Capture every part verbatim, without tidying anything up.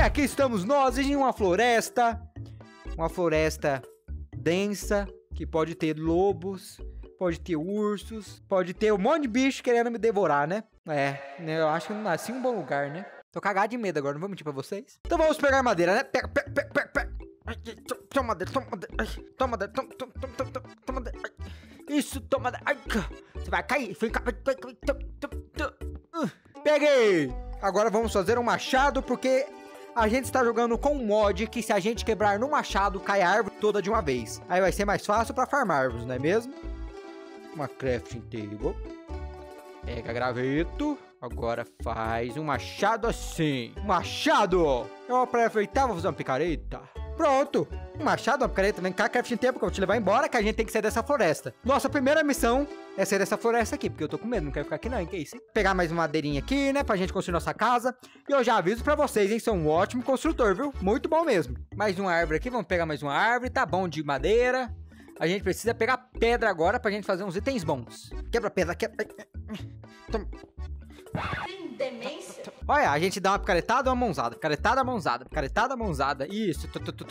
aqui estamos nós em uma floresta. Uma floresta densa, que pode ter lobos, pode ter ursos, pode ter um monte de bicho querendo me devorar, né? É, eu acho que eu não nasci em um bom lugar, né? Tô cagado de medo agora, não vou mentir pra vocês. Então vamos pegar madeira, né? Pega, pega, pega, pega, pega. Toma madeira, toma madeira. Toma madeira, toma, toma, toma, toma, toma madeira. Isso, toma madeira. Ai, você vai cair. Fica. Peguei. Agora vamos fazer um machado, porque a gente está jogando com um mod que se a gente quebrar no machado, cai a árvore toda de uma vez. Aí vai ser mais fácil pra farmar árvores, não é mesmo? Uma crafting table. Pega graveto. Agora faz um machado assim. Machado! Eu aproveitar, vou fazer uma picareta. Pronto! Um machado, uma picareta. Vem cá, crafting table, que eu vou te levar embora, que a gente tem que sair dessa floresta. Nossa primeira missão é sair dessa floresta aqui, porque eu tô com medo, não quero ficar aqui não, hein, que isso? Pegar mais uma madeirinha aqui, né, pra gente construir nossa casa. E eu já aviso pra vocês, hein, sou um ótimo construtor, viu? Muito bom mesmo. Mais uma árvore aqui, vamos pegar mais uma árvore, tá bom de madeira. A gente precisa pegar pedra agora pra gente fazer uns itens bons. Quebra pedra, quebra... Toma. Tem demência? Olha, a gente dá uma picaretada ou uma mãozada. Picaretada, mãozada. Picaretada, mãozada. Isso.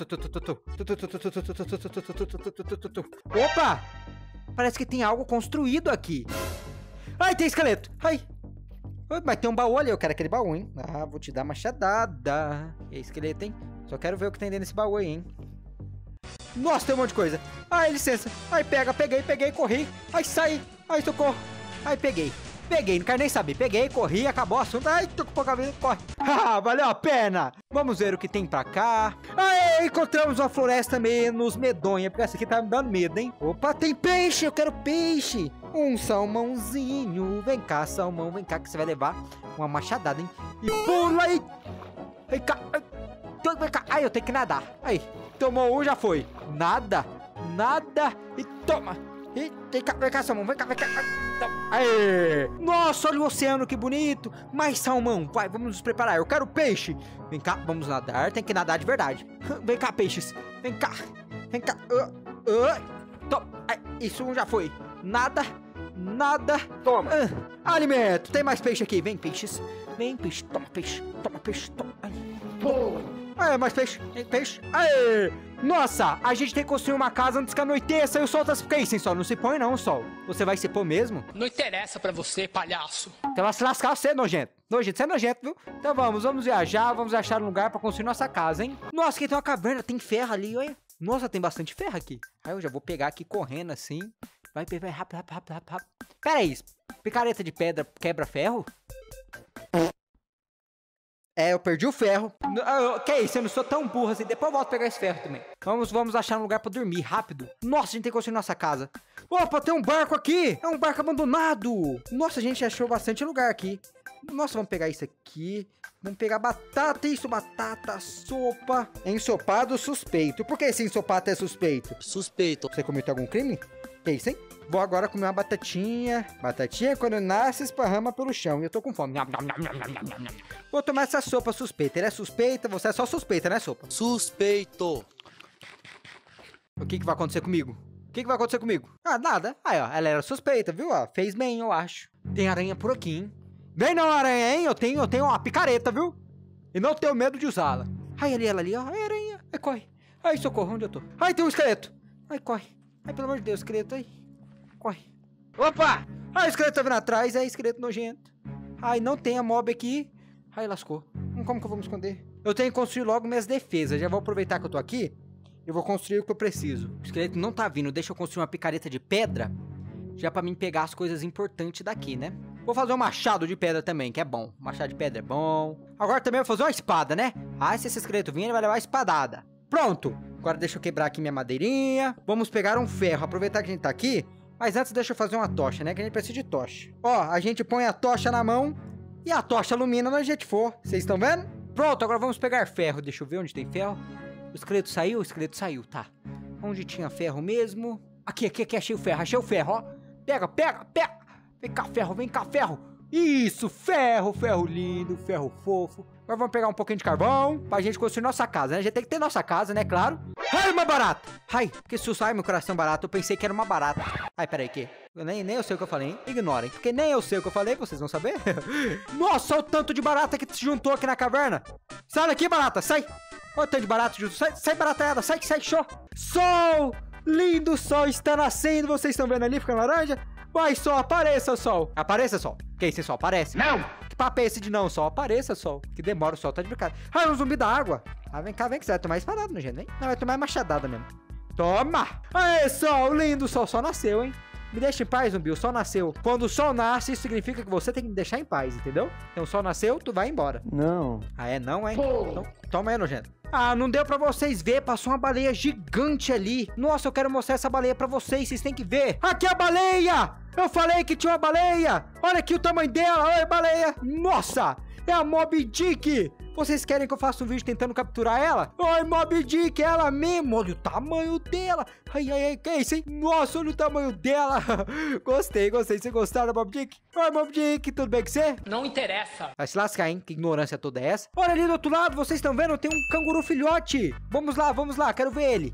Opa! Parece que tem algo construído aqui. Ai, tem esqueleto. Ai. Mas tem um baú ali. Eu quero aquele baú, hein? Ah, vou te dar machadada. E aí, esqueleto, hein? Só quero ver o que tem dentro desse baú aí, hein? Nossa, tem um monte de coisa. Ai, licença. Ai, pega. Peguei, peguei, corri. Ai, saí. Ai, socorro. Ai, peguei. Peguei, não quero nem saber. Peguei, corri, acabou o assunto. Ai, tô com pouca vida, corre. Ah, valeu a pena. Vamos ver o que tem pra cá. Ai, encontramos uma floresta menos medonha, porque essa aqui tá me dando medo, hein? Opa, tem peixe, eu quero peixe. Um salmãozinho. Vem cá, salmão, vem cá que você vai levar uma machadada, hein? E pula aí. Vem cá. Vem cá. Ai, eu tenho que nadar. Aí, tomou um, já foi. Nada, nada. E toma. E vem cá, vem cá, salmão, vem cá, vem cá. Aê! Nossa, olha o oceano, que bonito. Mais salmão, vai, vamos nos preparar. Eu quero peixe. Vem cá, vamos nadar, tem que nadar de verdade. Vem cá, peixes, vem cá. Vem cá. Uh, uh. Toma. Isso já foi. Nada, nada. Toma. Uh, alimento, tem mais peixe aqui. Vem, peixes. Vem, peixe, toma peixe. Toma peixe, toma. Ai. Aê, mais peixe, tem peixe. Aê! Nossa, a gente tem que construir uma casa antes que anoiteça e o sol tá se... Que isso, hein, sol? Não se põe não, sol. Você vai se pôr mesmo? Não interessa pra você, palhaço. Então vai se lascar você, nojento. Nojento, você é nojento, viu? Então vamos, vamos viajar, vamos achar um lugar pra construir nossa casa, hein? Nossa, aqui tem uma caverna, tem ferro ali, olha. Nossa, tem bastante ferro aqui. Aí eu já vou pegar aqui correndo assim. Vai, vai, vai, rápido, rápido, rápido, rápido, rápido. Pera aí, picareta de pedra quebra ferro? É, eu perdi o ferro. Que isso, eu não sou tão burro assim. Depois eu volto pegar esse ferro também. Vamos, vamos achar um lugar pra dormir, rápido. Nossa, a gente tem que construir nossa casa. Opa, tem um barco aqui. É um barco abandonado. Nossa, a gente achou bastante lugar aqui. Nossa, vamos pegar isso aqui. Vamos pegar batata, isso, batata, sopa. Ensopado suspeito. Por que esse ensopado é suspeito? Suspeito. Você cometeu algum crime? Que isso, hein? Vou agora comer uma batatinha. Batatinha, quando nasce, esparrama pelo chão. E eu tô com fome. Vou tomar essa sopa suspeita. Ele é suspeita, você é só suspeita, né, sopa? Suspeito. O que que vai acontecer comigo? O que que vai acontecer comigo? Ah, nada. Aí, ó, ela era suspeita, viu? Ó, fez bem, eu acho. Tem aranha por aqui, hein? Vem não, aranha, hein? Eu tenho, eu tenho uma picareta, viu? E não tenho medo de usá-la. Ai, ali, ela ali, ó. Ai, aranha. Ai, corre. Ai, socorro, onde eu tô? Ai, tem um esqueleto. Ai, corre. Ai, pelo amor de Deus, esqueleto, ai. Corre. Opa! Ai, o esqueleto tá vindo atrás. É esqueleto nojento. Ai, não tem a mob aqui. Ai, lascou. Como que eu vou me esconder? Eu tenho que construir logo minhas defesas. Já vou aproveitar que eu tô aqui. Eu vou construir o que eu preciso. O esqueleto não tá vindo. Deixa eu construir uma picareta de pedra. Já pra mim pegar as coisas importantes daqui, né? Vou fazer um machado de pedra também, que é bom. Machado de pedra é bom. Agora também eu vou fazer uma espada, né? Ah, se esse esqueleto vir, ele vai levar a espadada. Pronto. Agora deixa eu quebrar aqui minha madeirinha. Vamos pegar um ferro. Aproveitar que a gente tá aqui. Mas antes deixa eu fazer uma tocha, né? Que a gente precisa de tocha. Ó, a gente põe a tocha na mão e a tocha ilumina onde a gente for. Vocês estão vendo? Pronto, agora vamos pegar ferro. Deixa eu ver onde tem ferro. O esqueleto saiu? O esqueleto saiu, tá. Onde tinha ferro mesmo? Aqui, aqui, aqui, achei o ferro. Achei o ferro, ó. Pega, pega, pega. Vem cá, ferro, vem cá, ferro. Isso, ferro, ferro lindo, ferro fofo. Agora vamos pegar um pouquinho de carvão pra gente construir nossa casa, né? A gente tem que ter nossa casa, né? Claro. Ai, uma barata! Ai, que susto. Ai, meu coração barato. Eu pensei que era uma barata. Ai, peraí, que? Eu nem, nem eu sei o que eu falei, hein? Ignorem, porque nem eu sei o que eu falei, vocês vão saber. Nossa, olha o tanto de barata que se juntou aqui na caverna. Sai daqui, barata, sai. Olha o tanto de barata junto. Sai, sai, baratada, sai, sai, show. Sol! Lindo sol está nascendo. Vocês estão vendo ali, fica laranja? Vai, sol, apareça, sol. Apareça, sol. Que esse sol aparece? Não! Que papo é esse de não, sol? Apareça, sol. Que demora, o sol tá de brincadeira. Ah, é um zumbi da água. Ah, vem cá, vem que você vai tomar espadada, no gente, hein? Não, vai tomar machadada mesmo. Toma! Aê, sol, lindo, o sol só nasceu, hein? Me deixa em paz, zumbi, o sol nasceu. Quando o sol nasce, isso significa que você tem que me deixar em paz, entendeu? Então o sol nasceu, tu vai embora. Não. Ah, é não, hein? Então, toma aí, nojento. Ah, não deu pra vocês ver, passou uma baleia gigante ali. Nossa, eu quero mostrar essa baleia pra vocês, vocês têm que ver. Aqui é a baleia! Eu falei que tinha uma baleia! Olha aqui o tamanho dela, olha a baleia! Nossa, é a Moby Dick! Vocês querem que eu faça um vídeo tentando capturar ela? Ai, Moby Dick, ela mesmo. Olha o tamanho dela. Ai, ai, ai, que é isso, hein? Nossa, olha o tamanho dela. Gostei, gostei. Vocês gostaram da Moby Dick? Oi, Moby Dick, tudo bem com você? Não interessa. Vai se lascar, hein? Que ignorância toda é essa? Olha ali do outro lado, vocês estão vendo? Tem um canguru filhote. Vamos lá, vamos lá, quero ver ele.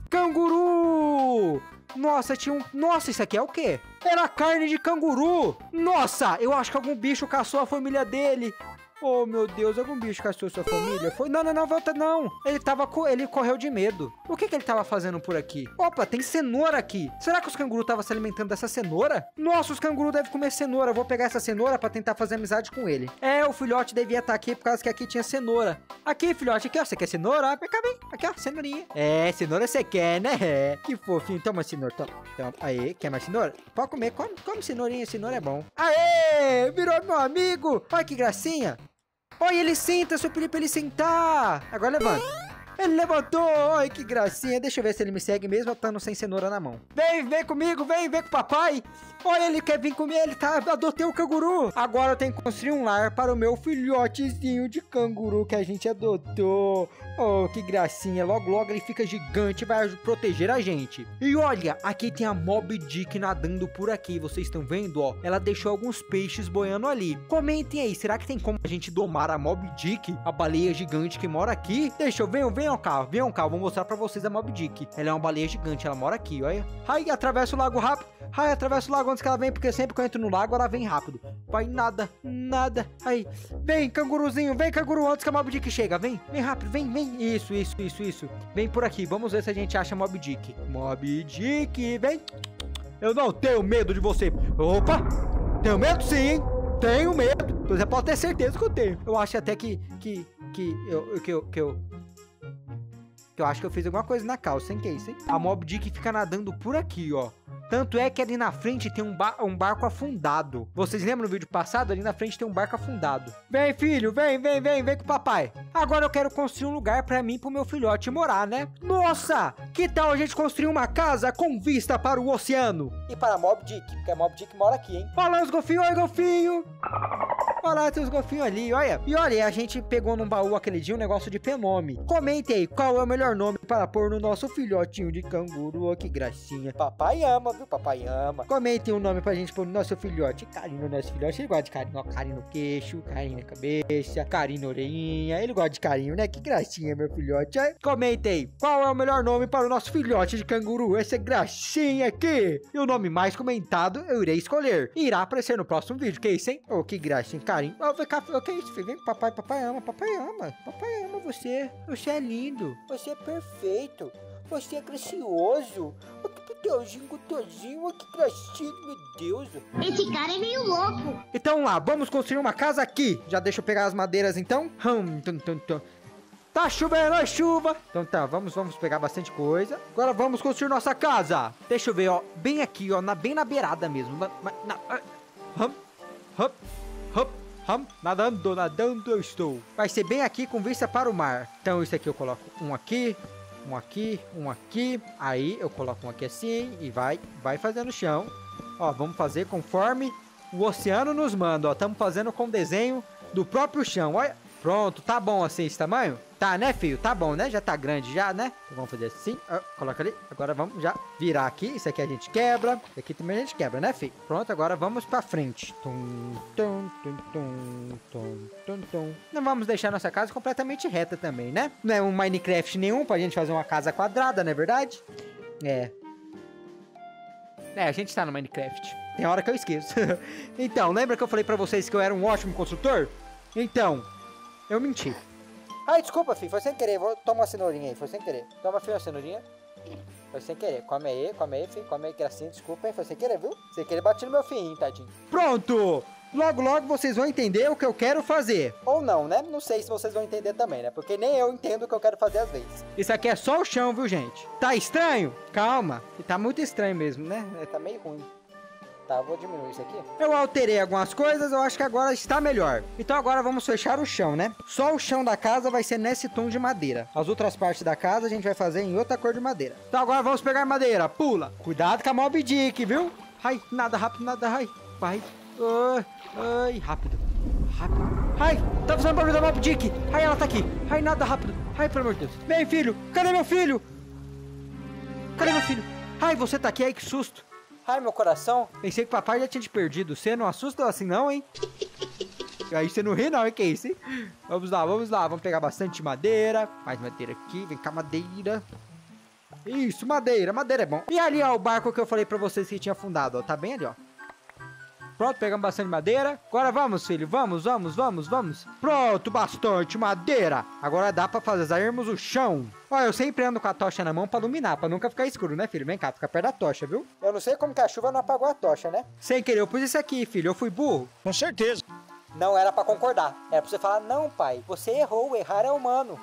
Canguru! Nossa, tinha um... Nossa, isso aqui é o quê? Era carne de canguru. Nossa, eu acho que algum bicho caçou a família dele. Oh, meu Deus, algum bicho caçou sua família? Foi? Não, não, não, volta não. Ele tava, co... ele correu de medo. O que que ele tava fazendo por aqui? Opa, tem cenoura aqui. Será que os cangurus estavam se alimentando dessa cenoura? Nossa, os cangurus devem comer cenoura. Eu vou pegar essa cenoura pra tentar fazer amizade com ele. É, o filhote devia estar aqui por causa que aqui tinha cenoura. Aqui, filhote, aqui, ó. Você quer cenoura? Vem cá, vem. Aqui, ó, cenourinha. É, cenoura você quer, né? É. Que fofinho. Toma cenoura, toma. Toma. Aê, quer mais cenoura? Pode comer, come, come cenourinha. Cenoura é bom. Aê, virou meu amigo. Olha que gracinha. Olha, ele senta, se eu pedir pra ele sentar. Agora levanta. Ele levantou. Ai, que gracinha. Deixa eu ver se ele me segue mesmo estando sem cenoura na mão. Vem, vem comigo, vem, vem com o papai. Olha, ele quer vir comigo, ele tá, adotei um canguru. Agora eu tenho que construir um lar para o meu filhotezinho de canguru que a gente adotou. Oh, que gracinha. Logo, logo ele fica gigante e vai proteger a gente. E olha, aqui tem a Moby Dick nadando por aqui. Vocês estão vendo, ó? Ela deixou alguns peixes boiando ali. Comentem aí, será que tem como a gente domar a Moby Dick? A baleia gigante que mora aqui? Deixa eu ver, venham cá, venham cá. Vou mostrar pra vocês a Moby Dick. Ela é uma baleia gigante, ela mora aqui, olha. Ai, atravessa o lago rápido. Ai, atravessa o lago antes que ela vem, porque sempre que eu entro no lago, ela vem rápido. Vai, nada, nada. Aí, vem, canguruzinho, vem, canguru, antes que a Moby Dick chega. Vem, vem rápido, vem, vem. Isso, isso, isso, isso. Vem por aqui, vamos ver se a gente acha Moby Dick. Moby Dick, vem. Eu não tenho medo de você. Opa, tenho medo sim, hein? Tenho medo. Você pode ter certeza que eu tenho. Eu acho até que, que, que eu, que eu, que eu... que eu acho que eu fiz alguma coisa na calça, hein? Que é isso, hein? A Moby Dick fica nadando por aqui, ó. Tanto é que ali na frente tem um, ba um barco afundado. Vocês lembram no vídeo passado? Ali na frente tem um barco afundado. Vem, filho, vem, vem, vem, vem com o papai. Agora eu quero construir um lugar pra mim e pro meu filhote morar, né? Nossa, que tal a gente construir uma casa com vista para o oceano? E para a Moby Dick, porque a Moby Dick mora aqui, hein? Olha lá os golfinhos, olha golfinho. Olha lá, tem os golfinhos ali, olha. E olha, a gente pegou num baú aquele dia um negócio de penome. Comente aí, qual é o melhor nome para pôr no nosso filhotinho de canguru? Oh, que gracinha. Papai ama, viu? Papai ama. Comentem um nome pra gente pôr no nosso filhote. Carinho no nosso filhote. Ele gosta de carinho. Ó, carinho no queixo, carinho na cabeça, carinho na orelhinha. Ele gosta de carinho, né? Que gracinha, meu filhote. Comentem aí, qual é o melhor nome para o nosso filhote de canguru? Essa gracinha aqui. E o nome mais comentado eu irei escolher. Irá aparecer no próximo vídeo. Que isso, hein? Oh, que gracinha, carinho. Oh, vem cá, o que é isso, filho? Vem, papai, papai ama, papai ama. Papai ama você. Você é lindo. Você é perfeito. Você é gracioso. Oh, que Deus, gostosinho. Oh, que gracinha, meu Deus. Esse cara é meio louco. Então lá, vamos construir uma casa aqui. Já deixa eu pegar as madeiras, então. Hum, tum, tum, tum. Tá chovendo, é chuva. Então tá, vamos, vamos pegar bastante coisa. Agora vamos construir nossa casa. Deixa eu ver, ó. Bem aqui, ó. Na, bem na beirada mesmo. Na, na, na, hum, hum, hum, hum. Nadando, nadando eu estou. Vai ser bem aqui com vista para o mar. Então isso aqui eu coloco um aqui. Um aqui, um aqui. Aí eu coloco um aqui assim. E vai, vai fazendo o chão. Ó, vamos fazer conforme o oceano nos manda. Ó, estamos fazendo com desenho do próprio chão. Olha. Pronto, tá bom assim esse tamanho? Tá, né, filho? Tá bom, né? Já tá grande já, né? Então vamos fazer assim. Ah, coloca ali. Agora vamos já virar aqui. Isso aqui a gente quebra. Isso aqui também a gente quebra, né, filho? Pronto, agora vamos pra frente. Tum, tum, tum, tum, tum, tum, tum. Não vamos deixar nossa casa completamente reta também, né? Não é um Minecraft nenhum pra gente fazer uma casa quadrada, não é verdade? É. É, a gente tá no Minecraft. Tem hora que eu esqueço. Então, lembra que eu falei pra vocês que eu era um ótimo construtor? Então, eu menti. Ai, desculpa, filho. Foi sem querer. Vou tomar uma cenourinha aí. Foi sem querer. Toma, filho, uma cenourinha. Foi sem querer. Come aí, come aí, filho. Come aí, gracinha. Desculpa, hein. Foi sem querer, viu? Sem querer, bati no meu filhinho, tadinho. Pronto! Logo, logo vocês vão entender o que eu quero fazer. Ou não, né? Não sei se vocês vão entender também, né? Porque nem eu entendo o que eu quero fazer às vezes. Isso aqui é só o chão, viu, gente? Tá estranho? Calma. Tá muito estranho mesmo, né? Tá meio ruim. Tá, eu vou diminuir isso aqui. Eu alterei algumas coisas, eu acho que agora está melhor. Então agora vamos fechar o chão, né? Só o chão da casa vai ser nesse tom de madeira. As outras partes da casa a gente vai fazer em outra cor de madeira. Então agora vamos pegar madeira. Pula. Cuidado com a Mob Dick, viu? Ai, nada rápido, nada. Ai, vai. Ai, ai, rápido. Rápido. Ai, tá fazendo barulho da Mob Dick. Ai, ela tá aqui. Ai, nada rápido. Ai, pelo amor de Deus. Vem, filho. Cadê meu filho? Cadê meu filho? Ai, você tá aqui. Ai, que susto. Ai, meu coração. Pensei que o papai já tinha te perdido. Você não assusta assim não, hein? Aí você não ri não, hein? Que isso, hein? Vamos lá, vamos lá. Vamos pegar bastante madeira. Mais madeira aqui. Vem cá, madeira. Isso, madeira. Madeira é bom. E ali, ó, o barco que eu falei pra vocês que tinha afundado, ó. Tá bem ali, ó. Pronto, pegamos bastante madeira. Agora vamos, filho. Vamos, vamos, vamos, vamos. Pronto, bastante madeira. Agora dá pra fazermos o chão. Ó, eu sempre ando com a tocha na mão pra iluminar, pra nunca ficar escuro, né, filho? Vem cá, fica perto da tocha, viu? Eu não sei como que a chuva não apagou a tocha, né? Sem querer, eu pus isso aqui, filho. Eu fui burro. Com certeza. Não era pra concordar. Era pra você falar, não, pai. Você errou, errar é humano.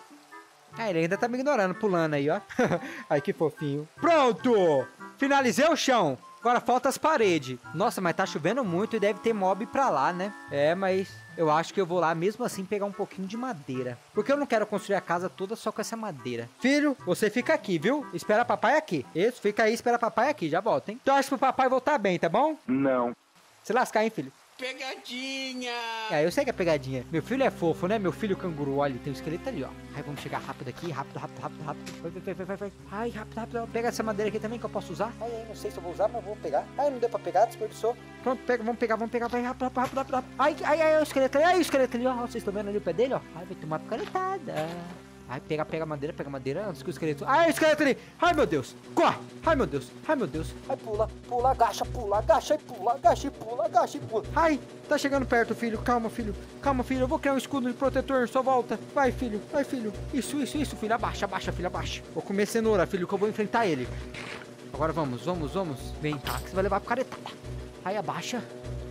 Ah, ele ainda tá me ignorando, pulando aí, ó. Ai, que fofinho. Pronto! Finalizei o chão. Agora falta as paredes. Nossa, mas tá chovendo muito e deve ter mob pra lá, né? É, mas eu acho que eu vou lá mesmo assim pegar um pouquinho de madeira. Porque eu não quero construir a casa toda só com essa madeira. Filho, você fica aqui, viu? Espera papai aqui. Isso, fica aí, espera papai aqui. Já volta, hein? Torce pro papai voltar bem, tá bom? Não. Se lascar, hein, filho? Pegadinha! É, eu sei que é pegadinha. Meu filho é fofo, né? Meu filho canguru. Olha, tem um esqueleto ali, ó. Ai, vamos chegar rápido aqui. Rápido, rápido, rápido, rápido. Vai, vai, vai, vai, vai. Ai, rápido, rápido. Pega essa madeira aqui também que eu posso usar. Ai, ai, não sei se eu vou usar, mas vou pegar. Ai, não deu pra pegar, desperdiçou. Pronto, pega, vamos pegar, vamos pegar. Vai, rápido, rápido, rápido, rápido. Ai, ai, ai, o esqueleto ali. Ai, o esqueleto ali, ó. Vocês estão vendo ali o pé dele, ó. Ai, vai tomar picaretada. Ai, pega, pega madeira, pega madeira antes que o esqueleto... Ai, o esqueleto ali! Ai, meu Deus! Corre! Ai, meu Deus! Ai, meu Deus! Ai, pula, pula, agacha, pula, agacha e pula, agacha e pula, agacha e pula. Ai, tá chegando perto, filho. Calma, filho. Calma, filho. Eu vou criar um escudo de protetor. Só volta. Vai, filho. Vai, filho. Isso, isso, isso, filho. Abaixa, abaixa, filho, abaixa. Vou comer cenoura, filho, que eu vou enfrentar ele. Agora vamos, vamos, vamos. Vem, tá, que você vai levar pro caretada. Ai, abaixa.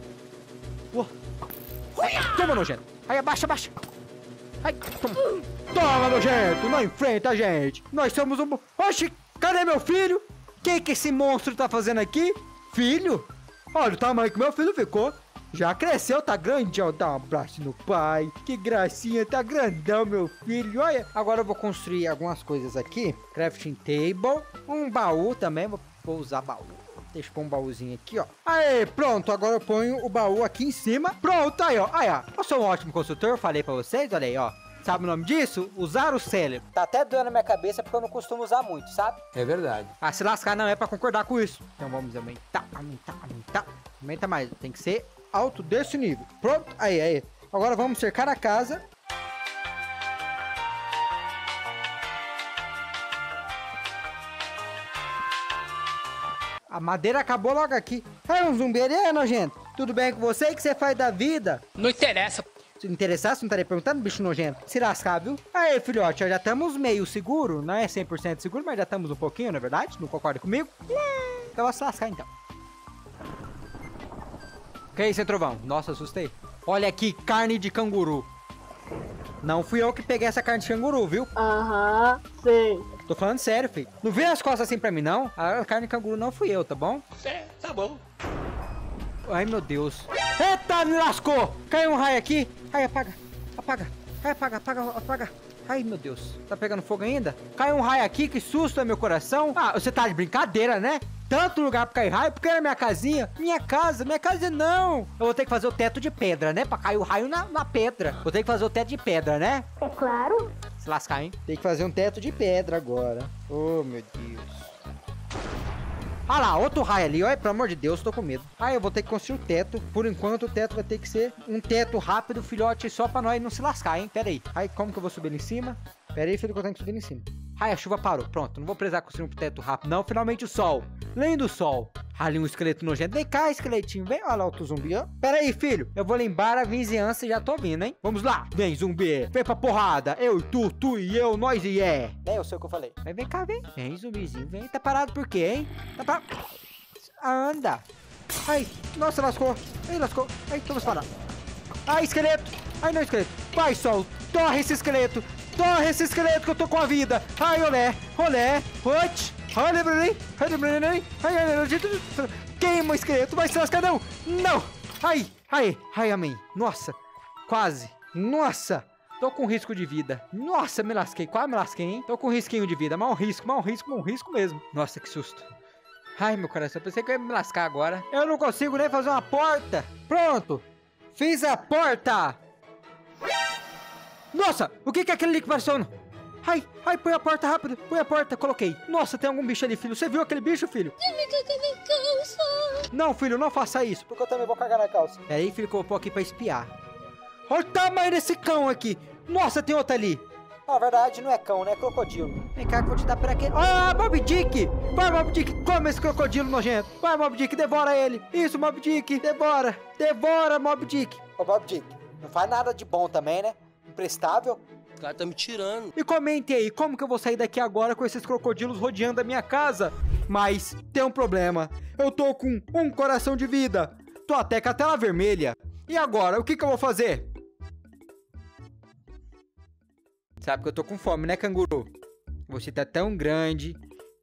Uou. Toma, nojento. Ai, abaixa, abaixa. Ai, toma. Toma, nojento. Não enfrenta a gente. Nós somos um... Oxi, cadê meu filho? O que que esse monstro tá fazendo aqui? Filho? Olha o tamanho que meu filho ficou. Já cresceu, tá grande, ó. Dá um abraço no pai. Que gracinha, tá grandão, meu filho. Olha. Agora eu vou construir algumas coisas aqui. Crafting table. Um baú também. Vou, vou usar baú. Deixa eu pôr um baúzinho aqui, ó. Aê, pronto. Agora eu ponho o baú aqui em cima. Pronto, aí, ó. Aí, ó. Eu sou um ótimo construtor, falei pra vocês. Olha aí, ó. Sabe o nome disso? Usar o cérebro. Tá até doendo na minha cabeça porque eu não costumo usar muito, sabe? É verdade. Ah, se lascar não é pra concordar com isso. Então vamos aumentar, aumentar, aumentar. Aumenta mais. Tem que ser alto desse nível. Pronto. Aí, aí. Agora vamos cercar a casa. A madeira acabou logo aqui. É um zumbi ali, é, nojento? Tudo bem com você? O que você faz da vida? Não interessa. Se não interessasse, não estaria perguntando, bicho nojento. Se lascar, viu? Aí, filhote, já estamos meio seguro. Não é cem por cento seguro, mas já estamos um pouquinho, não é verdade? Não concorda comigo? Então vou se lascar, então. Que isso, trovão? Nossa, assustei. Olha aqui, carne de canguru. Não fui eu que peguei essa carne de canguru, viu? Aham, sei. Tô falando sério, filho. Não vê as costas assim pra mim, não. A carne de canguru não fui eu, tá bom? É, tá bom. Ai, meu Deus. Eita, me lascou. Caiu um raio aqui. Ai, apaga. Apaga. Ai, apaga, apaga, apaga. Ai, meu Deus. Tá pegando fogo ainda? Caiu um raio aqui, que susto é meu coração. Ah, você tá de brincadeira, né? Tanto lugar pra cair raio, porque era minha casinha. Minha casa, minha casa não. Eu vou ter que fazer o teto de pedra, né? Pra cair o raio na, na pedra. Vou ter que fazer o teto de pedra, né? É claro. Se lascar, hein? Tem que fazer um teto de pedra agora. Oh, meu Deus. Ah lá, outro raio ali. Olha, pelo amor de Deus, tô com medo. Ah, eu vou ter que construir o teto. Por enquanto, o teto vai ter que ser um teto rápido, filhote, só pra nós não se lascar, hein? Pera aí. Ai, como que eu vou subir ali em cima? Pera aí, filho, que eu tenho que subir ali em cima. Ai, a chuva parou. Pronto, não vou precisar construir um teto rápido, não. Finalmente o sol. Lindo sol. Ali um esqueleto nojento. Vem cá, esqueletinho. Vem, olha lá outro zumbi, ó. Pera aí, filho. Eu vou lembrar a vizinhança e já tô vindo, hein? Vamos lá. Vem, zumbi. Vem pra porrada. Eu e tu, tu e eu, nós e é. É, eu sei o que eu falei. Mas vem cá, vem. Vem, zumbizinho, vem. Tá parado por quê, hein? Tá parado. Anda. Ai, nossa, lascou. Ai, lascou. Ai, vamos parar. Ai, esqueleto. Ai, não, esqueleto. Vai, sol. Torre esse esqueleto. Torre esse esqueleto que eu tô com a vida. Ai, olé. Olé. Hut. Olha, Bruninho. Olha, Bruninho. Ai, ai, ai. Queima o esqueleto. Vai se lascar, não. Não. Ai, ai. Ai, amém. Nossa. Quase. Nossa. Tô com risco de vida. Nossa, me lasquei. Quase me lasquei, hein? Tô com risquinho de vida. Mal risco, mal risco, mal risco mesmo. Nossa, que susto. Ai, meu coração, eu pensei que eu ia me lascar agora. Eu não consigo nem fazer uma porta. Pronto. Fiz a porta. Nossa, o que que é aquele ali que passou? Ai, ai, põe a porta rápido. Põe a porta, coloquei. Nossa, tem algum bicho ali, filho. Você viu aquele bicho, filho? Não, filho, não faça isso, porque eu também vou cagar na calça. É aí, filho, que eu vou pôr aqui pra espiar. Olha o tamanho desse cão aqui. Nossa, tem outro ali. Na verdade, não é cão, né? É crocodilo. Vem cá que eu vou te dar por aqui. Ah, Mob Dick! Vai, Mob Dick, come esse crocodilo nojento. Vai, Mob Dick, devora ele. Isso, Mob Dick, devora. Devora, Mob Dick. Ô, Mob Dick, não faz nada de bom também, né? Imprestável. O cara tá me tirando. E comente aí, como que eu vou sair daqui agora com esses crocodilos rodeando a minha casa? Mas tem um problema. Eu tô com um coração de vida. Tô até com a tela vermelha. E agora, o que que eu vou fazer? Sabe que eu tô com fome, né, canguru? Você tá tão grande,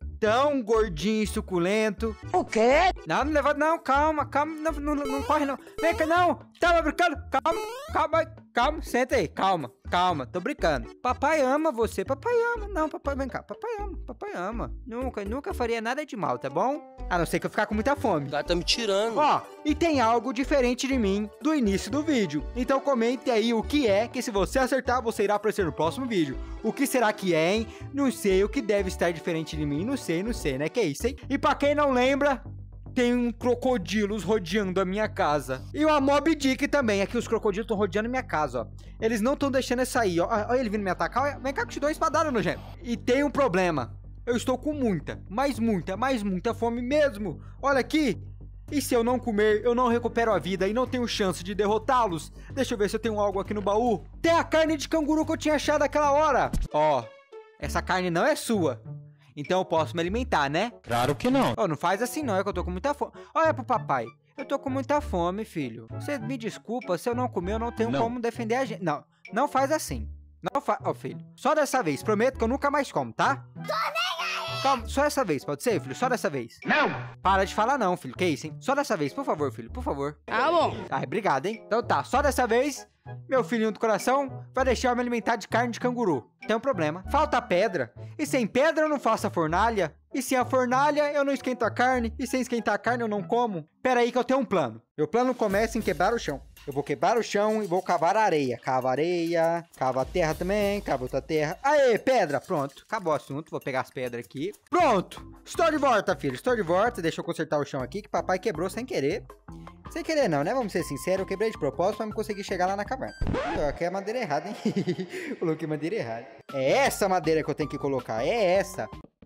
tão gordinho e suculento. O quê? Não, não leva, não, calma, calma, não, não, não corre não. Vem cá, não, tava brincando, calma, calma, calma, senta aí, calma, calma, tô brincando. Papai ama você, papai ama, não, papai, vem cá, papai ama, papai ama. Nunca, nunca faria nada de mal, tá bom? A não ser que eu ficar com muita fome. O cara tá me tirando. Ó, e tem algo diferente de mim do início do vídeo. Então comente aí o que é, que se você acertar, você irá aparecer no próximo vídeo. O que será que é, hein? Não sei o que deve estar diferente de mim, não sei, não sei, né? Que é isso, hein? E pra quem não lembra, tem um crocodilos rodeando a minha casa. E uma Mob Dick também. Aqui os crocodilos estão rodeando a minha casa, ó. Eles não estão deixando eu sair, ó. Olha ele vindo me atacar. Olha, vem cá que eu te dou uma espadada, nojento. E tem um problema. Eu estou com muita, mais muita, mais muita fome mesmo. Olha aqui. E se eu não comer, eu não recupero a vida e não tenho chance de derrotá-los. Deixa eu ver se eu tenho algo aqui no baú. Tem a carne de canguru que eu tinha achado aquela hora. Ó, essa carne não é sua. Então eu posso me alimentar, né? Claro que não. Ó, não faz assim não, é que eu tô com muita fome. Olha pro papai. Eu tô com muita fome, filho. Você me desculpa, se eu não comer, eu não tenho não. como defender a gente. Não, não faz assim. Não faz... Ó, filho, só dessa vez. Prometo que eu nunca mais como, tá? Tô nem aí! Calma, só dessa vez, pode ser, filho? Só dessa vez. Não! Para de falar não, filho. Que isso, hein? Só dessa vez, por favor, filho. Por favor. Ah, bom. Ai, obrigado, hein? Então tá, só dessa vez, meu filhinho do coração vai deixar eu me alimentar de carne de canguru. Tem um problema. Falta pedra. E sem pedra eu não faço a fornalha. E sem a fornalha eu não esquento a carne. E sem esquentar a carne eu não como. Pera aí que eu tenho um plano. Meu plano começa em quebrar o chão. Eu vou quebrar o chão e vou cavar areia. Cava areia, cava terra também, cava outra terra. Aê, pedra, pronto. Acabou o assunto, vou pegar as pedras aqui. Pronto, estou de volta, filho. Estou de volta, deixa eu consertar o chão aqui que papai quebrou sem querer. Sem querer não, né? Vamos ser sinceros, eu quebrei de propósito pra me conseguir chegar lá na caverna. Coloquei a madeira errada, hein? Coloquei madeira errada. É essa madeira que eu tenho que colocar, é essa.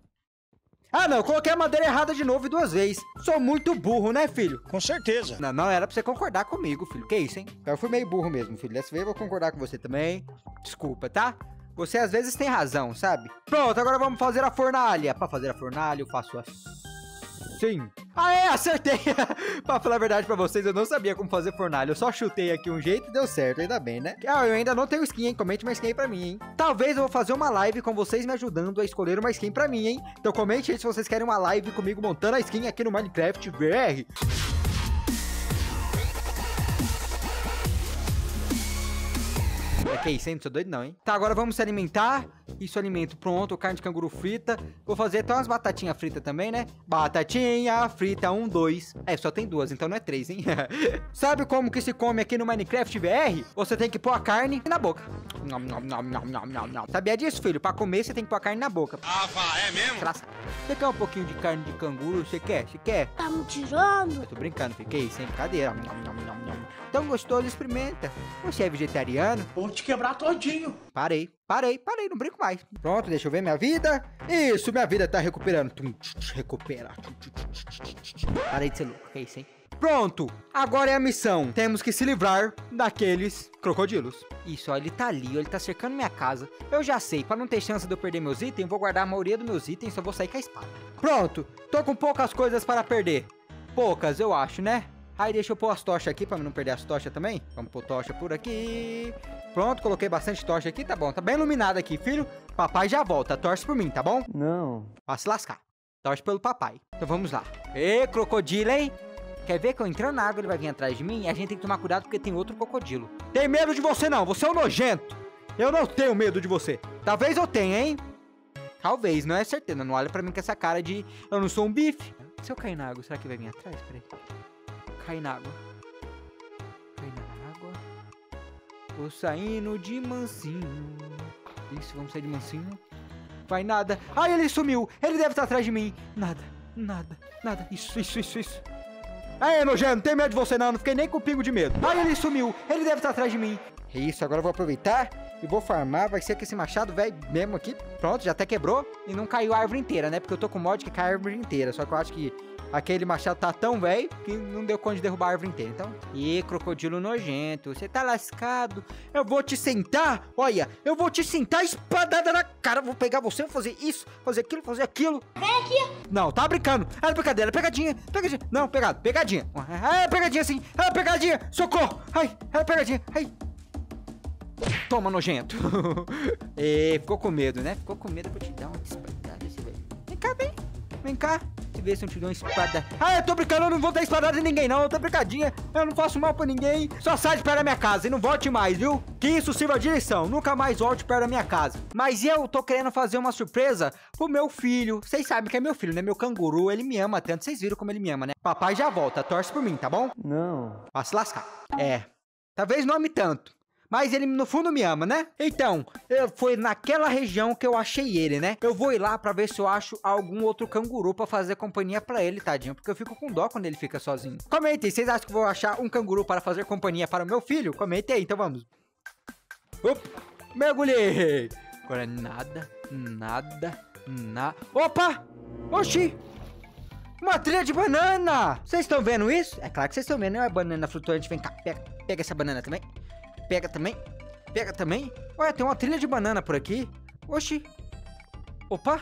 Ah, não, eu coloquei a madeira errada de novo e duas vezes. Sou muito burro, né, filho? Com certeza. Não, não era pra você concordar comigo, filho. Que isso, hein? Eu fui meio burro mesmo, filho. Dessa vez eu vou concordar com você também. Desculpa, tá? Você às vezes tem razão, sabe? Pronto, agora vamos fazer a fornalha. Pra fazer a fornalha, eu faço assim. Ah, é, acertei. Pra falar a verdade pra vocês, eu não sabia como fazer fornalha. Eu só chutei aqui um jeito e deu certo, ainda bem, né? Ah, eu ainda não tenho skin, hein? Comente uma skin aí pra mim, hein? Talvez eu vou fazer uma live com vocês me ajudando a escolher uma skin pra mim, hein? Então comente aí se vocês querem uma live comigo montando a skin aqui no Minecraft V R. Que isso, hein? Não sou doido não, hein? Tá, agora vamos se alimentar. Isso, alimento pronto, carne de canguru frita. Vou fazer até umas batatinhas fritas também, né? Batatinha frita, um, dois. É, só tem duas, então não é três, hein? Sabe como que se come aqui no Minecraft V R? Você tem que pôr a carne na boca. Nom, nom, nom, nom, nom, nom, nom. Sabia disso, filho? Pra comer, você tem que pôr a carne na boca. Ah, vá, é mesmo? Você quer um pouquinho de carne de canguru? Você quer? Você quer? Tá me tirando? Eu tô brincando, fiquei sem brincadeira. Nom, nom, nom, nom. Tão gostoso, experimenta. Você é vegetariano? Vou te quebrar todinho. Parei, parei, parei, não brinco mais. Pronto, deixa eu ver minha vida. Isso, minha vida tá recuperando. Tum, tch, tch, recupera. Tch, tch, tch, tch. Parei de ser louco, é isso, hein? Pronto, agora é a missão. Temos que se livrar daqueles crocodilos. Isso, ó, ele tá ali, ó, ele tá cercando minha casa. Eu já sei, pra não ter chance de eu perder meus itens, vou guardar a maioria dos meus itens, só vou sair com a espada. Pronto, tô com poucas coisas para perder. Poucas, eu acho, né? Aí deixa eu pôr as tochas aqui pra não perder as tochas também. Vamos pôr tocha por aqui. Pronto, coloquei bastante tocha aqui, tá bom. Tá bem iluminado aqui, filho. Papai já volta, torce por mim, tá bom? Não. Vai se lascar. Torce pelo papai. Então vamos lá. Ê, crocodilo, hein? Quer ver que eu entrando na água ele vai vir atrás de mim? E a gente tem que tomar cuidado porque tem outro crocodilo. Tem medo de você não, você é um nojento. Eu não tenho medo de você. Talvez eu tenha, hein? Talvez, não é certeza. Não olha pra mim com essa cara de eu não sou um bife. Se eu cair na água, será que vai vir atrás? Peraí. Cai na água. Cai na água. Tô saindo de mansinho. Isso, vamos sair de mansinho. Vai nada. Ai, ele sumiu. Ele deve estar atrás de mim. Nada, nada, nada. Isso, isso, isso, isso. Aí, nojento, não tem medo de você não. Não fiquei nem com pingo de medo. Ai, ele sumiu. Ele deve estar atrás de mim. É isso, agora eu vou aproveitar e vou farmar. Vai ser com esse machado, velho, mesmo aqui. Pronto, já até quebrou. E não caiu a árvore inteira, né? Porque eu tô com mod que cai a árvore inteira. Só que eu acho que aquele machado tá tão velho que não deu conta de derrubar a árvore inteira. Então, e crocodilo nojento, você tá lascado. Eu vou te sentar, olha, eu vou te sentar espadada na cara. Vou pegar você, vou fazer isso, fazer aquilo, fazer aquilo. Vem aqui. Não, tá brincando. Era brincadeira, pegadinha, pegadinha. Não, pegado, pegadinha. É pegadinha sim, é pegadinha. Socorro. Ai, é pegadinha, ai. Toma, nojento. E ficou com medo, né? Ficou com medo, eu vou te dar uma espadada, esse velho. Vem cá, vem. Vem cá. Deixa eu ver se eu te dou uma espada. Ah, eu tô brincando, eu não vou dar espadada em ninguém, não. Eu tô brincadinha. Eu não faço mal pra ninguém. Só sai de perto da minha casa e não volte mais, viu? Que isso sirva de lição. Nunca mais volte perto da minha casa. Mas eu tô querendo fazer uma surpresa pro meu filho. Vocês sabem que é meu filho, né? Meu canguru, ele me ama tanto. Vocês viram como ele me ama, né? Papai já volta. Torce por mim, tá bom? Não. Vai se lascar. É. Talvez não ame tanto. Mas ele, no fundo, me ama, né? Então, eu, foi naquela região que eu achei ele, né? Eu vou ir lá pra ver se eu acho algum outro canguru pra fazer companhia pra ele, tadinho. Porque eu fico com dó quando ele fica sozinho. Comentem, vocês acham que eu vou achar um canguru para fazer companhia para o meu filho? Comentem aí, então vamos. Opa, mergulhei. Agora nada, nada, nada. Opa! Oxi! Uma trilha de banana! Vocês estão vendo isso? É claro que vocês estão vendo, é banana flutuante. Vem cá, pega, pega essa banana também. Pega também. Pega também. Olha, tem uma trilha de banana por aqui. Oxi. Opa.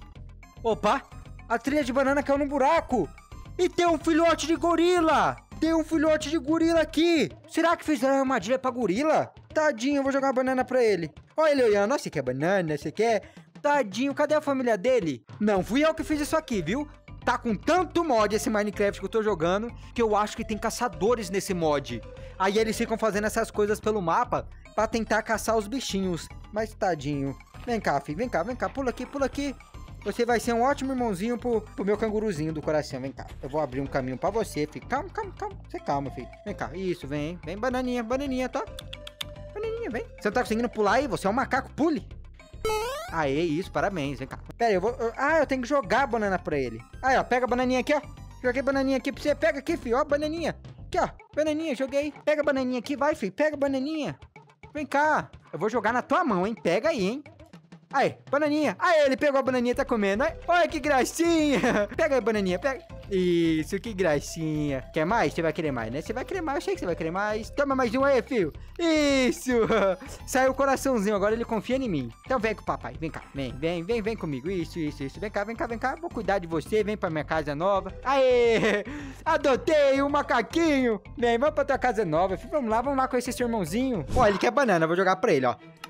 Opa. A trilha de banana caiu no buraco. E tem um filhote de gorila. Tem um filhote de gorila aqui. Será que fizeram armadilha pra gorila? Tadinho, eu vou jogar uma banana pra ele. Olha ele olhando. Você quer banana? Você quer? Tadinho, cadê a família dele? Não, fui eu que fiz isso aqui, viu? Tá com tanto mod esse Minecraft que eu tô jogando que eu acho que tem caçadores nesse mod. Aí eles ficam fazendo essas coisas pelo mapa pra tentar caçar os bichinhos. Mas tadinho. Vem cá, filho. Vem cá, vem cá. Pula aqui, pula aqui. Você vai ser um ótimo irmãozinho pro, pro meu canguruzinho do coração. Vem cá. Eu vou abrir um caminho pra você, filho. Calma, calma, calma. Você calma, filho. Vem cá. Isso, vem. Vem, bananinha, bananinha, tá? Bananinha, vem. Você não tá conseguindo pular aí? Você é um macaco, pule. Aê, isso, parabéns, vem cá. Pera aí, eu vou... Eu, ah, eu tenho que jogar a banana pra ele. Aí, ó, pega a bananinha aqui, ó. Joguei a bananinha aqui pra você. Pega aqui, filho, ó, bananinha. Aqui, ó, bananinha, joguei. Pega a bananinha aqui, vai, filho, pega a bananinha. Vem cá. Eu vou jogar na tua mão, hein. Pega aí, hein. Aí, bananinha. Aí, ele pegou a bananinha e tá comendo. Aí, olha que gracinha. Pega aí, bananinha, pega. Isso, que gracinha. Quer mais? Você vai querer mais, né? Você vai querer mais, eu sei que você vai querer mais. Toma mais um aí, filho. Isso. Saiu o coraçãozinho, agora ele confia em mim. Então vem com o papai, vem cá. Vem, vem, vem, vem comigo. Isso, isso, isso. Vem cá, vem cá, vem cá. Vou cuidar de você, vem pra minha casa nova. Aê, adotei um macaquinho. Vem, vamos pra tua casa nova, filho. Vamos lá, vamos lá com esse seu irmãozinho. Ó, ele quer banana, eu vou jogar pra ele, ó.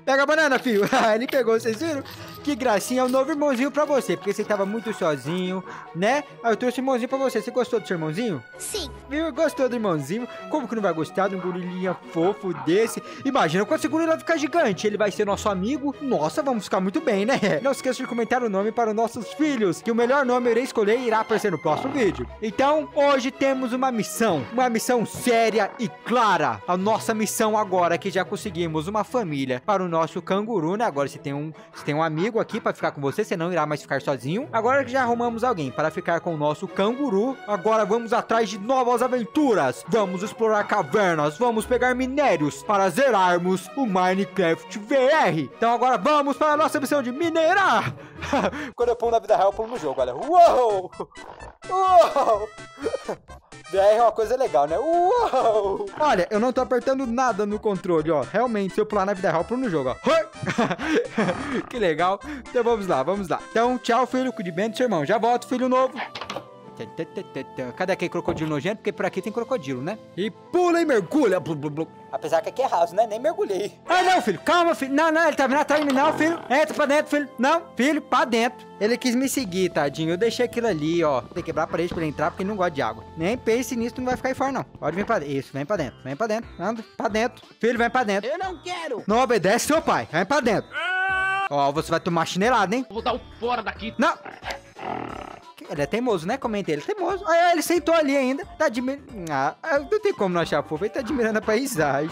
Pega a banana, filho. Ele pegou, vocês viram? Que gracinha, é um novo irmãozinho pra você, porque você tava muito sozinho, né? Aí eu trouxe um irmãozinho pra você. Você gostou do seu irmãozinho? Sim. Viu? Gostou do irmãozinho? Como que não vai gostar de um gorilinha fofo desse? Imagina quando esse gorila ficar gigante. Ele vai ser nosso amigo. Nossa, vamos ficar muito bem, né? Não esqueça de comentar o nome para os nossos filhos, que o melhor nome eu irei escolher e irá aparecer no próximo vídeo. Então, hoje temos uma missão. Uma missão séria e clara. A nossa missão agora, que já conseguimos uma família para o nosso canguru, né? Agora você tem um, você tem um amigo aqui para ficar com você, você não irá mais ficar sozinho. Agora que já arrumamos alguém para ficar com o nosso canguru, agora vamos atrás de novas aventuras. Vamos explorar cavernas, vamos pegar minérios para zerarmos o Minecraft V R. Então agora vamos para a nossa missão de minerar. Quando eu pulo na vida real, eu pulo no jogo, olha. Uou! Uou! V R é uma coisa legal, né? Uou! Olha, eu não tô apertando nada no controle, ó. Realmente, se eu pular na vida real, eu pulo no jogo, ó. Que legal. Então vamos lá, vamos lá. Então, tchau, filho. Cuide bem do seu irmão. Já volto, filho novo. Cadê aquele crocodilo nojento? Porque por aqui tem crocodilo, né? E pula e mergulha. Blu, blu, blu. Apesar que aqui é raso, né? Nem mergulhei. Ah, não, filho. Calma, filho. Não, não. Ele tá vindo atrás de mim, não, filho. Entra pra dentro, filho. Não, filho. Pra dentro. Ele quis me seguir, tadinho. Eu deixei aquilo ali, ó. Tem que quebrar a parede pra ele entrar, porque ele não gosta de água. Nem pense nisso, tu não vai ficar aí fora, não. Pode vir pra dentro. Isso, vem pra dentro. Vem pra dentro. Anda. Pra dentro. Filho, vem pra dentro. Eu não quero. Não obedece seu pai. Vem pra dentro. Ó, você vai tomar chinelada, hein? Vou dar o fora daqui. Não. Ele é teimoso, né? Comentei, ele é teimoso. Ah, ele sentou ali ainda. Tá admirando. Ah, não tem como não achar fofo. Ele tá admirando a paisagem.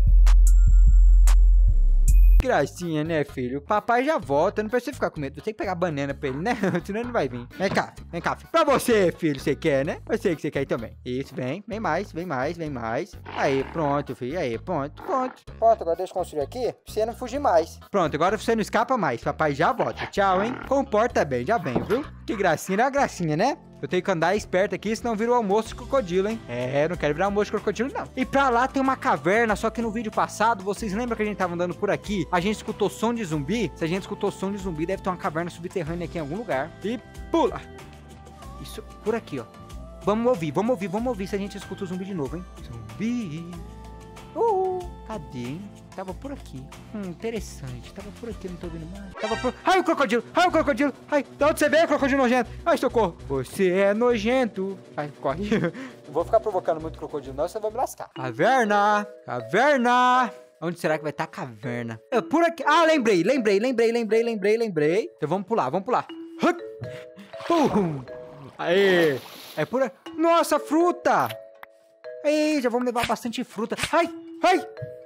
Gracinha, né, filho? O papai já volta. Não precisa ficar com medo. Você tem que pegar banana pra ele, né? Senão ele não vai vir. Vem cá, vem cá, filho. Pra você, filho, você quer, né? Eu sei que você quer ir também. Isso, vem. Vem mais, vem mais, vem mais. Aí, pronto, filho. Aí, pronto, pronto. Pronto, agora deixa eu construir aqui. Pra você não fugir mais. Pronto, agora você não escapa mais. Papai já volta. Tchau, hein? Comporta bem, já vem, viu? Que gracinha, é uma gracinha, né? Eu tenho que andar esperto aqui, senão vira o almoço de crocodilo, hein? É, não quero virar almoço de crocodilo, não. E pra lá tem uma caverna, só que no vídeo passado, vocês lembram que a gente tava andando por aqui? A gente escutou som de zumbi? Se a gente escutou som de zumbi, deve ter uma caverna subterrânea aqui em algum lugar. E pula! Isso, por aqui, ó. Vamos ouvir, vamos ouvir, vamos ouvir se a gente escuta o zumbi de novo, hein? Zumbi! Uh, cadê, hein? Tava por aqui. Hum, interessante. Tava por aqui, não tô ouvindo mais. Tava por... Ai, o crocodilo! Ai, o crocodilo! Ai, de onde você veio, crocodilo nojento? Ai, socorro! Você é nojento. Ai, corre. Não vou ficar provocando muito crocodilo, não, você vai me lascar. Caverna! Caverna! Onde será que vai estar a caverna? É por aqui. Ah, lembrei, lembrei, lembrei, lembrei, lembrei, lembrei. Então vamos pular, vamos pular. Pum! Aê! É por aqui. Nossa, fruta! Aí, já vamos levar bastante fruta. Ai, ai!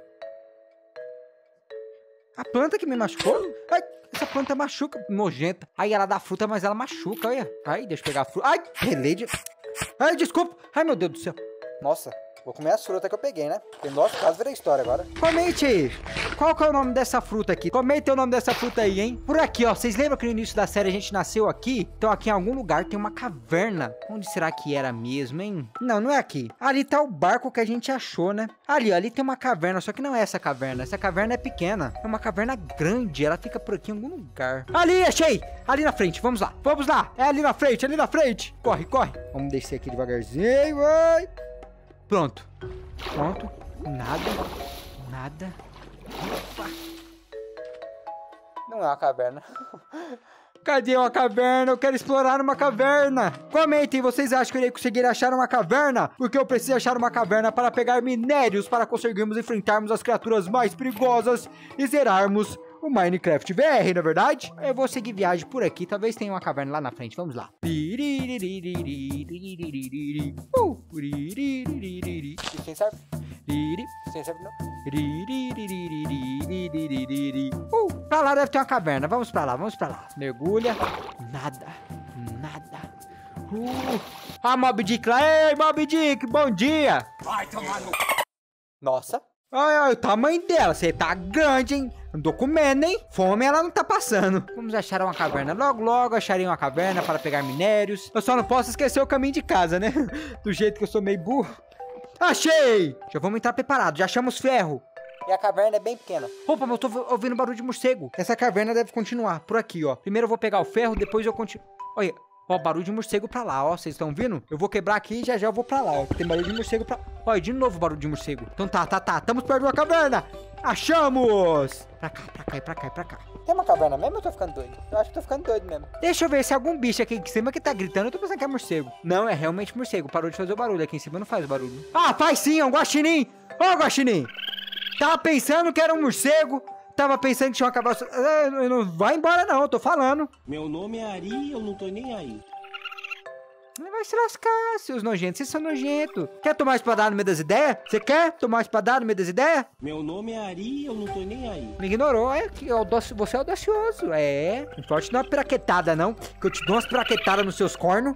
A planta que me machucou? Ai, essa planta machuca, nojenta. Ai, ela dá fruta, mas ela machuca, olha. Ai, deixa eu pegar a fruta. Ai, relei de... Ai, desculpa. Ai, meu Deus do céu. Nossa, vou comer as frutas que eu peguei, né? Porque no nosso caso virei história agora. Comente aí. Qual que é o nome dessa fruta aqui? Comente o nome dessa fruta aí, hein? Por aqui, ó. Vocês lembram que no início da série a gente nasceu aqui? Então aqui em algum lugar tem uma caverna. Onde será que era mesmo, hein? Não, não é aqui. Ali tá o barco que a gente achou, né? Ali, ó, ali tem uma caverna. Só que não é essa caverna. Essa caverna é pequena. É uma caverna grande. Ela fica por aqui em algum lugar. Ali, achei! Ali na frente. Vamos lá. Vamos lá. É ali na frente, ali na frente. Corre, corre. Vamos descer aqui devagarzinho. Vai. Pronto. Pronto. Nada. Nada. Opa. Não é uma caverna. Cadê uma caverna? Eu quero explorar uma caverna. Comentem, vocês acham que eu irei conseguir achar uma caverna? Porque eu preciso achar uma caverna para pegar minérios para conseguirmos enfrentarmos as criaturas mais perigosas e zerarmos o Minecraft V R, na verdade? Eu vou seguir viagem por aqui. Talvez tenha uma caverna lá na frente. Vamos lá. Uh, sem serve? Sem serve não? Uh, pra lá deve ter uma caverna. Vamos pra lá, vamos pra lá. Mergulha. Nada. Nada. Uh, ah, Mob Dick lá. Ei, Mob Dick, bom dia. Vai tomar no... Nossa. Ai, ai, o tamanho dela. Você tá grande, hein? Não tô comendo, hein? Fome ela não tá passando. Vamos achar uma caverna. Logo, logo acharei uma caverna para pegar minérios. Eu só não posso esquecer o caminho de casa, né? Do jeito que eu sou meio burro. Achei! Já vamos entrar preparados. Já achamos ferro. E a caverna é bem pequena. Opa, mas eu tô ouvindo barulho de morcego. Essa caverna deve continuar por aqui, ó. Primeiro eu vou pegar o ferro, depois eu continuo. Olha, Ó, barulho de morcego pra lá, ó. Vocês estão ouvindo? Eu vou quebrar aqui e já já eu vou pra lá, ó. Tem barulho de morcego pra... Ó, e de novo barulho de morcego. Então tá, tá, tá. Estamos perto de uma caverna. Achamos! Pra cá, pra cá, pra cá, pra cá. Tem uma caverna mesmo ou eu tô ficando doido? Eu acho que tô ficando doido mesmo. Deixa eu ver se é algum bicho aqui em cima que tá gritando. Eu tô pensando que é morcego. Não, é realmente morcego. Parou de fazer o barulho. Aqui em cima não faz barulho. Ah, faz sim, é um guaxinim. Ó, guaxinim. Tava pensando que era um morcego. Tava pensando que tinha uma cabeça... Não vai embora não, eu tô falando. Meu nome é Ari, eu não tô nem aí. Vai se lascar, seus nojentos. Vocês são nojentos. Quer tomar espadada no meio das ideias? Você quer tomar espadada no meio das ideias? Meu nome é Ari, eu não tô nem aí. Me ignorou, é que você é audacioso. É, não pode te dar uma piraquetada não, que eu te dou umas piraquetadas nos seus cornos.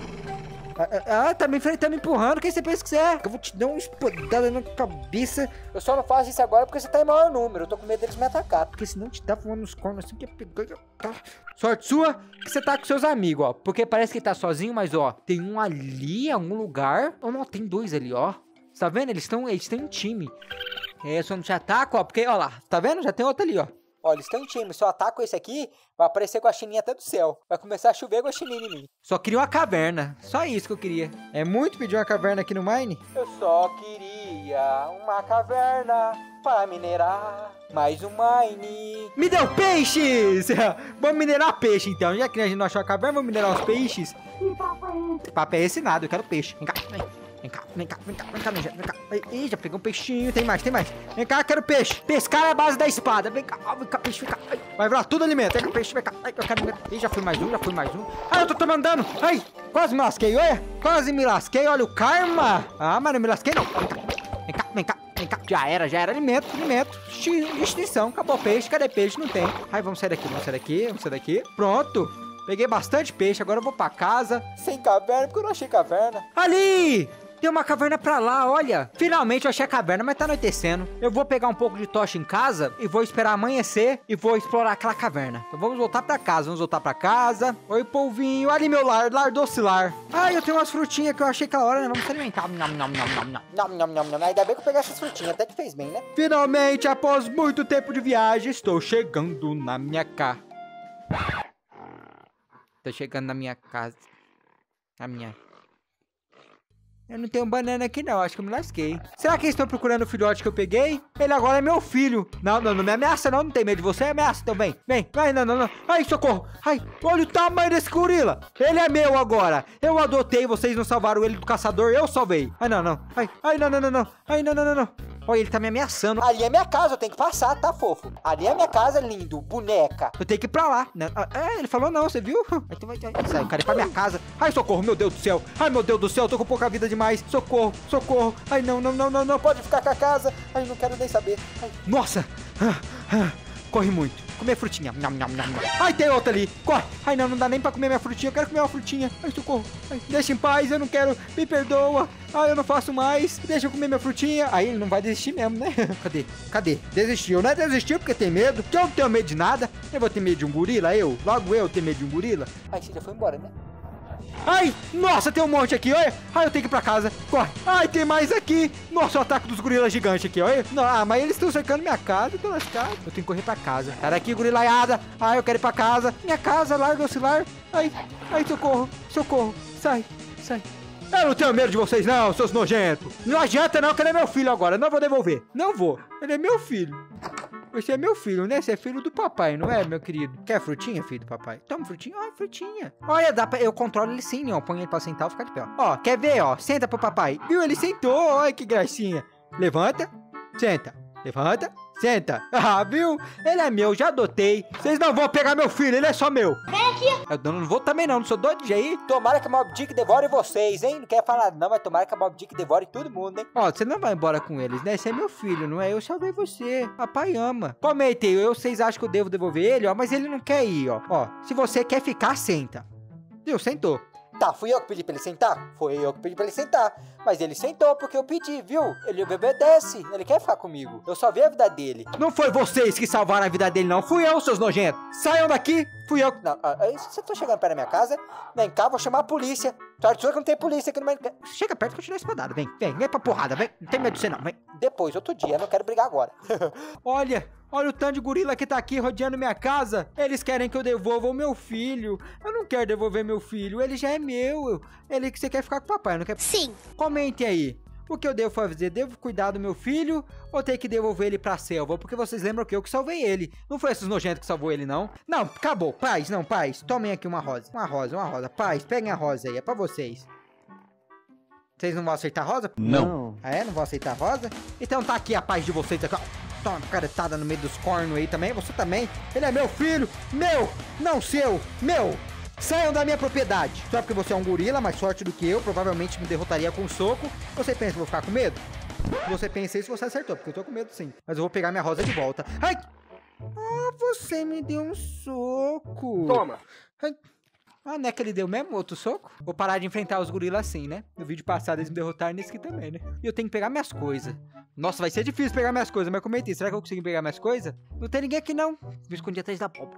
Ah, ah, tá me, tá me empurrando, quem você pensa que você é? Eu vou te dar uma espadada na cabeça. Eu só não faço isso agora porque você tá em maior número. Eu tô com medo deles me atacar. Porque senão te dá voando nos cornos assim que é pegar. Sorte sua que você tá com seus amigos, ó. Porque parece que tá sozinho, mas ó, tem um ali em algum lugar. Ou não, tem dois ali, ó. Você tá vendo? Eles estão eles têm um time. É, só não te ataco, ó. Porque, ó lá, tá vendo? Já tem outro ali, ó. Ó, eles têm um time. Se eu ataco esse aqui, vai aparecer guaxinim até do céu. Vai começar a chover guaxinim em mim. Só queria uma caverna. Só isso que eu queria. É muito pedir uma caverna aqui no Mine? Eu só queria uma caverna pra minerar mais um Mine. Me deu peixes! Vamos minerar peixe, então. Já que a gente não achou a caverna, vamos minerar os peixes. Papo é esse nada, eu quero peixe. Vem cá, vem. Vem cá, vem cá, vem cá, vem cá, vem cá. Ih, já peguei um peixinho. Tem mais, tem mais. Vem cá, quero peixe. Pescar é a base da espada. Vem cá, vem cá, peixe, vem cá. Ai, vai virar tudo alimento. Vem cá, peixe, vem cá. Ai, eu quero... Ih, já fui mais um, já fui mais um. Ai, eu tô tomando dano. Ai, quase me lasquei, olha. Quase me lasquei, olha o karma. Ah, mas não me lasquei, não. Vem cá, vem cá, vem cá. Vem cá. Já era, já era alimento, alimento. Extinção, acabou peixe. Cadê peixe? Não tem. Ai, vamos sair daqui, vamos sair daqui, vamos sair daqui. Pronto. Peguei bastante peixe, agora eu vou pra casa. Sem caverna, porque eu não achei caverna. Ali! Tem uma caverna pra lá, olha. Finalmente eu achei a caverna, mas tá anoitecendo. Eu vou pegar um pouco de tocha em casa e vou esperar amanhecer e vou explorar aquela caverna. Então vamos voltar pra casa, vamos voltar pra casa. Oi, polvinho. Ali meu lar, lar docilar. Ai, eu tenho umas frutinhas que eu achei aquela hora, né? Vamos se alimentar. Nham, nham, nham, nham, nham. Nham, nham, nham, nham. Ainda bem que eu peguei essas frutinhas, até que fez bem, né? Finalmente, após muito tempo de viagem, estou chegando na minha casa. Tô chegando na minha casa. Na minha... Eu não tenho banana aqui não, acho que eu me lasquei. Será que eles estão procurando o filhote que eu peguei? Ele agora é meu filho. Não, não, não me ameaça não, não tem medo de você, ameaça, então vem. Vem, vai, não, não, não. Ai, socorro. Ai, olha o tamanho desse gorila. Ele é meu agora. Eu adotei, vocês não salvaram ele do caçador, eu salvei. Ai, não, não. Ai, ai, não, não, não, não. Ai, não, não, não, não. Olha, ele tá me ameaçando. Ali é minha casa, eu tenho que passar, tá, fofo? Ali é minha casa, lindo, boneca. Eu tenho que ir pra lá. É, ele falou não, você viu? Então vai, vai, sai, cara, é pra minha casa. Ai, socorro, meu Deus do céu. Ai, meu Deus do céu, eu tô com pouca vida demais. Socorro, socorro. Ai, não, não, não, não, não. Pode ficar com a casa. Ai, não quero nem saber. Ai. Nossa. Ah, ah. Corre muito. Comer frutinha. Nham, nham, nham. Ai, tem outra ali. Corre. Ai, não, não dá nem pra comer minha frutinha. Eu quero comer uma frutinha. Ai, socorro. Ai, deixa em paz, eu não quero. Me perdoa. Ai, eu não faço mais. Deixa eu comer minha frutinha. Aí ele não vai desistir mesmo, né? Cadê? Cadê? Desistiu, né? Desistiu porque tem medo. Que eu não tenho medo de nada. Eu vou ter medo de um gorila, eu? Logo eu tenho medo de um gorila. Ai, você já foi embora, né? Ai, nossa, tem um monte aqui, olha. Ai, eu tenho que ir pra casa. Corre. Ai, tem mais aqui. Nossa, o ataque dos gorilas gigantes aqui, olha. Não, ah, mas eles estão cercando minha casa, então lascado. Eu tenho que correr pra casa. Sai daqui, gorilaiada. Ai, eu quero ir pra casa. Minha casa, larga oscilar. Ai, ai, socorro, socorro. Sai, sai. Eu não tenho medo de vocês não, seus nojentos. Não adianta não, que ele é meu filho agora. Não vou devolver. Não vou. Ele é meu filho. Você é meu filho, né? Você é filho do papai, não é, meu querido? Quer frutinha, filho do papai? Toma frutinha. Ó, frutinha. Olha, dá pra... eu controlo ele sim, ó. Põe ele pra sentar ou ficar de pé, ó. Ó, quer ver, ó? Senta pro papai. Viu? Ele sentou. Olha que gracinha. Levanta. Senta. Levanta. Senta. Ah, viu? Ele é meu, já adotei. Vocês não vão pegar meu filho, ele é só meu. Vem aqui. Eu não vou também não, não sou doido de aí. Tomara que a Mob Dick devore vocês, hein? Não quer falar não, mas tomara que a Mob Dick devore todo mundo, hein? Ó, você não vai embora com eles, né? Você é meu filho, não é? Eu salvei você. Papai ama. Comentem, eu, vocês acham que eu devo devolver ele, ó, mas ele não quer ir, ó. Ó, se você quer ficar, senta. Viu? Sentou. Tá, fui eu que pedi pra ele sentar? Foi eu que pedi pra ele sentar. Mas ele sentou porque eu pedi, viu? Ele obedece, ele quer ficar comigo. Eu salvei a vida dele. Não foi vocês que salvaram a vida dele, não. Fui eu, seus nojentos. Saiam daqui. Fui eu. Não, você tá chegando perto da minha casa? Vem cá, vou chamar a polícia. Sorte sua que não tem polícia aqui no meio. Chega perto que eu te dou espadada. Vem, vem, vem pra porrada. Vem. Não tem medo de você, não. Vem. Depois, outro dia, eu não quero brigar agora. Olha, olha o tanto de gorila que tá aqui rodeando minha casa. Eles querem que eu devolva o meu filho. Eu não quero devolver meu filho. Ele já é meu. Ele que você quer ficar com o papai, não quer? Sim. Comente aí. O que eu devo fazer? Devo cuidar do meu filho ou ter que devolver ele pra selva? Porque vocês lembram que eu que salvei ele. Não foi esses nojentos que salvou ele, não. Não, acabou. Paz, não, paz. Tomem aqui uma rosa. Uma rosa, uma rosa. Paz, peguem a rosa aí. É pra vocês. Vocês não vão aceitar a rosa? Não. Ah, é? Não vão aceitar a rosa? Então tá aqui a paz de vocês. Aqui, ó. Toma uma caretada no meio dos cornos aí também. Você também. Ele é meu filho. Meu. Não seu. Meu. Saiam da minha propriedade. Só porque você é um gorila, mais forte do que eu, provavelmente me derrotaria com um soco. Você pensa que eu vou ficar com medo? Você pensa isso, você acertou, porque eu tô com medo sim. Mas eu vou pegar minha rosa de volta. Ai! Ah, você me deu um soco. Toma. Ai. Ah, não é que ele deu mesmo outro soco? Vou parar de enfrentar os gorilas assim, né? No vídeo passado eles me derrotaram nesse aqui também, né? E eu tenho que pegar minhas coisas. Nossa, vai ser difícil pegar minhas coisas, mas comentei. Será que eu consigo pegar minhas coisas? Não tem ninguém aqui, não. Me escondi atrás da abóbora.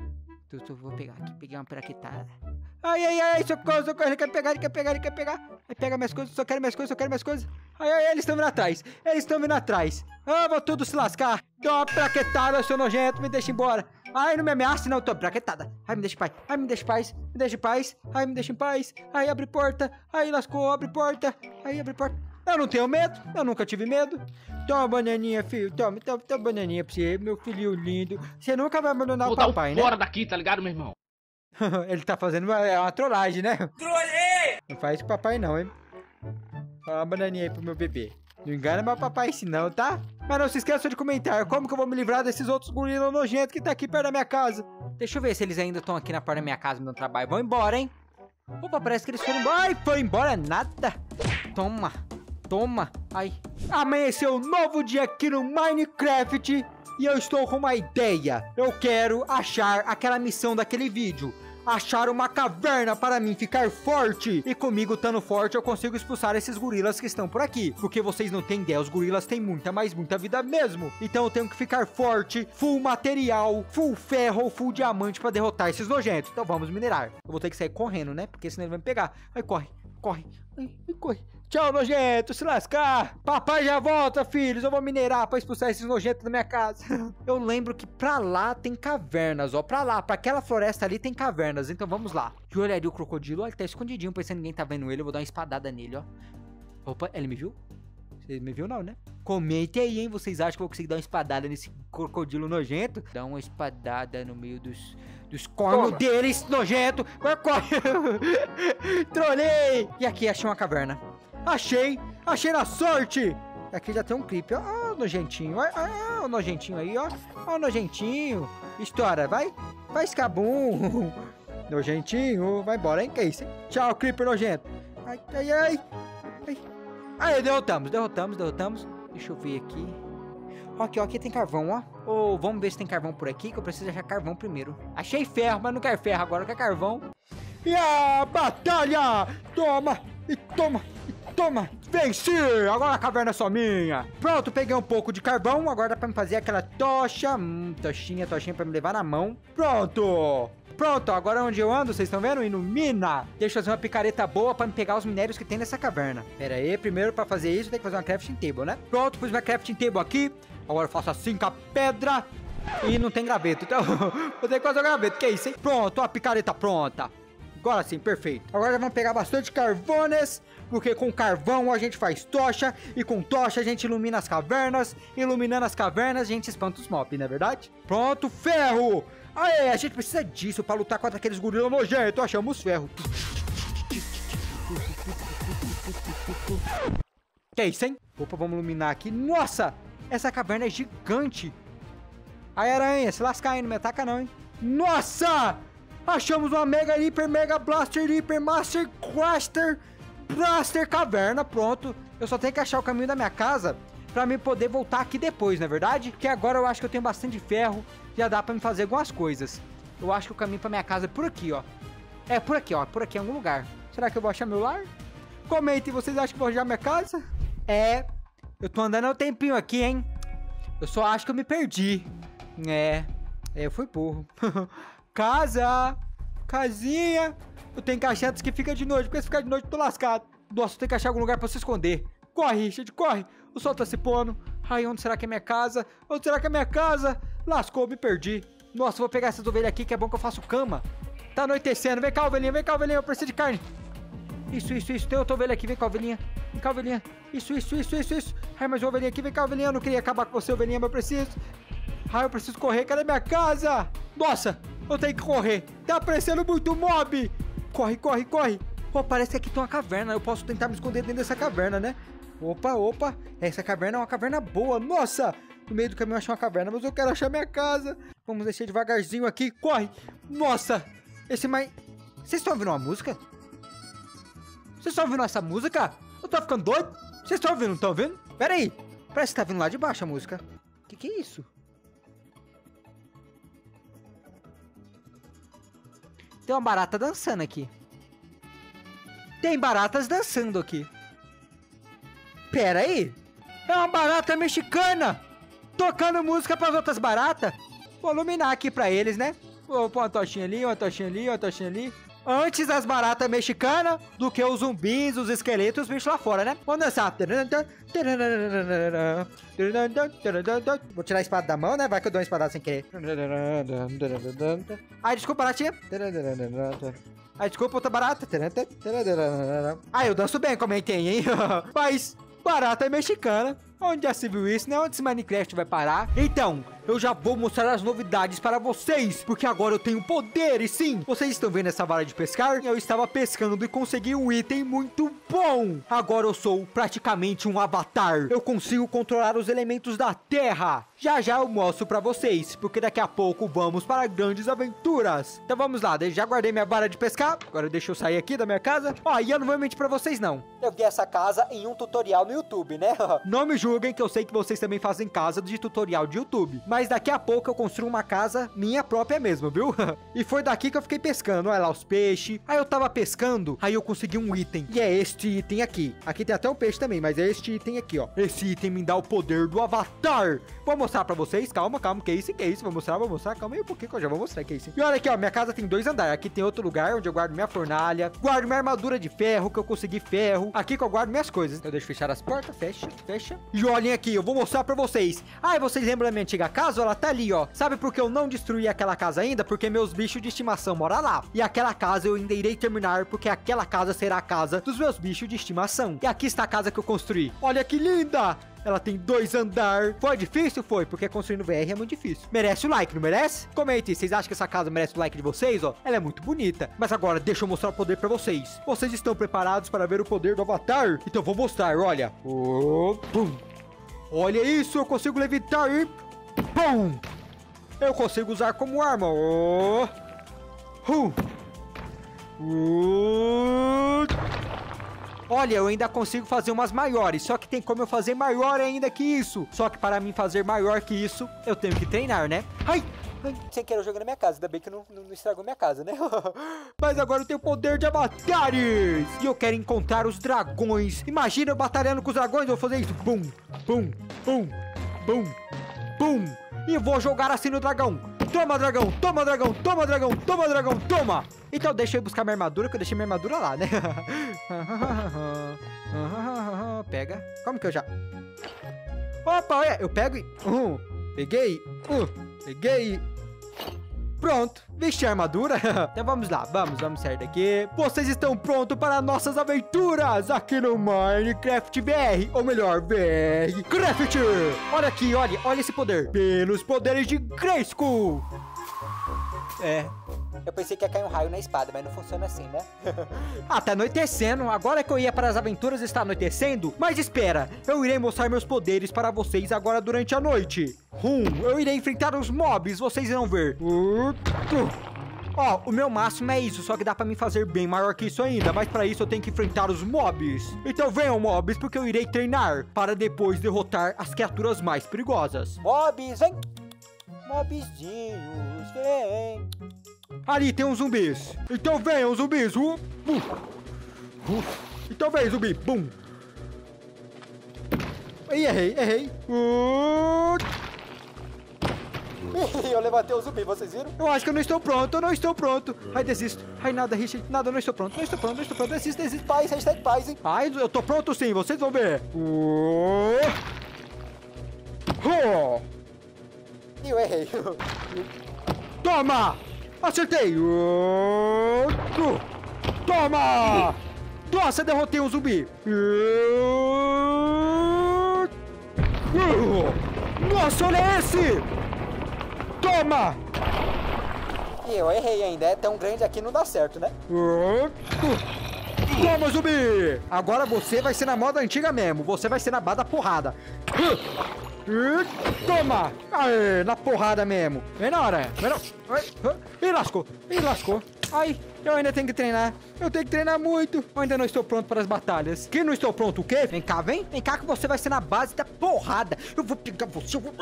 Eu vou pegar aqui, peguei uma paraquetada. Ai, ai, ai, socorro, socorro, ele quer pegar, ele quer pegar, ele quer pegar. Aí pega minhas coisas, só quero minhas coisas, só quero minhas coisas. Ai, ai, ai, eles estão vindo atrás, eles estão vindo atrás. Ah, vou tudo se lascar. Tô praquetada, seu nojento, me deixa embora. Ai, não me ameace, não, tô praquetada. Ai, me deixa em paz, ai, me deixa em paz, me deixa em paz. Ai, me deixa em paz, ai, abre porta. Ai, lascou, abre porta. Ai, abre porta. Eu não tenho medo, eu nunca tive medo. Toma bananinha, filho, toma, toma, toma bananinha pra você, meu filhinho lindo. Você nunca vai abandonar o papai, né? Fora daqui, tá ligado, meu irmão? Ele tá fazendo uma, uma trollagem, né? Trolei! Não faz com o papai não, hein? Dá uma bananinha aí pro meu bebê. Não engana meu papai assim não, tá? Mas não se esqueça de comentar como que eu vou me livrar desses outros gorilas nojentos que tá aqui perto da minha casa. Deixa eu ver se eles ainda estão aqui na porta da minha casa me dando trabalho. Vão embora, hein? Opa, parece que eles foram embora. Ai, foram embora nada. Toma, toma. Ai. Amanheceu um novo dia aqui no Minecraft. E eu estou com uma ideia. Eu quero achar aquela missão daquele vídeo. Achar uma caverna para mim ficar forte. E comigo estando forte eu consigo expulsar esses gorilas que estão por aqui. Porque vocês não têm ideia, os gorilas têm muita, mas muita vida mesmo. Então eu tenho que ficar forte, full material, full ferro ou full diamante para derrotar esses nojentos. Então vamos minerar. Eu vou ter que sair correndo, né? Porque senão ele vai me pegar. Ai, corre, corre, ai, corre. Tchau, nojento, se lascar. Papai já volta, filhos. Eu vou minerar pra expulsar esses nojentos da minha casa. Eu lembro que pra lá tem cavernas, ó. Pra lá, pra aquela floresta ali tem cavernas. Então vamos lá. De olho ali o crocodilo. Olha, ele tá escondidinho, pensando que ninguém tá vendo ele. Eu vou dar uma espadada nele, ó. Opa, ele me viu? Vocês me viu não, né? Comente aí, hein. Vocês acham que eu vou conseguir dar uma espadada nesse crocodilo nojento? Dá uma espadada no meio dos... dos cornos deles, nojento. Vai, corre. Trolei. E aqui, achei uma caverna. Achei, achei na sorte. Aqui já tem um clipe, ó, ó, nojentinho, ó, ó, ó, o nojentinho aí, ó, ó, o nojentinho. Estoura, vai, vai, escabum. Nojentinho, vai embora, hein, que é isso, hein? Tchau, creeper nojento. Ai, ai, ai, ai. Aí, derrotamos, derrotamos, derrotamos. Deixa eu ver aqui. Ó, aqui, ó, aqui tem carvão, ó. Ou vamos ver se tem carvão por aqui, que eu preciso achar carvão primeiro. Achei ferro, mas não quero ferro agora, eu quero carvão. E a batalha! Toma, e toma. Toma, venci! Agora a caverna é só minha. Pronto, peguei um pouco de carvão. Agora dá pra me fazer aquela tocha. Hum, tochinha, tochinha pra me levar na mão. Pronto! Pronto, agora onde eu ando, vocês estão vendo? Ilumina! Deixa eu fazer uma picareta boa pra me pegar os minérios que tem nessa caverna. Pera aí, primeiro pra fazer isso tem que fazer uma crafting table, né? Pronto, pus minha crafting table aqui. Agora eu faço assim com a pedra. E não tem graveto, então vou ter que fazer o graveto, que é isso, hein? Pronto, a picareta pronta. Agora sim, perfeito. Agora vamos pegar bastante carvones, porque com carvão a gente faz tocha, e com tocha a gente ilumina as cavernas, iluminando as cavernas a gente espanta os mobs, não é verdade? Pronto, ferro! Aê, a gente precisa disso pra lutar contra aqueles gorilas nojentos, achamos ferro. Que é isso, hein? Opa, vamos iluminar aqui. Nossa, essa caverna é gigante. Aí, aranha, se lascar aí, não me ataca não, hein? Nossa! Achamos uma Mega Hiper Mega Blaster Hiper Master Cluster Blaster Caverna, pronto. Eu só tenho que achar o caminho da minha casa pra me poder voltar aqui depois, não é verdade? Porque agora eu acho que eu tenho bastante ferro, já dá pra me fazer algumas coisas. Eu acho que o caminho pra minha casa é por aqui, ó. É por aqui, ó, por aqui em algum lugar. Será que eu vou achar meu lar? Comentem, vocês acham que vou arranjar minha casa? É, eu tô andando há um tempinho aqui, hein? Eu só acho que eu me perdi. É, é eu fui burro. Casa, casinha. Eu tenho que achar antes que fica de noite, porque se ficar de noite eu tô lascado. Nossa, eu tenho que achar algum lugar pra se esconder. Corre, Richard, corre. O sol tá se pondo. Ai, onde será que é minha casa? Onde será que é minha casa? Lascou, me perdi. Nossa, vou pegar essas ovelhas aqui que é bom que eu faço cama. Tá anoitecendo. Vem cá, ovelhinha, vem cá, ovelhinha. Eu preciso de carne. Isso, isso, isso. Tem outra ovelha aqui. Vem cá, ovelhinha. Vem cá, ovelhinha. Isso, isso, isso, isso, isso. Ai, mais uma ovelhinha aqui. Vem cá, ovelhinha. Eu não queria acabar com você, ovelhinha, mas eu preciso. Ai, eu preciso correr. Cadê minha casa? Nossa, eu tenho que correr. Tá aparecendo muito mob. Corre, corre, corre. Pô, parece que aqui tem uma caverna. Eu posso tentar me esconder dentro dessa caverna, né? Opa, opa. Essa caverna é uma caverna boa. Nossa, no meio do caminho eu achei uma caverna, mas eu quero achar minha casa. Vamos descer devagarzinho aqui. Corre. Nossa, esse mais... Vocês estão ouvindo uma música? Vocês estão ouvindo essa música? Eu tô ficando doido? Vocês estão ouvindo, não estão ouvindo? Pera aí. Parece que tá vindo lá de baixo a música. Que que é isso? Tem uma barata dançando aqui. Tem baratas dançando aqui. Pera aí. É uma barata mexicana. Tocando música pras outras baratas. Vou iluminar aqui pra eles, né? Vou pôr uma tochinha ali, uma tochinha ali, uma tochinha ali. Antes as baratas mexicanas do que os zumbis, os esqueletos, os bichos lá fora, né? Vamos dançar. Vou tirar a espada da mão, né? Vai que eu dou uma espadada sem querer. Ai, desculpa, baratinha. Ai, desculpa, outra barata. Ai, eu danço bem, comentei, hein? Mas barata é mexicana. Onde já se viu isso, né? Onde esse Minecraft vai parar? Então, eu já vou mostrar as novidades para vocês, porque agora eu tenho poder, e sim, vocês estão vendo essa vara de pescar? Eu estava pescando e consegui um item muito bom. Agora eu sou praticamente um avatar. Eu consigo controlar os elementos da terra. Já já eu mostro para vocês, porque daqui a pouco vamos para grandes aventuras. Então vamos lá, já guardei minha vara de pescar. Agora deixa eu sair aqui da minha casa. Ó, e eu não vou mentir para vocês não. Eu vi essa casa em um tutorial no YouTube, né? Não me julguem, que eu sei que vocês também fazem casa de tutorial de YouTube. Mas daqui a pouco eu construo uma casa minha própria mesmo, viu? E foi daqui que eu fiquei pescando. Olha lá os peixes. Aí eu tava pescando, aí eu consegui um item. E é este item aqui. Aqui tem até um peixe também, mas é este item aqui, ó. Esse item me dá o poder do avatar. Vou mostrar pra vocês. Calma, calma. Que é isso? Que é isso? Vou mostrar, vou mostrar. Calma aí um pouquinho que eu já vou mostrar que é isso. E olha aqui, ó. Minha casa tem dois andares. Aqui tem outro lugar onde eu guardo minha fornalha. Guardo minha armadura de ferro, que eu consegui ferro. Aqui que eu guardo minhas coisas. Eu deixo fechar as portas. Fecha, fecha. E olhem aqui, eu vou mostrar pra vocês. Ah, e vocês lembram da minha antiga casa? Ela tá ali, ó. Sabe por que eu não destruí aquela casa ainda? Porque meus bichos de estimação moram lá. E aquela casa eu ainda irei terminar, porque aquela casa será a casa dos meus bichos de estimação. E aqui está a casa que eu construí. Olha que linda! Ela tem dois andares. Foi difícil? Foi, porque construir no V R é muito difícil. Merece o like, não merece? Comente, vocês acham que essa casa merece o like de vocês, ó? Ela é muito bonita. Mas agora, deixa eu mostrar o poder pra vocês. Vocês estão preparados para ver o poder do avatar? Então vou mostrar, olha. Oh, pum. Olha isso, eu consigo levitar e... Pum! Eu consigo usar como arma. Oh. Uh. Uh. Olha, eu ainda consigo fazer umas maiores, só que tem como eu fazer maior ainda que isso. Só que para mim fazer maior que isso, eu tenho que treinar, né? Ai! Ai, sem querer eu joguei na minha casa, ainda bem que não, não, não estragou minha casa, né? Mas agora eu tenho poder de avatares! E eu quero encontrar os dragões. Imagina eu batalhando com os dragões, eu vou fazer isso. Bum, bum, bum, bum, bum. E vou jogar assim no dragão. Toma, dragão, toma, dragão, toma, dragão, toma, dragão, toma. Então deixa eu buscar minha armadura, que eu deixei minha armadura lá, né? Pega. Como que eu já... Opa, olha, eu pego e... Uh, peguei, uh, peguei. Pronto, vesti a armadura. Então vamos lá, vamos, vamos sair daqui. Vocês estão prontos para nossas aventuras aqui no Minecraft V R, ou melhor, V R Craft. Olha aqui, olha, olha esse poder. Pelos poderes de Grayskull. É, eu pensei que ia cair um raio na espada, mas não funciona assim, né? Ah, tá anoitecendo. Agora que eu ia para as aventuras está anoitecendo. Mas espera, eu irei mostrar meus poderes para vocês agora durante a noite. Hum, eu irei enfrentar os mobs, vocês irão ver. Ó, o meu máximo é isso, só que dá pra me fazer bem maior que isso ainda. Mas pra isso eu tenho que enfrentar os mobs. Então venham, mobs, porque eu irei treinar para depois derrotar as criaturas mais perigosas. Mobs, vem! Mobzinhos, vem! Ali tem uns zumbis. Então venham, zumbis! Uh, uh, uh. Então vem, zumbi. Bum. Ih, errei, errei. Uh... Eu levantei o zumbi, vocês viram? Eu acho que eu não estou pronto, eu não estou pronto. Ai, desisto. Ai, nada, Richard. Nada, eu não estou pronto. Não estou pronto, não estou pronto. Desisto, desisto. Paz, hashtag paz, hein? Ai, eu tô pronto sim, vocês vão ver. Uh... Uh... E eu errei. Toma! Acertei! Uh... Uh... Toma! Nossa, derrotei um zumbi. Uh... Uh... Nossa, olha esse! Toma! E eu errei ainda, é tão grande aqui, não dá certo, né? Uh... Uh... Toma, zumbi! Agora você vai ser na moda antiga mesmo. Você vai ser na bada porrada. Uh... Uh... Toma! Aê, na porrada mesmo. Vem na hora. Vem na... Uh... Ih, lascou. Ih, lascou. Ai, eu ainda tenho que treinar. Eu tenho que treinar muito. Eu ainda não estou pronto para as batalhas. Que não estou pronto o quê? Vem cá, vem. Vem cá que você vai ser na base da porrada. Eu vou pegar você. Eu vou...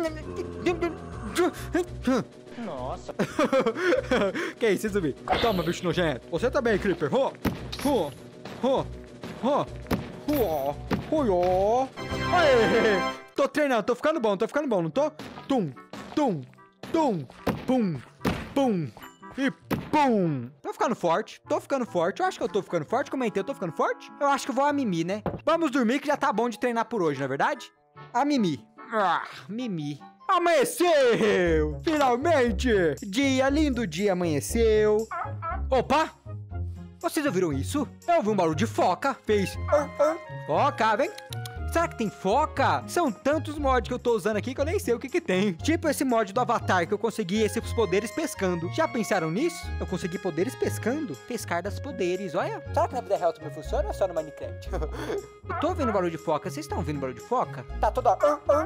Nossa. Que isso, zumbi? Toma, bicho nojento. Você também, Creeper. Ho, ho, ho, ho, ho, ho, ho. Aê, tô treinando, tô ficando bom, tô ficando bom, não tô? Tum, tum, tum, pum, pum e pum. Tô ficando forte, tô ficando forte. Eu acho que eu tô ficando forte. Comentei, eu tô ficando forte? Eu acho que eu vou a Mimi, né? Vamos dormir que já tá bom de treinar por hoje, não é verdade? A Mimi. Ah, Mimi. Amanheceu! Finalmente! Dia, lindo dia, amanheceu. Opa! Vocês ouviram isso? Eu ouvi um barulho de foca. Fez... Foca, vem! Será que tem foca? São tantos mods que eu tô usando aqui que eu nem sei o que que tem. Tipo esse mod do Avatar que eu consegui esses poderes pescando. Já pensaram nisso? Eu consegui poderes pescando? Pescar das poderes, olha. Será que na vida real também funciona ou é só no Minecraft? Eu tô ouvindo barulho de foca. Vocês estão ouvindo barulho de foca? Tá toda...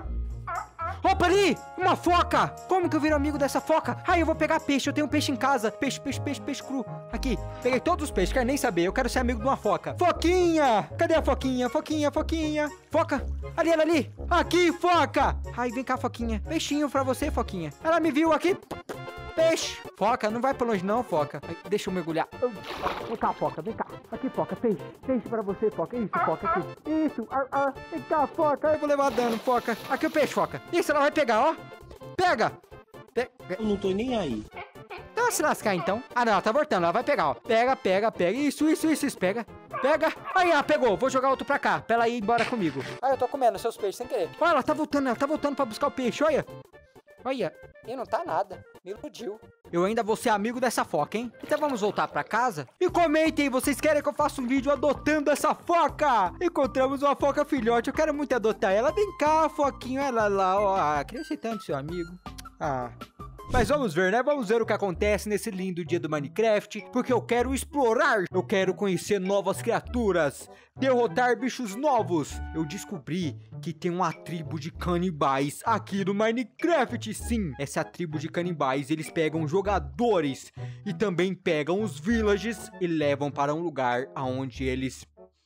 Opa, ali! Uma foca! Como que eu viro amigo dessa foca? Ai, eu vou pegar peixe, eu tenho peixe em casa. Peixe, peixe, peixe, peixe cru. Aqui, peguei todos os peixes, quero nem saber. Eu quero ser amigo de uma foca. Foquinha! Cadê a foquinha? Foquinha, foquinha. Foca! Ali, ela ali! Aqui, foca! Ai, vem cá, foquinha. Peixinho pra você, foquinha. Ela me viu aqui. Peixe! Foca, não vai pra longe não, foca. Ai, deixa eu mergulhar. Vem cá, foca, vem cá. Aqui, foca, peixe. Peixe pra você, foca. Isso, foca, aqui. Isso, ar, ar. Vem cá, foca. Eu vou levar dano, foca. Aqui o peixe, foca. Isso, ela vai pegar, ó. Pega. Pe Eu não tô nem aí. Então se lascar, então. Ah, não, ela tá voltando. Ela vai pegar, ó. Pega, pega, pega. Isso, isso, isso, isso. Pega. Pega. Aí, ela pegou. Vou jogar outro pra cá. Pra ela ir embora comigo. Ah, eu tô comendo seus peixes sem querer. Olha, ela tá voltando. Ela tá voltando pra buscar o peixe, olha. Olha. E não tá nada. Me iludiu. Eu ainda vou ser amigo dessa foca, hein? Então vamos voltar pra casa? E comentem, vocês querem que eu faça um vídeo adotando essa foca? Encontramos uma foca filhote, eu quero muito adotar ela. Vem cá, foquinho, ela lá, ó. Ah, queria ser tanto seu amigo. Ah... Mas vamos ver, né? Vamos ver o que acontece nesse lindo dia do Minecraft, porque eu quero explorar, eu quero conhecer novas criaturas, derrotar bichos novos. Eu descobri que tem uma tribo de canibais aqui no Minecraft, sim. Essa tribo de canibais, eles pegam jogadores e também pegam os villages e levam para um lugar onde eles...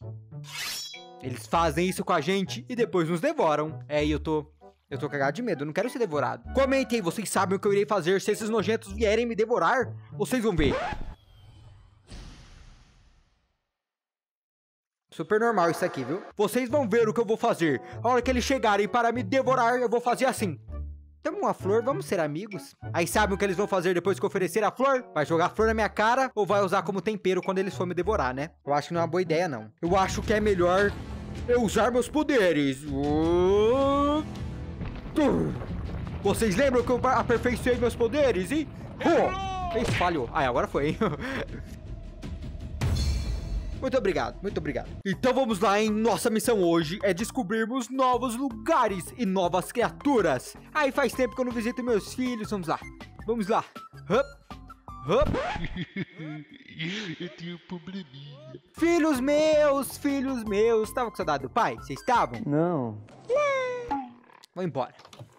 Eles fazem isso com a gente e depois nos devoram. É, e eu tô... Eu tô cagado de medo, eu não quero ser devorado. Comentem, vocês sabem o que eu irei fazer se esses nojentos vierem me devorar? Vocês vão ver. Super normal isso aqui, viu? Vocês vão ver o que eu vou fazer. A hora que eles chegarem para me devorar, eu vou fazer assim. Temos uma flor, vamos ser amigos. Aí sabem o que eles vão fazer depois que eu oferecer a flor? Vai jogar a flor na minha cara ou vai usar como tempero quando eles for me devorar, né? Eu acho que não é uma boa ideia, não. Eu acho que é melhor eu usar meus poderes. Uh... Vocês lembram que eu aperfeiçoei meus poderes, hein? Oh, isso falhou. Ah, agora foi, hein? Muito obrigado, muito obrigado. Então vamos lá, hein? Nossa missão hoje é descobrirmos novos lugares e novas criaturas. Aí faz tempo que eu não visito meus filhos. Vamos lá, vamos lá. Hup, hup. Eu tenho um probleminha. Filhos meus, filhos meus. Tava com saudade do pai? Vocês estavam? Não. Vou embora.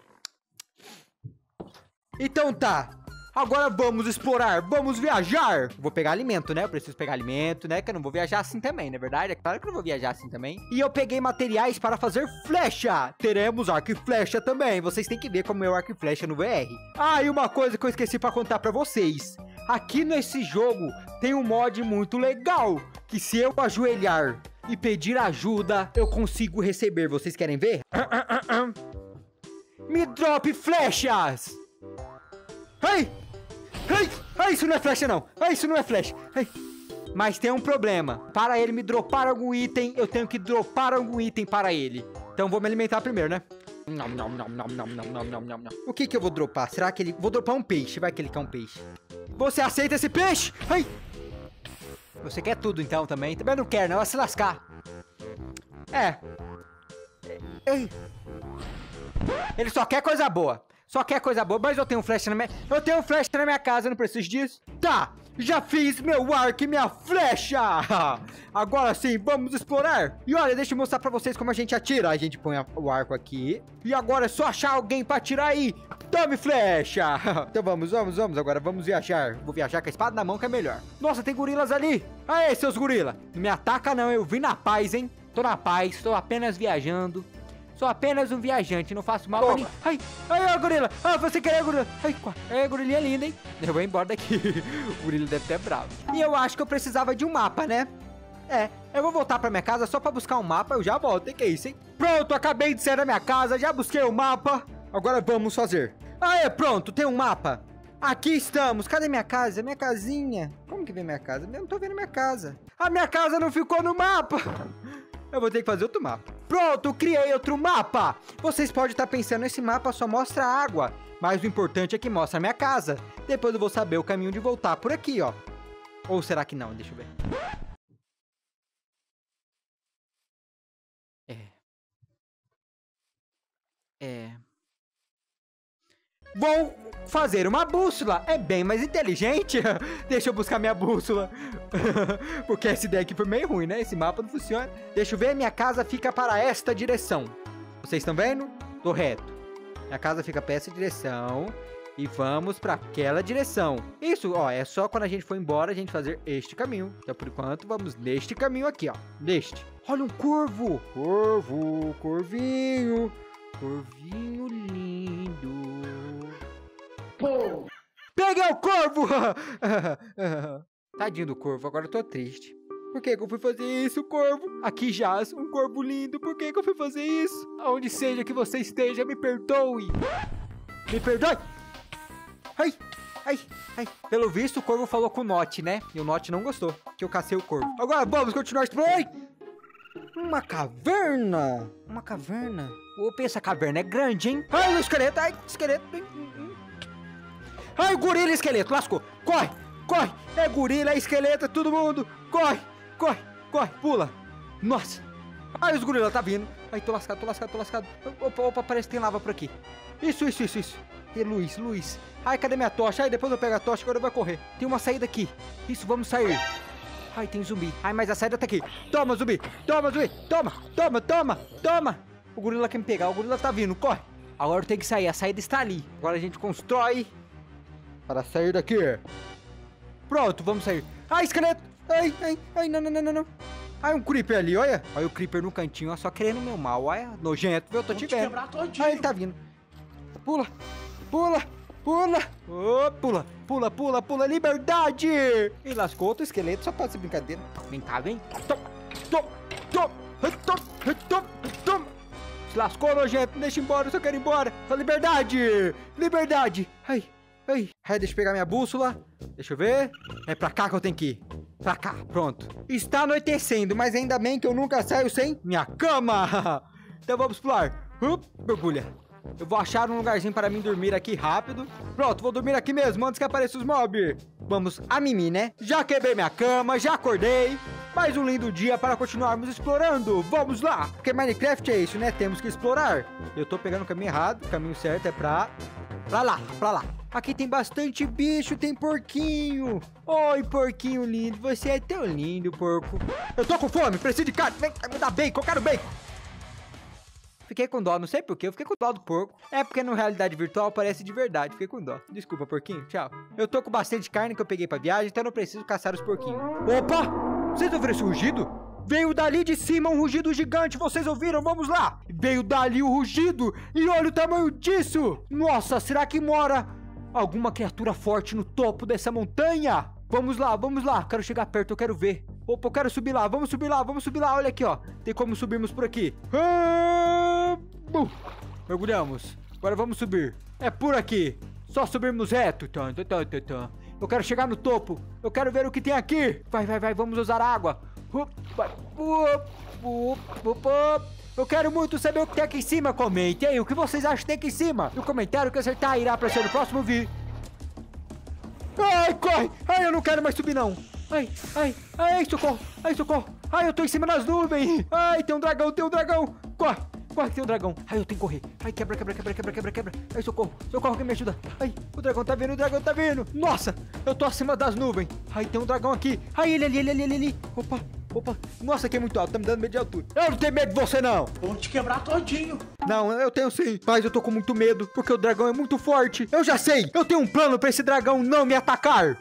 Então tá. Agora vamos explorar, vamos viajar. Vou pegar alimento, né? Eu preciso pegar alimento, né? Que eu não vou viajar assim também, não é verdade? É claro que eu não vou viajar assim também. E eu peguei materiais para fazer flecha. Teremos arco e flecha também. Vocês têm que ver como é o arco e flecha no V R. Ah, e uma coisa que eu esqueci para contar para vocês. aqui nesse jogo tem um mod muito legal, que se eu ajoelhar e pedir ajuda, eu consigo receber. Vocês querem ver? Me drop flechas! Ai! Ai! Ai, isso não é flecha não! Ai, isso não é flecha! Ai. Mas tem um problema. Para ele me dropar algum item, eu tenho que dropar algum item para ele. Então vou me alimentar primeiro, né? Não, não, não, não, não, não, não, não, não, não. O que que eu vou dropar? Será que ele... Vou dropar um peixe. Vai que ele quer um peixe. Você aceita esse peixe? Ai! Você quer tudo então também? Também não quer, não. Vai se lascar. É. Ei. Ele só quer coisa boa. Só quer coisa boa. Mas eu tenho flecha na minha... Eu tenho flecha na minha casa, eu não preciso disso. Tá. Já fiz meu arco e minha flecha. Agora sim, vamos explorar. E olha, deixa eu mostrar pra vocês como a gente atira. A gente põe o arco aqui. E agora é só achar alguém pra atirar aí. Tome flecha. Então vamos, vamos, vamos. Agora vamos viajar. Vou viajar com a espada na mão que é melhor. Nossa, tem gorilas ali. Aê, seus gorila. Não me ataca não, eu vim na paz, hein. Tô na paz, tô apenas viajando. Sou apenas um viajante, não faço mal pra ninguém. Ai, ai, ó, gorila. Ah, você quer gorila. Ai, é, gorilinha linda, hein? Eu vou embora daqui. O gorila deve ter bravo. E eu acho que eu precisava de um mapa, né? É, eu vou voltar pra minha casa só pra buscar um mapa. Eu já volto, hein? Que isso, hein? Pronto, acabei de sair da minha casa, já busquei o mapa. Agora vamos fazer. Ah, é, pronto, tem um mapa. Aqui estamos. Cadê minha casa? Minha casinha. Como que vem minha casa? Eu não tô vendo minha casa. A minha casa não ficou no mapa. Eu vou ter que fazer outro mapa. Pronto, criei outro mapa. Vocês podem estar pensando, esse mapa só mostra água. Mas o importante é que mostra a minha casa. Depois eu vou saber o caminho de voltar por aqui, ó. Ou será que não? Deixa eu ver. É. É. Vou fazer uma bússola. É bem mais inteligente. Deixa eu buscar minha bússola. Porque essa ideia aqui foi meio ruim, né? Esse mapa não funciona. Deixa eu ver. Minha casa fica para esta direção. Vocês estão vendo? Tô reto. Minha casa fica para essa direção. E vamos para aquela direção. Isso, ó. É só quando a gente for embora a gente fazer este caminho. Então, por enquanto, vamos neste caminho aqui, ó. Neste. Olha um corvo. Corvo. Corvinho. Corvinho lindo. Pô. Peguei o corvo! Tadinho do corvo, agora eu tô triste. Por que que eu fui fazer isso, corvo? Aqui jaz um corvo lindo, por que que eu fui fazer isso? Aonde seja que você esteja, me perdoe. Me perdoe! Ai, ai, ai. Pelo visto, o corvo falou com o Note, né? E o Note não gostou, que eu cacei o corvo. Agora vamos continuar explorando. Uma caverna. Uma caverna. Opa, essa caverna é grande, hein? Ai, o esqueleto, ai, esqueleto. Ai, gorila e esqueleto, lascou. Corre, corre. É gorila, é esqueleto, é todo mundo. Corre, corre, corre, pula. Nossa. Ai, os gorila tá vindo. Ai, tô lascado, tô lascado, tô lascado. Opa, opa, parece que tem lava por aqui. Isso, isso, isso, isso. E luz, luz. Ai, cadê minha tocha? Ai, depois eu pego a tocha, agora eu vou correr. Tem uma saída aqui. Isso, vamos sair. Ai, tem zumbi. Ai, mas a saída tá aqui. Toma, zumbi. Toma, zumbi. Toma, toma, toma, toma. O gorila quer me pegar. O gorila tá vindo. Corre. Agora eu tenho que sair. A saída está ali. Agora a gente constrói para sair daqui. Pronto, vamos sair. Ai, esqueleto. Ai, ai, ai, não, não, não, não. Ai, um creeper ali, olha. Olha o creeper no cantinho, ó, só querendo meu mal. Olha, nojento, viu? Eu tô te vendo. Ai, ele tá vindo. Pula, pula, pula. Oh, pula, pula, pula, pula. Liberdade. E lascou outro esqueleto, só pode ser brincadeira. Vem cá, vem. Toma, toma, toma, toma, toma, toma. Se lascou, nojento. Deixa embora, eu só quero ir embora. A liberdade, liberdade. Ai, ai. Ai, deixa eu pegar minha bússola. Deixa eu ver. É pra cá que eu tenho que ir. Pra cá, pronto. Está anoitecendo, mas ainda bem que eu nunca saio sem minha cama. Então vamos pular. Up, mergulha. Eu vou achar um lugarzinho para mim dormir aqui rápido. Pronto, vou dormir aqui mesmo antes que apareça os mobs. Vamos a mimir, né? Já quebrei minha cama, já acordei. Mais um lindo dia para continuarmos explorando. Vamos lá. Porque Minecraft é isso, né? Temos que explorar. Eu tô pegando o caminho errado. O caminho certo é pra... Pra lá, pra lá. Aqui tem bastante bicho, tem porquinho. Oi, porquinho lindo. Você é tão lindo, porco. Eu tô com fome, preciso de carne. Vem, me dá bacon, eu quero bacon. Fiquei com dó, não sei porquê, eu fiquei com dó do porco. É porque na realidade virtual parece de verdade, fiquei com dó. Desculpa, porquinho, tchau. Eu tô com bastante carne que eu peguei pra viagem, então eu não preciso caçar os porquinhos. Opa! Vocês ouviram esse rugido? Veio dali de cima um rugido gigante, vocês ouviram? Vamos lá! Veio dali o rugido, e olha o tamanho disso! Nossa, será que mora alguma criatura forte no topo dessa montanha. Vamos lá, vamos lá. Quero chegar perto, eu quero ver. Opa, eu quero subir lá. Vamos subir lá, vamos subir lá. Olha aqui, ó. Tem como subirmos por aqui. Ah, bum. Mergulhamos. Agora vamos subir. É por aqui. Só subirmos reto. Tum, tum, tum, tum, tum. Eu quero chegar no topo. Eu quero ver o que tem aqui. Vai, vai, vai. Vamos usar água. Up, vai. Up, up, up, up. Eu quero muito saber o que tem aqui em cima. Comente aí o que vocês acham que tem aqui em cima. No comentário que acertar irá aparecer no próximo vídeo. Ai, corre. Ai, eu não quero mais subir, não. Ai, ai, ai, socorro. Ai, socorro. Ai, eu tô em cima das nuvens. Ai, tem um dragão, tem um dragão. Corre. Corre que tem um dragão. Ai, eu tenho que correr. Ai, quebra, quebra, quebra, quebra, quebra, quebra. Ai, socorro. Socorro que me ajuda. Ai, o dragão tá vindo, o dragão tá vindo. Nossa, eu tô acima das nuvens. Ai, tem um dragão aqui. Ai, ele ali, ele ali, ele ali. Opa, opa. Nossa, aqui é muito alto, tá me dando medo de altura. Eu não tenho medo de você, não. Vou te quebrar todinho. Não, eu tenho sim. Mas eu tô com muito medo, porque o dragão é muito forte. Eu já sei. Eu tenho um plano pra esse dragão não me atacar.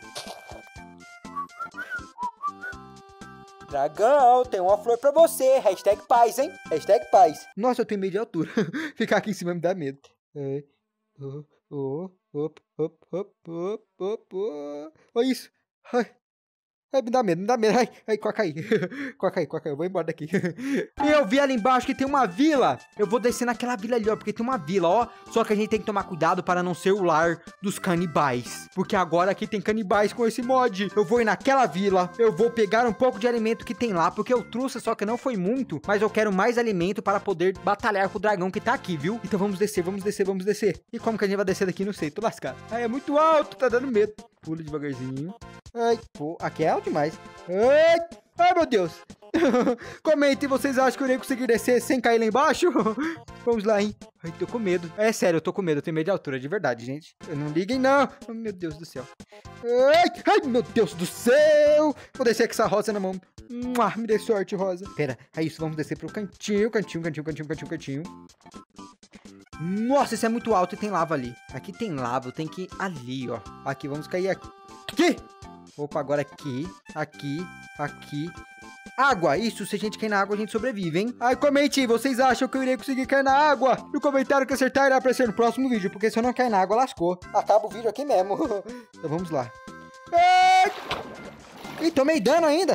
Dragão, tem uma flor pra você. Hashtag paz, hein? Hashtag paz. Nossa, eu tenho medo de altura. Ficar aqui em cima me dá medo. É. Oh, oh, op, op, op, op, op, op. Olha isso. Ai. Ai, me dá medo, me dá medo. Ai, ai, coca aí. Coca aí, coca aí. Eu vou embora daqui. Eu vi ali embaixo que tem uma vila. Eu vou descer naquela vila ali, ó. Porque tem uma vila, ó. Só que a gente tem que tomar cuidado para não ser o lar dos canibais. Porque agora aqui tem canibais com esse mod. Eu vou ir naquela vila. Eu vou pegar um pouco de alimento que tem lá. Porque eu trouxe, só que não foi muito. Mas eu quero mais alimento para poder batalhar com o dragão que tá aqui, viu? Então vamos descer, vamos descer, vamos descer. E como que a gente vai descer daqui? Não sei, tô lascado. Ai, é muito alto, tá dando medo. Pula devagarzinho. Ai, pô, aqui é alto demais. Ai, ai, meu Deus. Comentem, vocês acham que eu irei conseguir descer sem cair lá embaixo? Vamos lá, hein? Ai, tô com medo. É sério, eu tô com medo. Eu tenho medo de altura, de verdade, gente. Não liguem, não. Oh, meu Deus do céu. Ai, ai, meu Deus do céu. Vou descer com essa rosa na mão. Mua, me dê sorte, rosa. Pera, é isso. Vamos descer pro cantinho, cantinho, cantinho, cantinho, cantinho, cantinho. Nossa, isso é muito alto e tem lava ali. Aqui tem lava, eu tenho que ir ali, ó. Aqui, vamos cair aqui. Aqui! Opa, agora aqui, aqui, aqui. Água, isso, se a gente cair na água, a gente sobrevive, hein? Ai, comente, vocês acham que eu irei conseguir cair na água? No comentário que acertar irá aparecer no próximo vídeo, porque se eu não cair na água, lascou. Acaba o vídeo aqui mesmo. Então vamos lá. Ai! Ih, tomei dano ainda.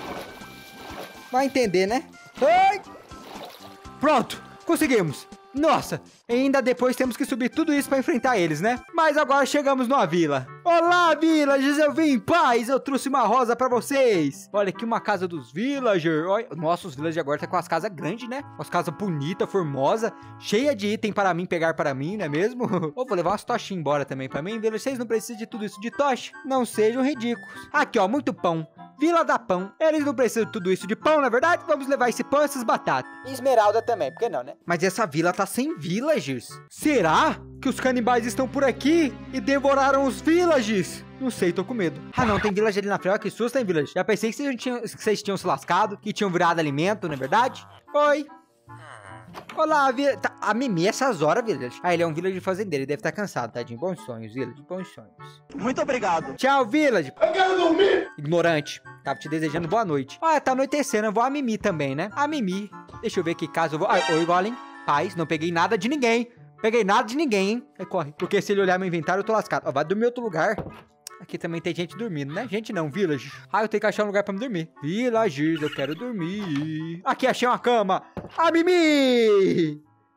Vai entender, né? Ai! Pronto, conseguimos. Nossa, ainda depois temos que subir tudo isso pra enfrentar eles, né? Mas agora chegamos numa vila. Olá, villagers, eu vim em paz, eu trouxe uma rosa pra vocês. Olha aqui uma casa dos villagers. Olha, nossa, os villagers agora tá com as casas grandes, né? As casas bonitas, formosas, cheia de item para mim pegar para mim, não é mesmo? Ou vou levar umas tochinhas embora também pra mim, villagers. Vocês não precisam de tudo isso de tocha? Não sejam ridículos. Aqui, ó, muito pão. Vila da Pão. Eles não precisam de tudo isso de pão, na verdade? Vamos levar esse pão e essas batatas. Esmeralda também, por que não, né? Mas essa vila tá sem villagers. Será que os canibais estão por aqui e devoraram os villagers? Não sei, tô com medo. Ah, não, tem village ali na frente. Que susto, hein, village? Já pensei que vocês tinham, que vocês tinham se lascado, que tinham virado alimento, não é verdade? Oi. Olá, vi... tá, a Mimi essas horas, village. Ah, ele é um village fazendeiro, ele deve estar cansado, tadinho. Bons sonhos, village, bons sonhos. Muito obrigado. Tchau, village. Eu quero dormir. Ignorante. Tava te desejando boa noite. Ah, tá anoitecendo, eu vou a Mimi também, né? A Mimi. Deixa eu ver que caso eu vou... Ah, oi, Golem. Paz, não peguei nada de ninguém. Peguei nada de ninguém, hein? Aí corre. Porque se ele olhar meu inventário, eu tô lascado. Ó, vai dormir em outro lugar. Aqui também tem gente dormindo, né? Gente não, village. Ah, eu tenho que achar um lugar pra me dormir. Villagers, eu quero dormir. Aqui, achei uma cama. A Mimi!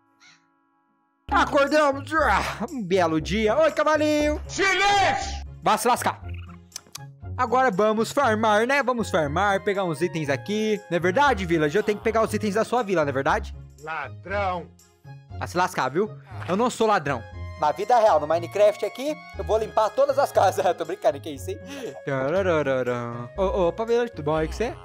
Acordamos. Um belo dia. Oi, cavalinho. Silêncio! Vai se lascar. Agora vamos farmar, né? Vamos farmar, pegar uns itens aqui. Não é verdade, village? Eu tenho que pegar os itens da sua vila, não é verdade? Ladrão. Vai se lascar, viu? Eu não sou ladrão. Na vida real, no Minecraft aqui, eu vou limpar todas as casas. Tô brincando, que é isso, hein? Ô, opa, village, tudo bom aí com você?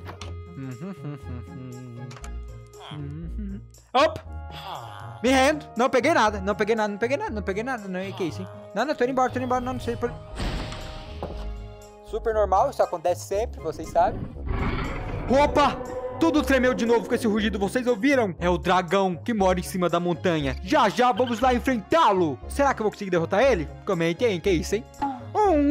Opa! Me rendo. Não peguei nada, não peguei nada, não peguei nada, não peguei nada. Não, que isso, hein? Não, não, tô indo embora, tô indo embora, não, não sei por... Super normal, isso acontece sempre, vocês sabem. Opa! Tudo tremeu de novo com esse rugido, vocês ouviram? É o dragão que mora em cima da montanha. Já, já, vamos lá enfrentá-lo. Será que eu vou conseguir derrotar ele? Comente aí, que isso, hein? Um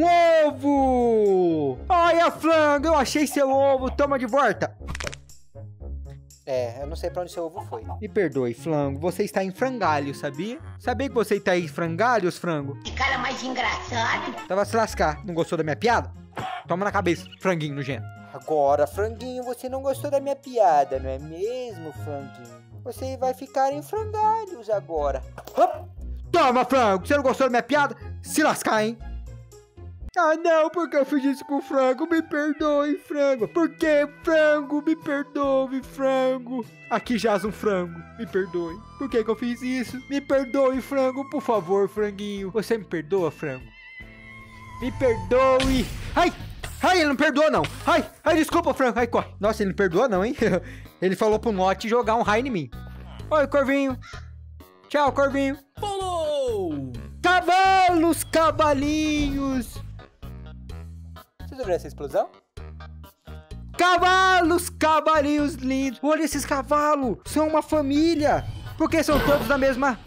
ovo! Olha, Flango, eu achei seu ovo, toma de volta. É, eu não sei pra onde seu ovo foi. Me perdoe, frango. Você está em frangalho, sabia? Sabia que você está em frangalhos, frango? Que cara mais engraçado. Tava se lascar. Não gostou da minha piada? Toma na cabeça, franguinho nojento. Agora, franguinho, você não gostou da minha piada, não é mesmo, franguinho? Você vai ficar em frangalhos agora. Hop! Toma, frango. Você não gostou da minha piada? Se lascar, hein? Ah, não, porque eu fiz isso com o frango. Me perdoe, frango. Por que, frango? Me perdoe, frango. Aqui jaz um frango. Me perdoe. Por que que eu fiz isso? Me perdoe, frango. Por favor, franguinho. Você me perdoa, frango? Me perdoe. Ai, ai, ele não perdoa, não. Ai, ai, desculpa, frango. Ai, corre. Nossa, ele não perdoa, não, hein? Ele falou pro Note jogar um raio em mim. Oi, Corvinho. Tchau, Corvinho. Pulou! Cavalos, cavalinhos. Vocês ouviram essa explosão? Cavalos, cavalinhos lindos. Olha esses cavalos. São uma família. Porque são todos da mesma...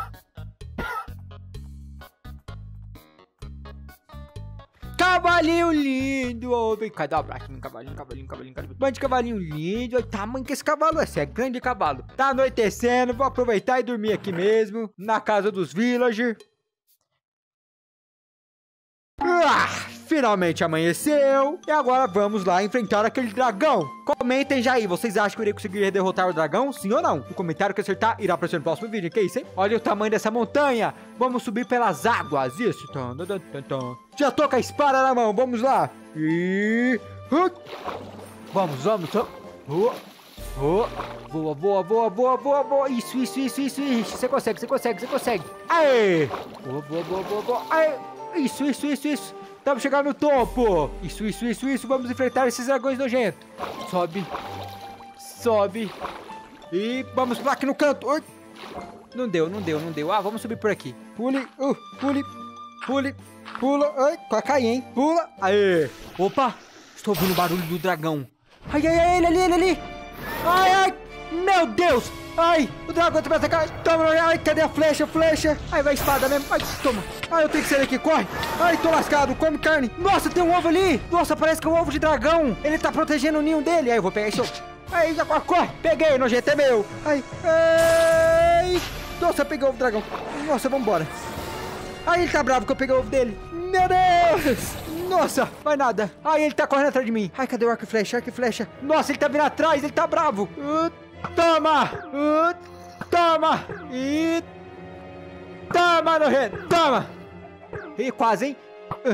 Cavalinho lindo. Oh, vem cá, dá um abraço. Cavalinho, cavalinho, cavalinho, cavalinho. Bando de cavalinho lindo. Olha o tamanho que esse cavalo é. É grande cavalo. Tá anoitecendo. Vou aproveitar e dormir aqui mesmo. Na casa dos villagers. Ah, finalmente amanheceu. E agora vamos lá enfrentar aquele dragão. Comentem já aí, vocês acham que eu irei conseguir derrotar o dragão? Sim ou não? No comentário que acertar, irá aparecer no próximo vídeo. Que isso, hein? Olha o tamanho dessa montanha. Vamos subir pelas águas. Isso. Já tô com a espada na mão. Vamos lá. E... Vamos, vamos. Boa, boa, boa, boa, boa, boa. Isso, isso, isso, isso, isso. Você consegue, você consegue, você consegue. Aê. Boa, boa, boa, boa, boa. Aê. Isso, isso, isso, isso. Estamos chegando no topo. Isso, isso, isso, isso. Vamos enfrentar esses dragões nojentos. Sobe. Sobe. E vamos lá aqui no canto. Ui. Não deu, não deu, não deu. Ah, vamos subir por aqui. Pule, uh, pule, pule, pula. Ai, cai, hein? Pula. Aê. Opa. Estou ouvindo o barulho do dragão. Ai, ai, ai, ele ali, ele ali. Ai, ai. Meu Deus. Ai, o dragão tá me atacando. Toma, ai, cadê a flecha, flecha? Ai, vai a espada mesmo. Ai, toma. Ai, eu tenho que sair aqui, corre. Ai, tô lascado, come carne. Nossa, tem um ovo ali. Nossa, parece que é um ovo de dragão. Ele tá protegendo o ninho dele. Ai, eu vou pegar esse ovo. Ai, já corre. Peguei, nojento, é meu. Ai, ai. Nossa, eu peguei o ovo do dragão. Nossa, vambora. Ai, ele tá bravo que eu peguei o ovo dele. Meu Deus. Nossa, vai nada. Ai, ele tá correndo atrás de mim. Ai, cadê o arco e flecha, arco e flecha? Nossa, ele tá vindo atrás, ele tá bravo. Uh, toma. Uh, toma. E... Toma, nojento. Toma. E quase, hein?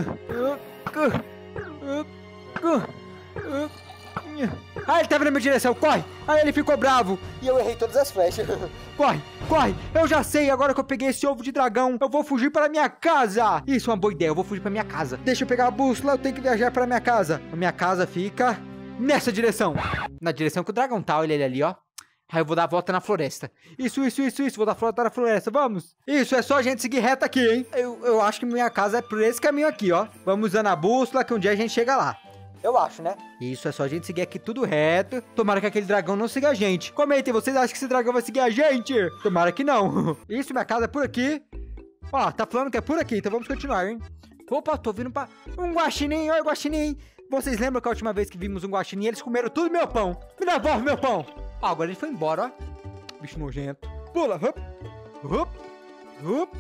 Ah, ele tá vindo na minha direção, corre! Aí ele ficou bravo. E eu errei todas as flechas. Corre, corre! Eu já sei, agora que eu peguei esse ovo de dragão, eu vou fugir para minha casa! Isso é uma boa ideia, eu vou fugir para minha casa. Deixa eu pegar a bússola, eu tenho que viajar para minha casa. A minha casa fica nessa direção. Na direção que o dragão tá, olha ele ali, ó. Aí eu vou dar a volta na floresta. Isso, isso, isso, isso. Vou dar a volta na floresta. Vamos. Isso, é só a gente seguir reto aqui, hein? Eu, eu acho que minha casa é por esse caminho aqui, ó. Vamos usando a bússola que um dia a gente chega lá. Eu acho, né? Isso, é só a gente seguir aqui tudo reto. Tomara que aquele dragão não siga a gente. Comentem, vocês acham que esse dragão vai seguir a gente? Tomara que não. Isso, minha casa é por aqui. Ó, tá falando que é por aqui, então vamos continuar, hein? Opa, tô vindo pra... Um guaxinim, oi, guaxinim. Vocês lembram que a última vez que vimos um guaxinim, eles comeram tudo meu pão. Me devolve meu pão. Ah, agora ele foi embora, ó. Bicho nojento. Pula, hup, hup, hup,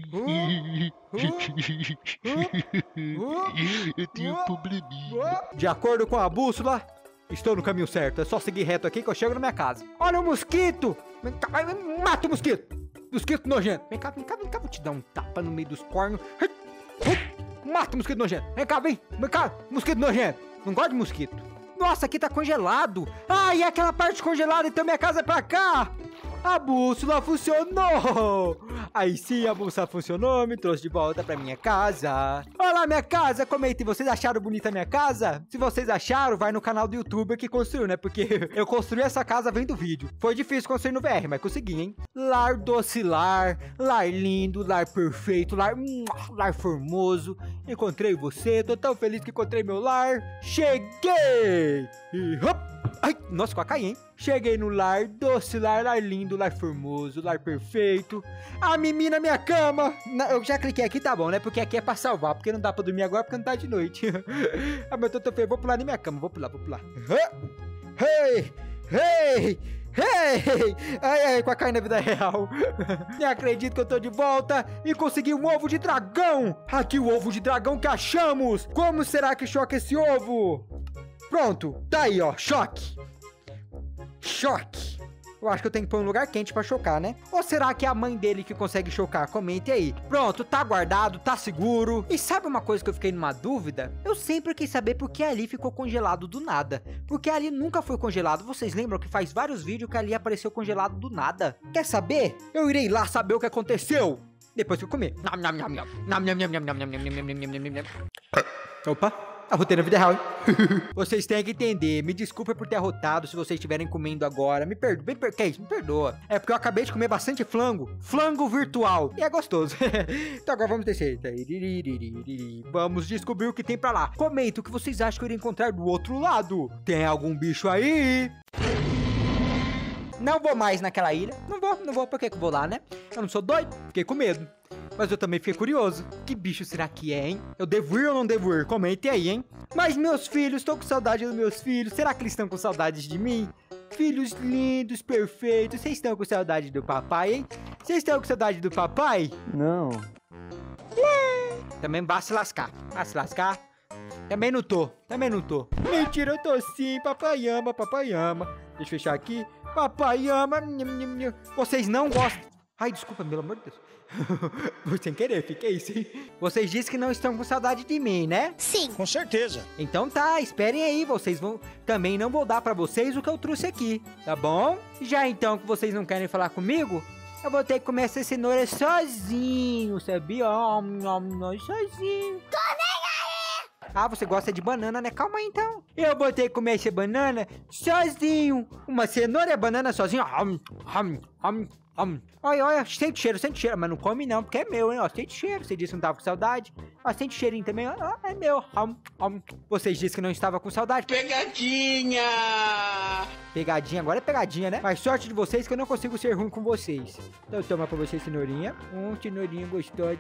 Eu tenho um probleminha. De acordo com a bússola, estou no caminho certo. É só seguir reto aqui que eu chego na minha casa. Olha o mosquito. Vem cá, mata o mosquito. Mosquito nojento. Vem cá, vem cá, vem cá. Vou te dar um tapa no meio dos cornos. Mata o mosquito nojento. Vem cá, vem. Vem cá, mosquito nojento. Não gosto de mosquito. Nossa, aqui tá congelado. Ah, e aquela parte congelada, então minha casa é pra cá. A bússola funcionou. Aí sim, a bússola funcionou, me trouxe de volta pra minha casa. Olá, minha casa. Comentem, vocês acharam bonita a minha casa? Se vocês acharam, vai no canal do youtuber que construiu, né? Porque eu construí essa casa vendo vídeo. Foi difícil construir no V R, mas consegui, hein? Lar doce lar, lar lindo, lar perfeito, lar, lar formoso. Encontrei você, tô tão feliz que encontrei meu lar. Cheguei! E hop! Ai, nossa, quase caí, hein? Cheguei no lar doce, lar, lar lindo, lar formoso, lar perfeito. A Mimi na minha cama. Eu já cliquei aqui, tá bom, né? Porque aqui é pra salvar, porque não dá pra dormir agora, porque não tá de noite. Ah, mas eu tô feio, vou pular na minha cama, vou pular, vou pular. Hey, hey, Hey! Ai, ai, com a Kai na vida real. Nem acredito que eu tô de volta e consegui um ovo de dragão. Aqui o ovo de dragão que achamos. Como será que choca esse ovo? Pronto, tá aí, ó, choque. Choque. Eu acho que eu tenho que pôr um lugar quente pra chocar, né? Ou será que é a mãe dele que consegue chocar? Comente aí. Pronto, tá guardado, tá seguro. E sabe uma coisa que eu fiquei numa dúvida? Eu sempre quis saber por que ali ficou congelado do nada. Porque ali nunca foi congelado. Vocês lembram que faz vários vídeos que ali apareceu congelado do nada? Quer saber? Eu irei lá saber o que aconteceu. Depois que eu comer. Opa. Arrotei na vida real, hein? Vocês têm que entender. Me desculpa por ter arrotado se vocês estiverem comendo agora. Me perdoa. Me per... Que isso? Me perdoa. É porque eu acabei de comer bastante flango. Flango virtual. E é gostoso. Então agora vamos descer. Vamos descobrir o que tem pra lá. Comenta o que vocês acham que eu iria encontrar do outro lado. Tem algum bicho aí? Não vou mais naquela ilha. Não vou, não vou. Por que que eu vou lá, né? Eu não sou doido. Fiquei com medo. Mas eu também fiquei curioso. Que bicho será que é, hein? Eu devo ir ou não devo ir? Comente aí, hein? Mas meus filhos, estou com saudade dos meus filhos. Será que eles estão com saudades de mim? Filhos lindos, perfeitos. Vocês estão com saudade do papai, hein? Vocês estão com saudade do papai? Não. Também vai se lascar. Vai se lascar. Também não tô. Também não tô. Mentira, eu tô sim. Papai ama, papai ama. Deixa eu fechar aqui. Papai ama. Vocês não gostam. Ai, desculpa, pelo amor de Deus. Foi sem querer, fiquei isso, hein? Vocês dizem que não estão com saudade de mim, né? Sim. Com certeza. Então tá, esperem aí, vocês vão... Também não vou dar pra vocês o que eu trouxe aqui, tá bom? Já então que vocês não querem falar comigo, eu vou ter que comer essa cenoura sozinho, sabia? Sozinho. Tô nem aí! Ah, você gosta de banana, né? Calma aí, então. Eu vou ter que comer essa banana sozinho. Uma cenoura e a banana sozinho. Hum, hum, hum. Um, olha, olha, sente cheiro, sente cheiro. Mas não come não, porque é meu, hein? Ó, sente cheiro. Você disse que não tava com saudade. Ó, sente cheirinho também. Ó, é meu. Um, um. Vocês disseram que não estava com saudade. Pegadinha! Pegadinha, agora é pegadinha, né? Mas sorte de vocês que eu não consigo ser ruim com vocês. Então toma pra vocês cenourinha. Um cenourinha gostoso.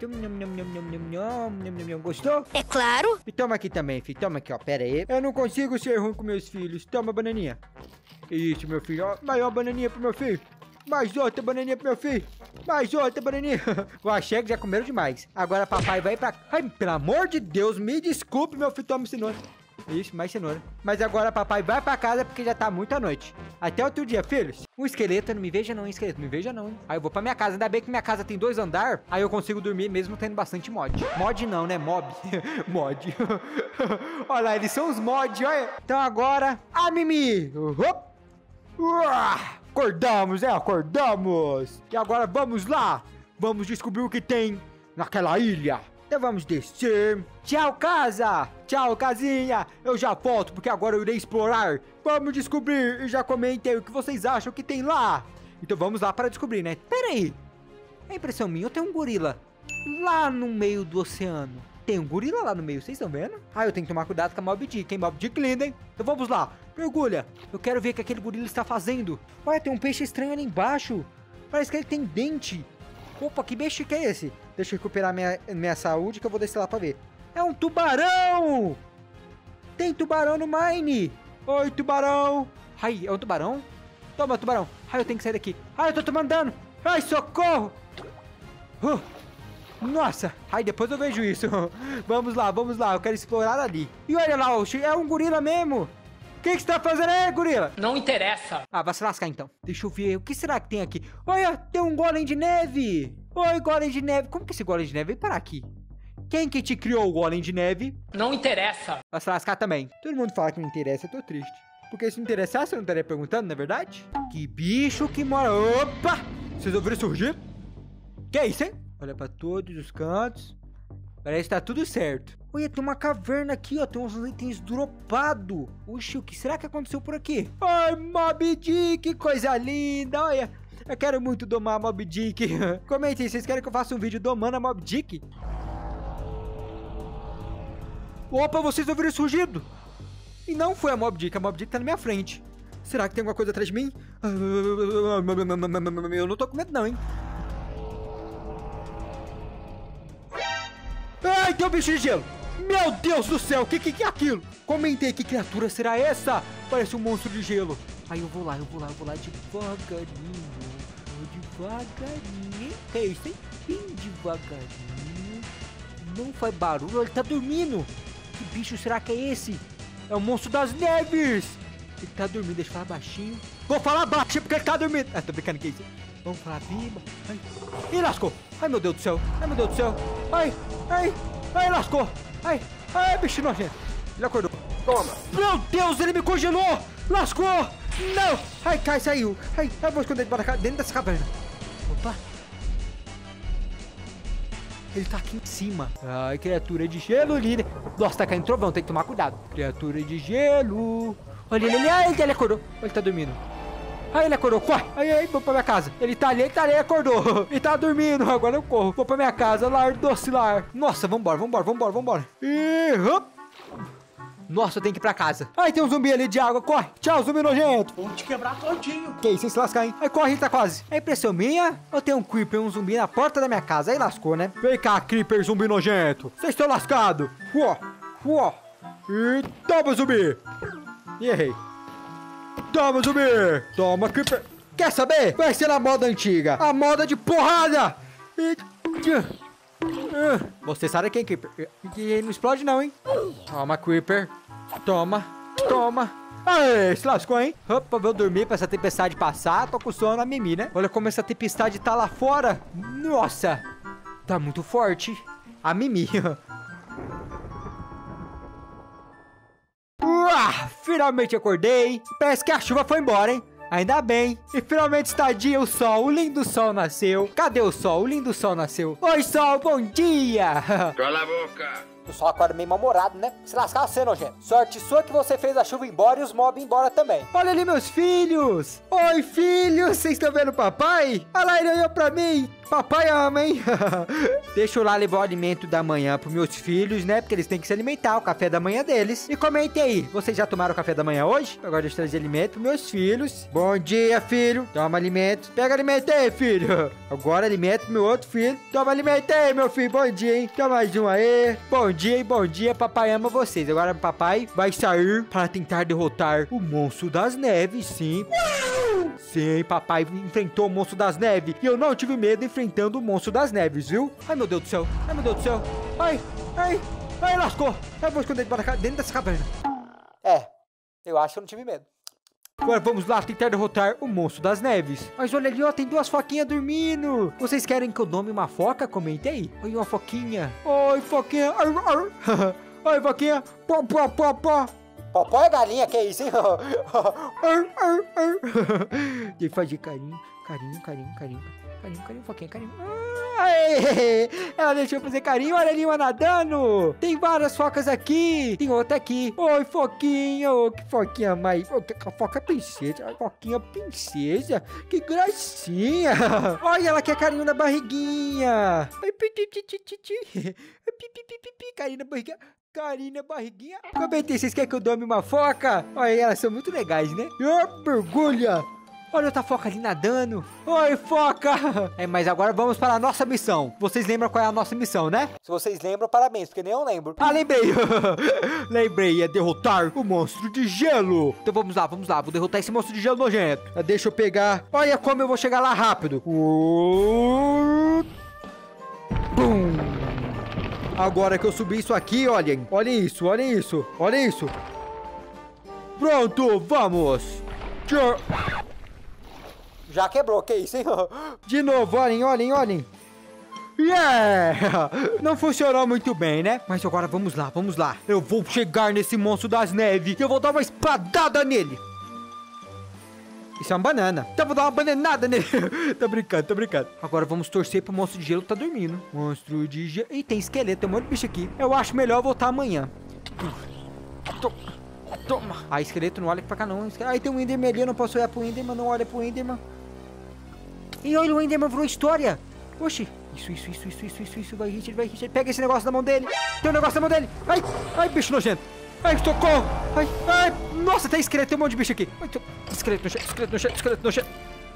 Gostou? É claro. E toma aqui também, filho. Toma aqui, ó. Pera aí. Eu não consigo ser ruim com meus filhos. Toma, bananinha. Isso, meu filho. Ó, maior bananinha pro meu filho. Mais outra bananinha pro meu filho. Mais outra bananinha. Eu achei que já comeram demais. Agora papai vai pra... Ai, pelo amor de Deus, me desculpe, meu filho. Toma cenoura. Isso, mais cenoura. Mas agora papai vai pra casa porque já tá muita noite. Até outro dia, filhos. Um esqueleto, não me veja não, hein, esqueleto. Não me veja não, hein. Aí eu vou pra minha casa. Ainda bem que minha casa tem dois andares. Aí eu consigo dormir mesmo tendo bastante mod. Mod não, né? Mob. Mod. Olha lá, eles são os mods, olha. Então agora... Ah, Mimi. Hop. Uah. Acordamos, é, acordamos. E agora vamos lá. Vamos descobrir o que tem naquela ilha. Então vamos descer. Tchau, casa. Tchau, casinha. Eu já volto, porque agora eu irei explorar. Vamos descobrir. E já comentei o que vocês acham que tem lá. Então vamos lá para descobrir, né? Pera aí. É impressão minha, eu tenho um gorila lá no meio do oceano. Tem um gorila lá no meio, vocês estão vendo? Ah, eu tenho que tomar cuidado com a Mob Dick, hein? Mob Dick linda, hein? Então vamos lá. Mergulha. Eu quero ver o que aquele gorila está fazendo. Olha, tem um peixe estranho ali embaixo. Parece que ele tem dente. Opa, que peixe que é esse? Deixa eu recuperar minha, minha saúde que eu vou descer lá pra ver. É um tubarão! Tem tubarão no mine. Oi, tubarão. Ai, é um tubarão? Toma, tubarão. Ai, eu tenho que sair daqui. Ai, eu tô tomando dano. Ai, socorro. Uh. Nossa, aí depois eu vejo isso. Vamos lá, vamos lá, eu quero explorar ali. E olha lá, é um gorila mesmo. O que que você tá fazendo aí, gorila? Não interessa. Ah, vai se lascar então. Deixa eu ver, o que será que tem aqui? Olha, tem um golem de neve. Oi, golem de neve. Como que esse golem de neve veio parar aqui? Quem que te criou o golem de neve? Não interessa. Vai se lascar também. Todo mundo fala que não interessa, eu tô triste. Porque se não interessasse, eu não estaria perguntando, não é verdade? Que bicho que mora... Opa! Vocês ouviram surgir? Que é isso, hein? Olha pra todos os cantos. Parece que tá tudo certo. Olha, tem uma caverna aqui, ó. Tem uns itens dropados. Oxi, o que será que aconteceu por aqui? Ai, Mob Dick, que coisa linda. Olha, eu quero muito domar a Mob Dick. Comentem, vocês querem que eu faça um vídeo domando a Mob Dick? Opa, vocês ouviram esse rugido? E não foi a Mob Dick, a Mob Dick tá na minha frente. Será que tem alguma coisa atrás de mim? Eu não tô com medo não, hein? Ai, tem um bicho de gelo. Meu Deus do céu, o que, que que é aquilo? Comentei, que criatura será essa? Parece um monstro de gelo. Aí eu vou lá, eu vou lá, eu vou lá devagarinho. Vou devagarinho. Que é isso, hein? Bem devagarinho. Não faz barulho, ele tá dormindo. Que bicho será que é esse? É o monstro das neves. Ele tá dormindo, deixa eu falar baixinho. Vou falar baixinho porque ele tá dormindo. Ah, tô brincando, que é isso? Vamos falar bem. Ai. Ih, lascou. Ai, meu Deus do céu. Ai, meu Deus do céu. Ai, ai, ai, lascou. Ai, ai, bicho nojento. Ele acordou. Toma. Meu Deus, ele me congelou. Lascou. Não. Ai, cai, saiu. Ai, eu vou esconder dentro dessa caverna. Opa. Ele tá aqui em cima. Ai, criatura de gelo, líder. Nossa, tá caindo trovão, tem que tomar cuidado. Criatura de gelo. Olha ele, ele, ai, ele acordou. Ele tá dormindo. Ai, ele acordou, corre. Ai, ai, vou pra minha casa. Ele tá ali, ele tá ali, acordou. Ele tá dormindo, agora eu corro. Vou pra minha casa, lar, doce lar. Nossa, vambora, vambora, vambora, vambora. E... hop. Nossa, eu tenho que ir pra casa. Ai, tem um zumbi ali de água, corre. Tchau, zumbi nojento. Vou te quebrar todinho. Que isso, sem se lascar, hein? Ai, corre, tá quase. É impressão minha ou tem um creeper, um zumbi na porta da minha casa? Aí lascou, né? Vem cá, creeper, zumbi nojento. Vocês estão lascados. Uó, uó. E toma, zumbi. E errei. Toma, zumbi. Toma, creeper. Quer saber? Vai ser na moda antiga. A moda de porrada. E... você sabe quem é creeper? E não explode não, hein? Toma, creeper. Toma. Toma. Aê, se lascou, hein? Opa, vou dormir pra essa tempestade passar. Tô com sono a mimi, né? Olha como essa tempestade tá lá fora. Nossa. Tá muito forte. A mimi. Uau, finalmente acordei. Parece que a chuva foi embora, hein? Ainda bem. E finalmente está dia, o sol, o lindo sol nasceu. Cadê o sol? O lindo sol nasceu. Oi, sol, bom dia. Cala a boca. O sol acorda meio mal-humorado, né? Se lascar você, nojento. Sorte sua que você fez a chuva embora e os mobs embora também. Olha ali meus filhos. Oi, filhos. Vocês estão vendo o papai? Olha lá, ele olhou pra mim. Papai ama, hein? Deixa eu lá levar o alimento da manhã pros meus filhos, né? Porque eles têm que se alimentar, o café da manhã deles. E comente aí, vocês já tomaram o café da manhã hoje? Agora deixa eu trazer alimento pros meus filhos. Bom dia, filho. Toma alimento. Pega alimento aí, filho. Agora alimento pro meu outro filho. Toma alimento aí, meu filho. Bom dia, hein? Toma mais um aí. Bom dia e bom dia. Papai ama vocês. Agora papai vai sair para tentar derrotar o monstro das neves, sim. Sim, papai enfrentou o monstro das neves. E eu não tive medo enfrentando o monstro das neves, viu? Ai, meu Deus do céu. Ai, meu Deus do céu. Ai, ai, ai, lascou. Eu vou esconder dentro dessa caverna. É, eu acho que eu não tive medo. Agora vamos lá tentar derrotar o monstro das neves. Mas olha ali, ó, tem duas foquinhas dormindo. Vocês querem que eu nome uma foca? Comente aí. Oi, uma foquinha. Oi, foquinha. Ar, ar. Oi, foquinha. Pó, pó, pó, pó. Popó é galinha, que é isso, hein? Ar, ar, ar. Tem que fazer carinho, carinho, carinho, carinho. Carinho, carinho, foquinha, carinho. Ai, ela deixou eu fazer carinho, olha ali uma nadando. Tem várias focas aqui. Tem outra aqui. Oi, foquinha. Oh, que foquinha mais... Oh, que foca princesa. Foquinha princesa. Que gracinha. Olha, ela quer carinho na barriguinha. Carinho na barriguinha. Carinho na barriguinha. Comentei, vocês querem que eu dome uma foca? Olha, elas são muito legais, né? Oh, mergulha. Olha outra foca ali nadando. Oi, foca! É, mas agora vamos para a nossa missão. Vocês lembram qual é a nossa missão, né? Se vocês lembram, parabéns, porque nem eu lembro. Ah, lembrei! Lembrei, é derrotar o monstro de gelo. Então vamos lá, vamos lá. Vou derrotar esse monstro de gelo nojento. Deixa eu pegar... Olha como eu vou chegar lá rápido. Uh... Bum! Agora que eu subi isso aqui, olhem. Olhem isso, olhem isso. Olhem isso. Pronto, vamos! Tchau! Já quebrou, que isso, hein? De novo, olhem, olhem, olhem. Yeah! Não funcionou muito bem, né? Mas agora vamos lá, vamos lá. Eu vou chegar nesse monstro das neves e eu vou dar uma espadada nele. Isso é uma banana. Então eu vou dar uma bananada nele. Tô brincando, tô brincando. Agora vamos torcer pro monstro de gelo que tá dormindo. Monstro de gelo... Ih, tem esqueleto, tem um monte de bicho aqui. Eu acho melhor eu voltar amanhã. Toma. Toma. Ah, esqueleto, não olha pra cá não. Ai, tem um Enderman ali, eu não posso olhar pro Enderman. Não olha pro Enderman. E olha, o Enderman virou história. Oxi. Isso, isso, isso, isso, isso, isso, isso. Vai, Richard, vai, Richard. Pega esse negócio na mão dele. Tem um negócio na mão dele. Ai, ai, bicho nojento. Ai, socorro. Ai, ai. Nossa, tem esqueleto. Tem um monte de bicho aqui. Ai, tô... Esqueleto nojento, esqueleto nojento, esqueleto nojento.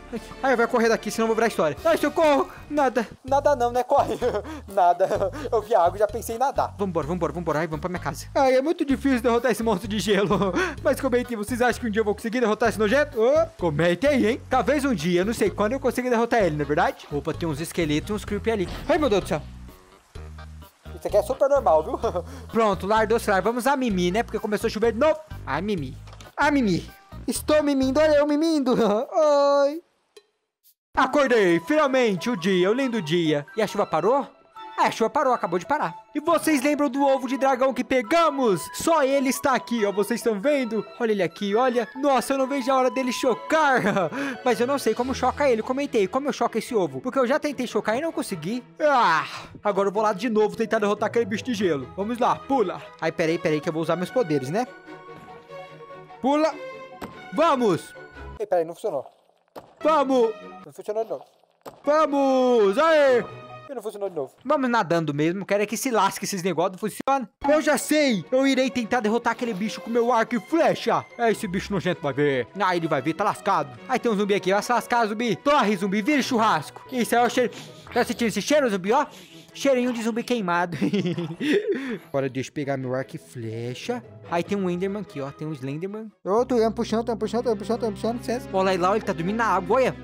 Ai, vai correr daqui, senão eu vou virar história. Ai, socorro! Nada. Nada não, né? Corre. Nada. Eu vi água e já pensei em nadar. Vambora, vambora, vambora. Ai, vamos pra minha casa. Ai, é muito difícil derrotar esse monstro de gelo. Mas comentem, vocês acham que um dia eu vou conseguir derrotar esse nojento? Oh, comentem aí, hein? Talvez um dia, eu não sei quando eu consiga derrotar ele, não é verdade? Opa, tem uns esqueletos e uns creepy ali. Ai, meu Deus do céu. Isso aqui é super normal, viu? Pronto, lar do celular. Vamos a Mimi, né? Porque começou a chover de novo. Ai, Mimi. Ai, Mimi. Estou mimindo, olha eu mimindo. Oi. Acordei, finalmente, o dia, o lindo dia. E a chuva parou? Ah, a chuva parou, acabou de parar. E vocês lembram do ovo de dragão que pegamos? Só ele está aqui, ó, vocês estão vendo? Olha ele aqui, olha. Nossa, eu não vejo a hora dele chocar. Mas eu não sei como choca ele, comentei, como eu choco esse ovo. Porque eu já tentei chocar e não consegui. Ah, agora eu vou lá de novo tentar derrotar aquele bicho de gelo. Vamos lá, pula. Ai, peraí, peraí, que eu vou usar meus poderes, né? Pula. Vamos. Ei, peraí, não funcionou. Vamos. Não funcionou de novo. Vamos. Aê. E não funcionou de novo. Vamos nadando mesmo, quero é que se lasque esses negócios, não funciona. Eu já sei, eu irei tentar derrotar aquele bicho com meu arco e flecha. É, esse bicho nojento vai ver. Ah, ele vai ver, tá lascado. Aí tem um zumbi aqui, vai se lascar, zumbi. Torre, zumbi, vira churrasco. Isso é o cheiro. Tá sentindo esse cheiro, zumbi, ó? Cheirinho de zumbi queimado. Agora deixa eu pegar meu arco e flecha. Aí tem um Enderman aqui, ó, tem um Slenderman. Ô, tô indo puxando, tô puxando, tô puxando, tô puxando, licença. Olha lá, ele tá dormindo na água, olha.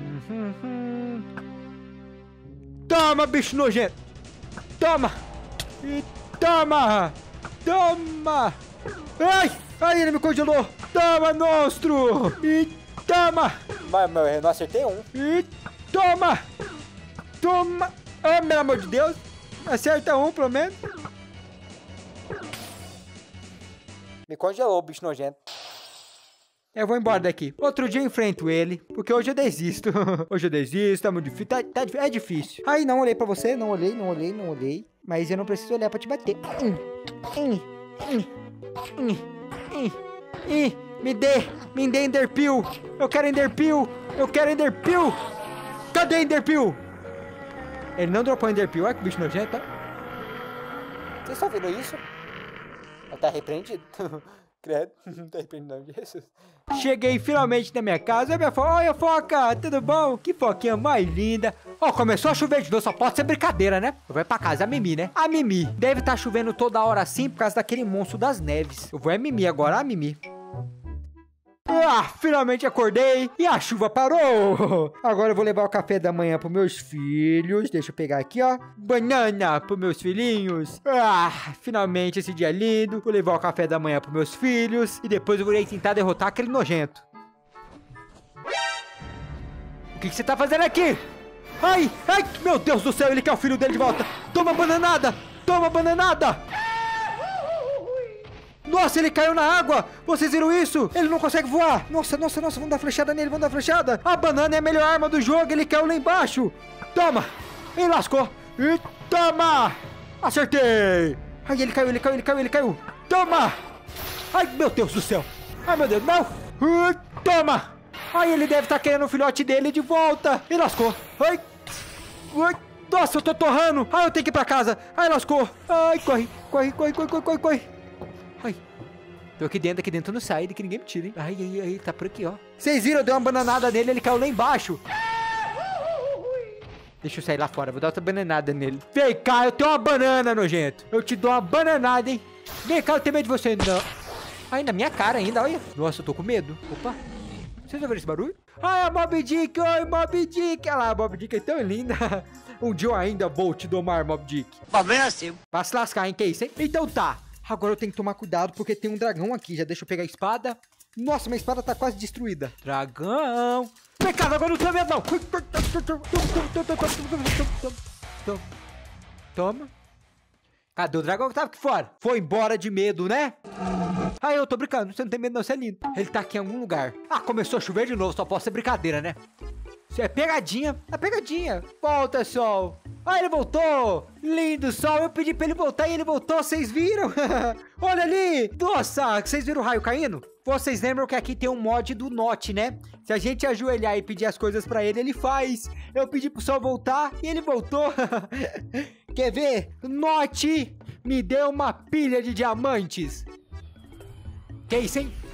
Toma, bicho nojento! Toma! E toma! Toma! Ai! Ai, ele me congelou! Toma, monstro! E toma! Mas, mas eu não acertei um. E toma! Toma! Ah, pelo amor de Deus! Acerta um, pelo menos. Me congelou o bicho nojento. Eu vou embora daqui. Outro dia eu enfrento ele, porque hoje eu desisto. Hoje eu desisto, é muito difícil. Tá, tá, é difícil. Aí, não olhei pra você, não olhei, não olhei, não olhei. Mas eu não preciso olhar pra te bater. Hum, hum, hum, hum, hum, hum. Me dê, me dê Enderpeel. Eu quero Enderpeel. Eu quero Enderpeel. Cadê Enderpeel? Ele não dropou Enderpeel. Olha que bicho nojento, ó. Vocês estão vendo isso? Ele tá repreendido. Credo, não tá repreendido não, Jesus. Cheguei finalmente na minha casa. Olha minha foca. Olha, foca, tudo bom? Que foquinha mais linda. Ó, oh, começou a chover de novo. Só pode ser brincadeira, né? Eu vou pra casa, a Mimi, né? A Mimi. Deve estar tá chovendo toda hora assim por causa daquele monstro das neves. Eu vou é Mimi agora, a Mimi. Ah, finalmente acordei e a chuva parou. Agora eu vou levar o café da manhã pros meus filhos. Deixa eu pegar aqui, ó. Banana pros meus filhinhos. Ah, finalmente esse dia lindo. Vou levar o café da manhã pros meus filhos. E depois eu vou tentar derrotar aquele nojento. O que, que você tá fazendo aqui? Ai, ai, meu Deus do céu, ele quer o filho dele de volta. Toma bananada, toma bananada. Nossa, ele caiu na água! Vocês viram isso? Ele não consegue voar! Nossa, nossa, nossa, vamos dar flechada nele, vamos dar flechada! A banana é a melhor arma do jogo, ele caiu lá embaixo! Toma! Ele lascou! E toma! Acertei! Ai, ele caiu, ele caiu, ele caiu, ele caiu! Toma! Ai, meu Deus do céu! Ai, meu Deus, não! E toma! Ai, ele deve estar querendo o filhote dele de volta! E lascou! Ai! Ai! Nossa, eu tô torrando! Ai, eu tenho que ir pra casa! Ai, lascou! Ai, corre! Corre, corre, corre, corre, corre, corre! Ai, tô aqui dentro, aqui dentro não sai, que ninguém me tira, hein? Ai, ai, ai, tá por aqui, ó. Vocês viram? Eu dei uma bananada nele, ele caiu lá embaixo. Deixa eu sair lá fora, vou dar outra bananada nele. Vem cá, eu tenho uma banana, nojento. Eu te dou uma bananada, hein? Vem cá, eu tenho medo de você, não. Ai, na minha cara ainda, olha. Nossa, eu tô com medo. Opa. Vocês ouviram esse barulho? Ai, a Mob Dick, oi, Mob Dick. Olha lá, a Mob Dick é tão linda. Um dia eu ainda vou te domar, Mob Dick. Problema seu. Vai se lascar, hein, que isso, hein? Então tá. Agora eu tenho que tomar cuidado porque tem um dragão aqui. Já deixa eu pegar a espada. Nossa, minha espada tá quase destruída. Dragão. Vem cá, agora não tem medo, não. Toma. Cadê o dragão que tava aqui fora? Foi embora de medo, né? Ah, eu tô brincando. Você não tem medo não, você é lindo. Ele tá aqui em algum lugar. Ah, começou a chover de novo. Só pode ser brincadeira, né? Isso é pegadinha. É pegadinha. Volta, sol. Ah, ele voltou! Lindo, sol! Eu pedi pra ele voltar e ele voltou, vocês viram? Olha ali! Nossa, vocês viram o raio caindo? Vocês lembram que aqui tem um mod do Note, né? Se a gente ajoelhar e pedir as coisas pra ele, ele faz. Eu pedi pro sol voltar e ele voltou. Quer ver? Note me deu uma pilha de diamantes. Que isso, hein? Ai!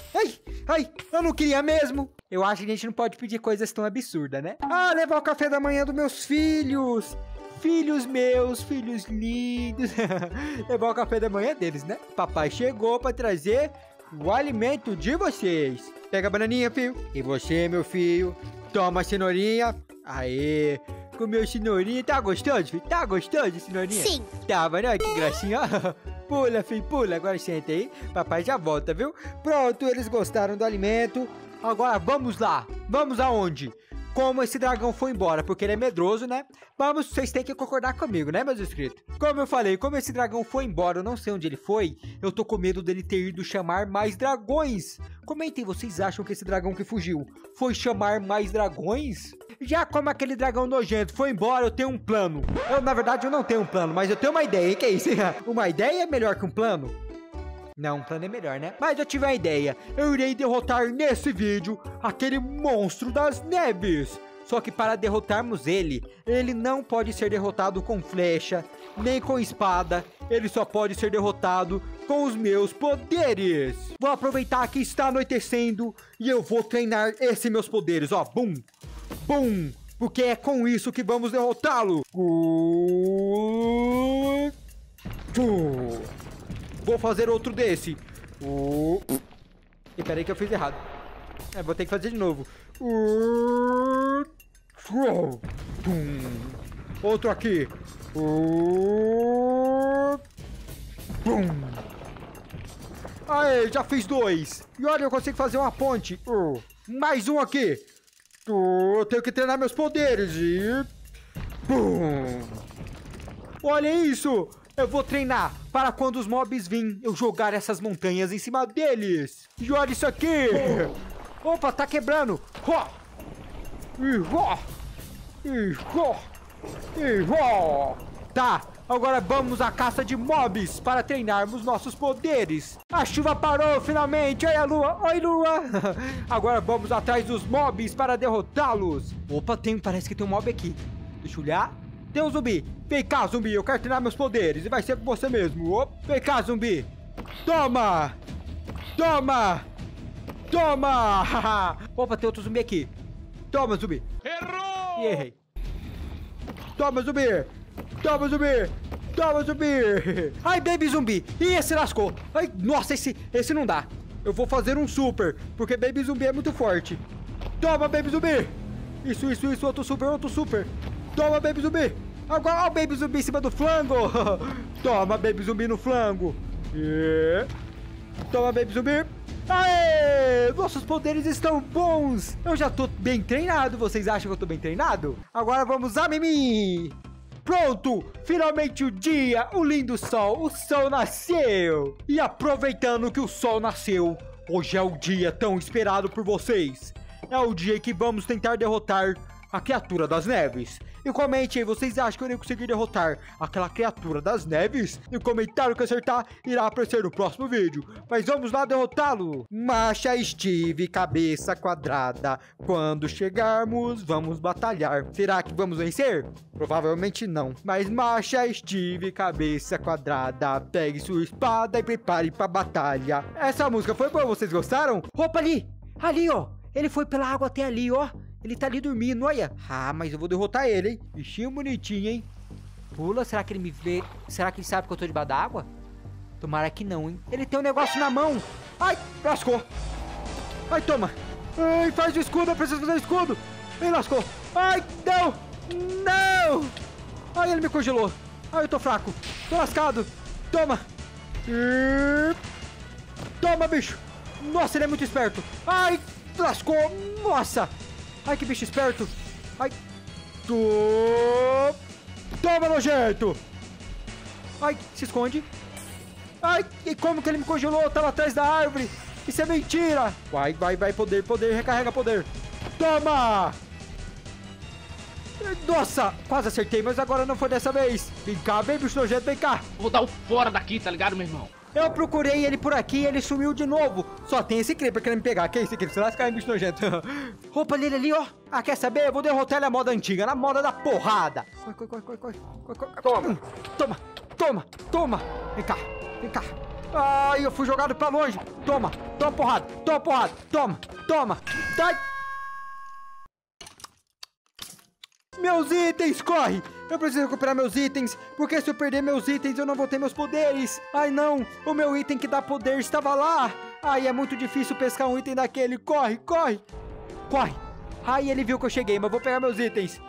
Ai, ai, eu não queria mesmo. Eu acho que a gente não pode pedir coisas tão absurdas, né? Ah, levar o café da manhã dos meus filhos. Filhos meus, filhos lindos. Levar o café da manhã deles, né? Papai chegou pra trazer o alimento de vocês. Pega a bananinha, filho. E você, meu filho, toma a cenourinha. Aê, comeu cenourinha. Tá gostoso, filho? Tá gostoso, cenourinha? Sim. Tava, né? Que gracinha. Pula, filho, pula. Agora senta aí. Papai já volta, viu? Pronto, eles gostaram do alimento. Agora vamos lá. Vamos aonde? Como esse dragão foi embora, porque ele é medroso, né? Vamos, vocês têm que concordar comigo, né, meus inscritos? Como eu falei, como esse dragão foi embora, eu não sei onde ele foi, eu tô com medo dele ter ido chamar mais dragões. Comentem, vocês acham que esse dragão que fugiu foi chamar mais dragões? Já como aquele dragão nojento foi embora, eu tenho um plano. Eu, na verdade, eu não tenho um plano, mas eu tenho uma ideia, hein? Que é isso? Uma ideia é melhor que um plano? Não, um plano é melhor, né? Mas eu tive uma ideia. Eu irei derrotar nesse vídeo aquele monstro das neves. Só que para derrotarmos ele, ele não pode ser derrotado com flecha, nem com espada. Ele só pode ser derrotado com os meus poderes. Vou aproveitar que está anoitecendo e eu vou treinar esses meus poderes, ó. Bum, bum, porque é com isso que vamos derrotá-lo. Uh... Uh... Vou fazer outro desse. Uh... E peraí que eu fiz errado. É, vou ter que fazer de novo. Uh... Uh... Outro aqui. Uh... Aê, já fiz dois. E olha, eu consigo fazer uma ponte. Uh... Mais um aqui. Uh... Eu tenho que treinar meus poderes. E... Uh... Olha isso. Eu vou treinar para quando os mobs virem eu jogar essas montanhas em cima deles. E olha isso aqui. Opa, tá quebrando. Ó. E ó. E ó. E ó. Tá, agora vamos à caça de mobs para treinarmos nossos poderes. A chuva parou finalmente. Oi, a lua. Oi, lua. Agora vamos atrás dos mobs para derrotá-los. Opa, tem, parece que tem um mob aqui. Deixa eu olhar. Tem um zumbi. Vem cá, zumbi. Eu quero treinar meus poderes. E vai ser com você mesmo. Opa. Vem cá, zumbi. Toma. Toma. Toma. Opa, tem outro zumbi aqui. Toma, zumbi. Errou. E errei. Toma, zumbi. Toma, zumbi. Toma, zumbi. Ai, baby zumbi. Ih, esse lascou. Ai, nossa, esse, esse não dá. Eu vou fazer um super. Porque baby zumbi é muito forte. Toma, baby zumbi. Isso, isso, isso. Outro super, outro super. Toma, baby zumbi. Agora, ó, o baby zumbi em cima do flango. Toma, baby zumbi no flango. E... Toma, baby zumbi. Aê! Nossos poderes estão bons. Eu já tô bem treinado. Vocês acham que eu tô bem treinado? Agora vamos a Mimi. Pronto. Finalmente o dia. O lindo sol. O sol nasceu. E aproveitando que o sol nasceu, hoje é o dia tão esperado por vocês. É o dia que vamos tentar derrotar a criatura das neves. E comente aí, vocês acham que eu irei conseguir derrotar aquela criatura das neves? E o comentário que acertar irá aparecer no próximo vídeo. Mas vamos lá derrotá-lo. Marcha, Steve, cabeça quadrada. Quando chegarmos, vamos batalhar. Será que vamos vencer? Provavelmente não. Mas marcha, Steve, cabeça quadrada. Pegue sua espada e prepare pra batalha. Essa música foi boa, vocês gostaram? Opa, ali! Ali, ó! Ele foi pela água até ali, ó! Ele tá ali dormindo, olha. Ah, mas eu vou derrotar ele, hein? Bichinho bonitinho, hein? Pula, será que ele me vê? Será que ele sabe que eu tô debaixo da água? Tomara que não, hein? Ele tem um negócio na mão. Ai, lascou. Ai, toma. Ai, faz o escudo, eu preciso fazer o escudo. Ai, lascou. Ai, não. Não. Ai, ele me congelou. Ai, eu tô fraco. Tô lascado. Toma. E... Toma, bicho. Nossa, ele é muito esperto. Ai, lascou. Nossa. Ai, que bicho esperto. Ai. Tô... Toma, nojento. Ai, se esconde. Ai, e como que ele me congelou? Eu tava atrás da árvore. Isso é mentira. Vai, vai, vai. Poder, poder. Recarrega poder. Toma. Nossa, quase acertei, mas agora não foi dessa vez. Vem cá, vem, bicho nojento, vem cá. Vou dar o fora daqui, tá ligado, meu irmão? Eu procurei ele por aqui e ele sumiu de novo. Só tem esse creeper querendo me pegar. Que é esse creeper? Se lascar, bicho nojento. Roupa dele ali, ó. Ah, quer saber? Eu vou derrotar ele na moda antiga, na moda da porrada. Corre, corre, corre, corre, corre. Toma. Toma, toma, toma. Vem cá, vem cá. Ai, eu fui jogado pra longe. Toma, toma porrada, toma porrada, toma, toma. Ai. Meus itens, corre! Eu preciso recuperar meus itens, porque se eu perder meus itens, eu não vou ter meus poderes. Ai, não, o meu item que dá poder estava lá. Ai, é muito difícil pescar um item daquele. Corre, corre, corre. Ai, ele viu que eu cheguei, mas vou pegar meus itens.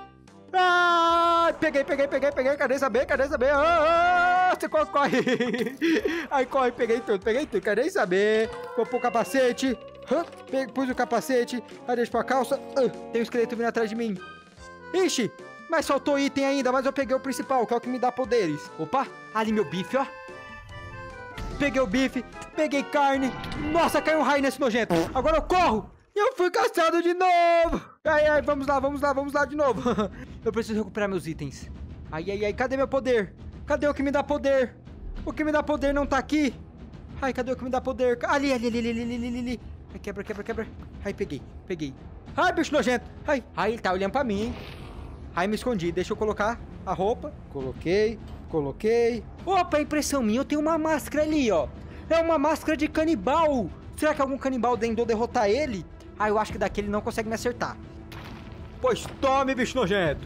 Ah, peguei, peguei, peguei, peguei. Cadê saber? Cadê saber? Ah, você corre, corre. Ai, corre, peguei tudo, peguei tudo. Cadê saber? Vou pôr o capacete. Hã? Pus o capacete. Aí deixa pra calça. Ah, tem um esqueleto vindo atrás de mim. Ixi, mas faltou item ainda, mas eu peguei o principal, que é o que me dá poderes. Opa, ali meu bife, ó. Peguei o bife, peguei carne. Nossa, caiu um raio nesse nojento. Agora eu corro. Eu fui caçado de novo. Ai, ai, vamos lá, vamos lá, vamos lá de novo. Eu preciso recuperar meus itens. Ai, ai, ai, cadê meu poder? Cadê o que me dá poder? O que me dá poder não tá aqui. Ai, cadê o que me dá poder? Ali, ali, ali, ali, ali, ali, ali. Ai, quebra, quebra, quebra. Ai, peguei, peguei. Ai, bicho nojento. Ai, ai, ele tá olhando pra mim, hein? Ai, me escondi. Deixa eu colocar a roupa. Coloquei, coloquei. Opa, é impressão minha. Eu tenho uma máscara ali, ó. É uma máscara de canibal. Será que algum canibal tentou derrotar ele? Ah, eu acho que daqui ele não consegue me acertar. Pois tome, bicho nojento.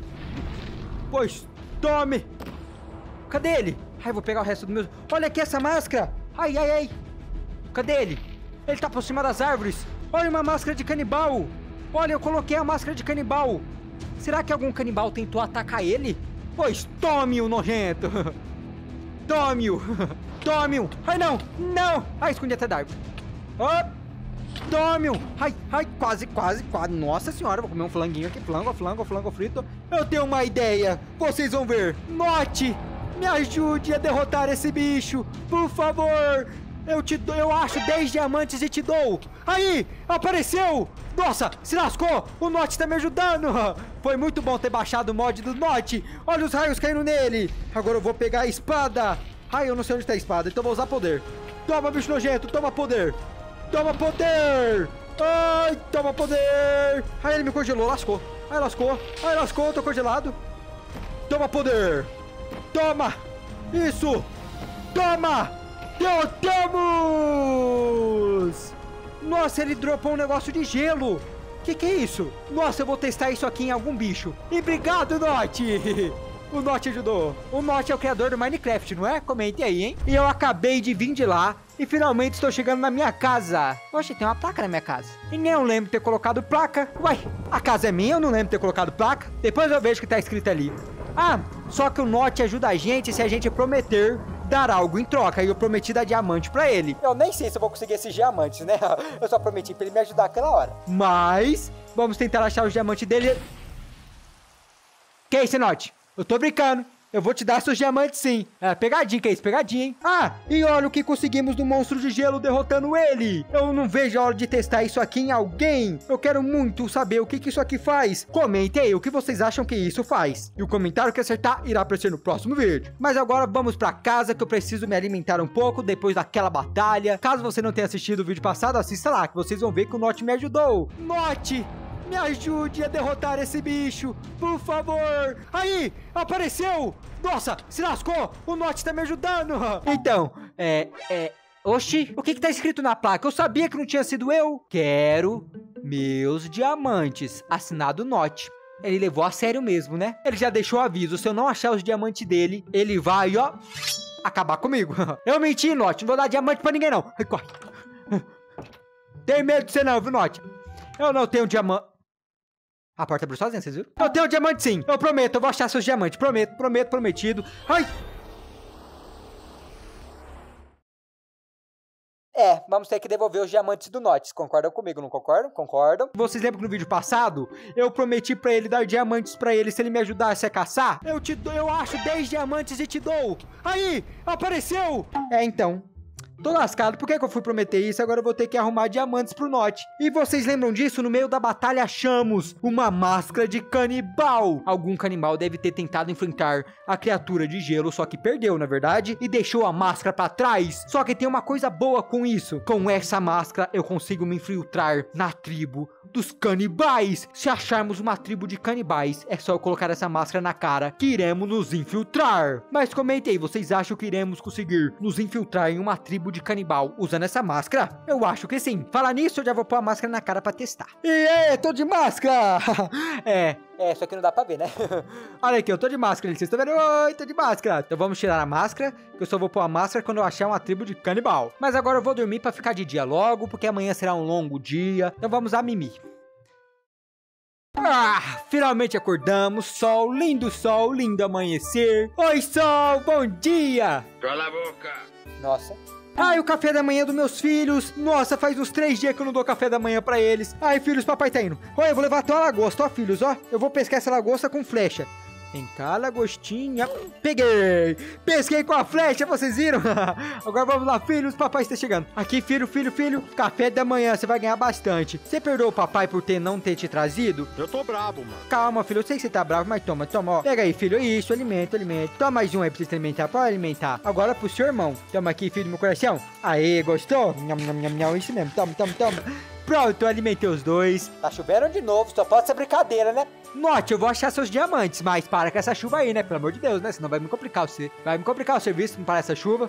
Pois tome. Cadê ele? Ai, vou pegar o resto do meu... Olha aqui essa máscara. Ai, ai, ai. Cadê ele? Ele tá por cima das árvores. Olha uma máscara de canibal. Olha, eu coloquei a máscara de canibal. Será que algum canibal tentou atacar ele? Pois tome-o, nojento. Tome-o. Tome-o. Ai, não. Não. Ai, escondi até da árvore. Oh. Tome-o. Ai, ai, quase, quase, quase. Nossa senhora, vou comer um flanguinho aqui. Flango, flango, flango frito. Eu tenho uma ideia. Vocês vão ver. Note, me ajude a derrotar esse bicho. Por favor. Eu te dou, eu acho dez diamantes e te dou. Aí, apareceu. Nossa, se lascou. O Note tá me ajudando. Foi muito bom ter baixado o mod do Note. Olha os raios caindo nele. Agora eu vou pegar a espada. Ai, eu não sei onde tá a espada, então vou usar poder. Toma, bicho nojento, toma poder. Toma poder. Ai, toma poder. Ai, ele me congelou, lascou. Ai, lascou. Ai, lascou, tô congelado. Toma poder. Toma. Isso. Toma. Derrotamos! Nossa, ele dropou um negócio de gelo. Que que é isso? Nossa, eu vou testar isso aqui em algum bicho. E obrigado, Note! O Note ajudou. O Note é o criador do Minecraft, não é? Comente aí, hein? E eu acabei de vir de lá e finalmente estou chegando na minha casa. Oxe, tem uma placa na minha casa. E nem eu lembro de ter colocado placa. Uai, a casa é minha, eu não lembro de ter colocado placa. Depois eu vejo o que tá escrito ali. Ah, só que o Note ajuda a gente se a gente prometer dar algo em troca, e eu prometi dar diamante pra ele. Eu nem sei se eu vou conseguir esses diamantes, né? Eu só prometi pra ele me ajudar aquela hora. Mas, vamos tentar achar os diamantes dele. Que é isso, Note? Eu tô brincando. Eu vou te dar seus diamantes sim. É, pegadinha, que é isso? Pegadinha, hein? Ah, e olha o que conseguimos do monstro de gelo derrotando ele. Eu não vejo a hora de testar isso aqui em alguém. Eu quero muito saber o que, que isso aqui faz. Comente aí o que vocês acham que isso faz. E o comentário que acertar irá aparecer no próximo vídeo. Mas agora vamos pra casa, que eu preciso me alimentar um pouco depois daquela batalha. Caso você não tenha assistido o vídeo passado, assista lá, que vocês vão ver que o Note me ajudou. Note! Me ajude a derrotar esse bicho, por favor. Aí, apareceu. Nossa, se lascou. O Note tá me ajudando. Então, é, é... Oxi, o que que tá escrito na placa? Eu sabia que não tinha sido eu. Quero meus diamantes. Assinado Note. Ele levou a sério mesmo, né? Ele já deixou aviso. Se eu não achar os diamantes dele, ele vai, ó, acabar comigo. Eu menti, Note. Não vou dar diamante pra ninguém, não. Ai, corre. Tem medo de você não, viu, Note? Eu não tenho diamante. A porta abriu sozinha, vocês viram? Eu tenho diamante sim, eu prometo, eu vou achar seus diamantes. Prometo, prometo, prometido. Ai! É, vamos ter que devolver os diamantes do Note. Concordam comigo, não concordam? Concordam? Vocês lembram que no vídeo passado, eu prometi pra ele dar diamantes pra ele se ele me ajudasse a caçar? Eu te dou, eu acho dez diamantes e te dou. Aí, apareceu! É, então... Tô lascado, por que que eu fui prometer isso? Agora eu vou ter que arrumar diamantes pro Note. E vocês lembram disso? No meio da batalha achamos uma máscara de canibal. Algum canibal deve ter tentado enfrentar a criatura de gelo, só que perdeu, na verdade, e deixou a máscara pra trás. Só que tem uma coisa boa com isso. Com essa máscara eu consigo me infiltrar na tribo dos canibais. Se acharmos uma tribo de canibais, é só eu colocar essa máscara na cara que iremos nos infiltrar. Mas comente aí, vocês acham que iremos conseguir nos infiltrar em uma tribo de canibal usando essa máscara? Eu acho que sim. Falar nisso, eu já vou pôr a máscara na cara pra testar. E aí, tô de máscara! É... É, só que não dá pra ver, né? Olha aqui, eu tô de máscara, vocês estão vendo? Oi, tô de máscara. Então vamos tirar a máscara, que eu só vou pôr a máscara quando eu achar uma tribo de canibal. Mas agora eu vou dormir pra ficar de dia logo, porque amanhã será um longo dia. Então vamos a mimir. Ah, finalmente acordamos. Sol, lindo sol, lindo amanhecer. Oi, sol, bom dia. Cala a boca. Nossa. Ai, o café da manhã dos meus filhos. Nossa, faz uns três dias que eu não dou café da manhã pra eles. Ai, filhos, papai tá indo. Olha, eu vou levar até uma lagosta, ó, filhos, ó. Eu vou pescar essa lagosta com flecha. Vem cá, lagostinha. Peguei! Pesquei com a flecha, vocês viram? Agora vamos lá, filhos, papai está chegando. Aqui, filho, filho, filho. Café da manhã, você vai ganhar bastante. Você perdoou o papai por ter não ter te trazido? Eu tô brabo, mano. Calma, filho, eu sei que você tá bravo, mas toma, toma, ó. Pega aí, filho, isso, alimento, alimento. Toma mais um aí pra você se alimentar, pode alimentar. Agora pro seu irmão. Toma aqui, filho do meu coração. Aê, gostou? Nham, nham, nham, nham, isso mesmo, toma, toma, toma. Pronto, eu alimentei os dois. Tá chovendo de novo, só pode ser brincadeira, né? Note, eu vou achar seus diamantes, mas para com essa chuva aí, né? Pelo amor de Deus, né? Senão vai me complicar você. Vai me complicar o serviço, não para essa chuva.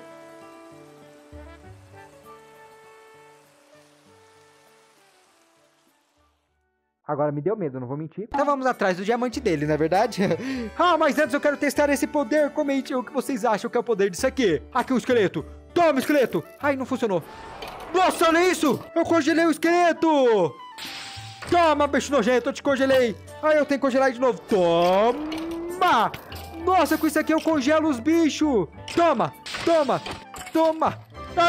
Agora me deu medo, não vou mentir. Então vamos atrás do diamante dele, não é verdade? Ah, mas antes eu quero testar esse poder. Comente o que vocês acham que é o poder disso aqui. Aqui o esqueleto. Toma, esqueleto. Ai, não funcionou. Nossa, olha isso. Eu congelei o esqueleto. Toma, bicho nojento, eu te congelei. Ai, eu tenho que congelar de novo. Toma. Nossa, com isso aqui eu congelo os bichos. Toma, toma, toma.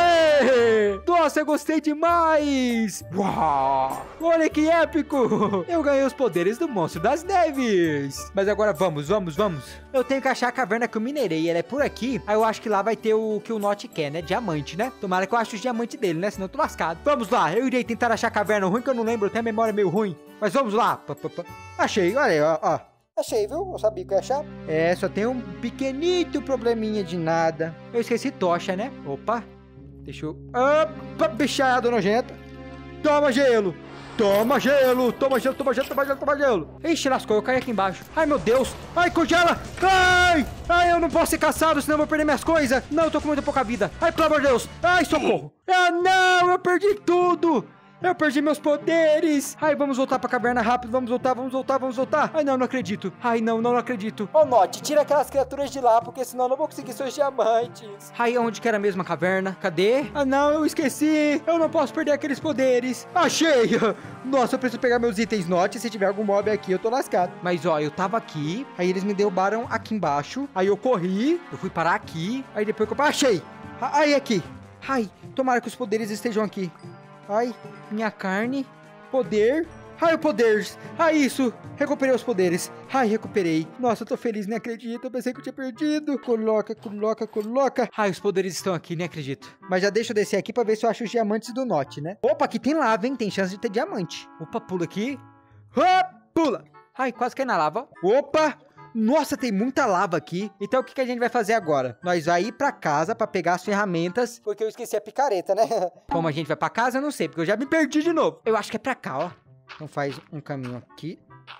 Aê! Nossa, eu gostei demais! Uau! Olha que épico! Eu ganhei os poderes do Monstro das Neves! Mas agora vamos, vamos, vamos! Eu tenho que achar a caverna que eu minerei, ela é por aqui. Aí eu acho que lá vai ter o que o Notch quer, né? Diamante, né? Tomara que eu ache os diamantes dele, né? Senão eu tô lascado. Vamos lá, eu irei tentar achar a caverna ruim, que eu não lembro, eu tenho a memória meio ruim. Mas vamos lá! Achei, olha aí, ó, ó. Achei, viu? Eu sabia que eu ia achar. É, só tem um pequenito probleminha de nada. Eu esqueci tocha, né? Opa! Deixa eu... Opa, bichada nojenta. Toma gelo. Toma gelo. Toma gelo, toma gelo, toma gelo, toma gelo. Ixi, lascou, eu caí aqui embaixo. Ai, meu Deus. Ai, congela. Ai, ai, eu não posso ser caçado, senão eu vou perder minhas coisas. Não, eu tô com muita pouca vida. Ai, pelo amor de Deus. Ai, socorro. Ah, não, eu perdi tudo. Eu perdi meus poderes. Ai, vamos voltar pra caverna rápido. Vamos voltar, vamos voltar, vamos voltar. Ai, não, não acredito. Ai, não, não, não acredito. Ô, Notch, tira aquelas criaturas de lá, porque senão eu não vou conseguir seus diamantes. Ai, onde que era a mesma caverna? Cadê? Ah, não, eu esqueci. Eu não posso perder aqueles poderes. Achei. Nossa, eu preciso pegar meus itens, Notch. Se tiver algum mob aqui, eu tô lascado. Mas, ó, eu tava aqui. Aí eles me derrubaram aqui embaixo. Aí eu corri. Eu fui parar aqui. Aí depois que eu... Achei. Aí, aqui. Ai, tomara que os poderes estejam aqui. Ai, minha carne, poder, ai, o poder, ai, isso, recuperei os poderes, ai, recuperei, nossa, eu tô feliz, nem acredito, eu pensei que eu tinha perdido, coloca, coloca, coloca, ai, os poderes estão aqui, nem acredito, mas já deixa eu descer aqui pra ver se eu acho os diamantes do Notch, né, opa, aqui tem lava, hein, tem chance de ter diamante, opa, pula aqui, ah, pula, ai, quase cai na lava, opa, nossa, tem muita lava aqui. Então o que, que a gente vai fazer agora? Nós vamos ir pra casa pra pegar as ferramentas. Porque eu esqueci a picareta, né? Como a gente vai pra casa, eu não sei, porque eu já me perdi de novo. Eu acho que é pra cá, ó. Então faz um caminho aqui.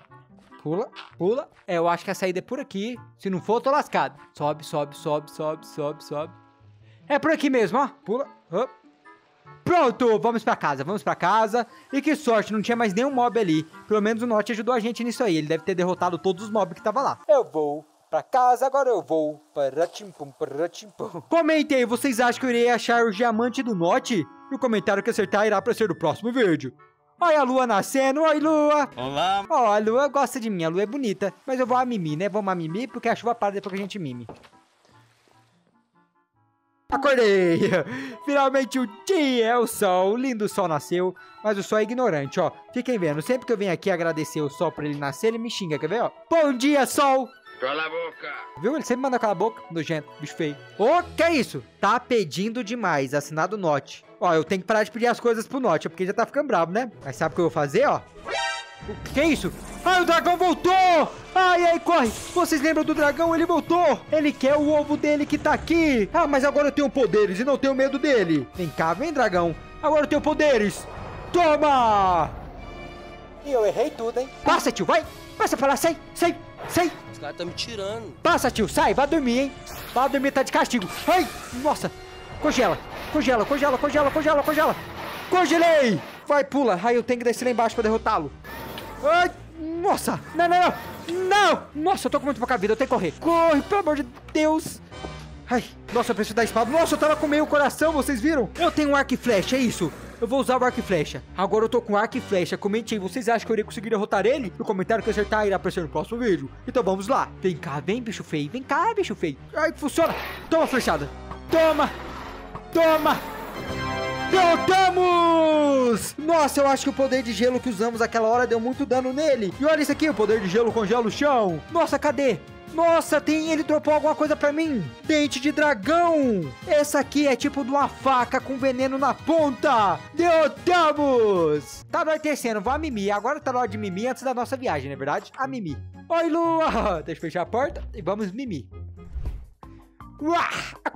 Pula, pula. É, eu acho que a saída é por aqui. Se não for, eu tô lascado. Sobe, sobe, sobe, sobe, sobe, sobe. É por aqui mesmo, ó. Pula. Up. Pronto, vamos pra casa, vamos pra casa. E que sorte, não tinha mais nenhum mob ali. Pelo menos o Notch ajudou a gente nisso aí. Ele deve ter derrotado todos os mobs que tava lá. Eu vou pra casa, agora eu vou. Paratim-pum, paratim-pum. Comentem aí, vocês acham que eu irei achar o diamante do Notch? No comentário que acertar irá aparecer no próximo vídeo. Olha a lua nascendo, oi lua. Olá. Ó, a lua gosta de mim, a lua é bonita. Mas eu vou a mimir, né? Vamos a mimir porque a chuva para depois que a gente mime. Acordei! Finalmente o dia, o sol, o lindo sol nasceu, mas o sol é ignorante, ó. Fiquem vendo, sempre que eu venho aqui agradecer o sol por ele nascer, ele me xinga, quer ver, ó? Bom dia, sol! Cala a boca. Viu? Ele sempre manda calar a boca, nojento, bicho feio. Ô, que é isso? Tá pedindo demais, assinado Notch. Ó, eu tenho que parar de pedir as coisas pro Notch, porque já tá ficando bravo, né? Mas sabe o que eu vou fazer, ó? O que é isso? Ai, o dragão voltou! Ai, ai, corre! Vocês lembram do dragão? Ele voltou! Ele quer o ovo dele que tá aqui! Ah, mas agora eu tenho poderes e não tenho medo dele! Vem cá, vem, dragão! Agora eu tenho poderes! Toma! E eu errei tudo, hein? Passa, tio, vai. Passa pra lá, sai, sai, sai. Os caras estão me tirando. Passa, tio, sai, vai dormir, hein. Vai dormir, tá de castigo. Ai, nossa. Congela, congela, congela, congela, congela, congela. Congelei. Vai, pula. Ai, eu tenho que descer lá embaixo pra derrotá-lo. Ai, nossa. Não, não, não. Não. Nossa, eu tô com muito pouca vida, eu tenho que correr. Corre, pelo amor de Deus. Ai, nossa, eu preciso da espada. Nossa, eu tava com meio coração, vocês viram? Eu tenho um arco e flecha, é isso. Eu vou usar o arco e flecha. Agora eu tô com arco e flecha. Comente aí, vocês acham que eu irei conseguir derrotar ele? No comentário que acertar irá aparecer no próximo vídeo. Então vamos lá. Vem cá, vem, bicho feio. Vem cá, bicho feio. Ai, funciona. Toma a flechada. Toma. Toma. Derrotamos! Nossa, eu acho que o poder de gelo que usamos aquela hora deu muito dano nele. E olha isso aqui, o poder de gelo congela o chão. Nossa, cadê? Nossa, tem, ele dropou alguma coisa pra mim. Dente de dragão. Essa aqui é tipo de uma faca com veneno na ponta. Derrotamos. Tá anoitecendo, vou a Mimi. Agora tá na hora de Mimi antes da nossa viagem, não é verdade? A Mimi. Oi, Lua. Deixa eu fechar a porta e vamos Mimi. Uá,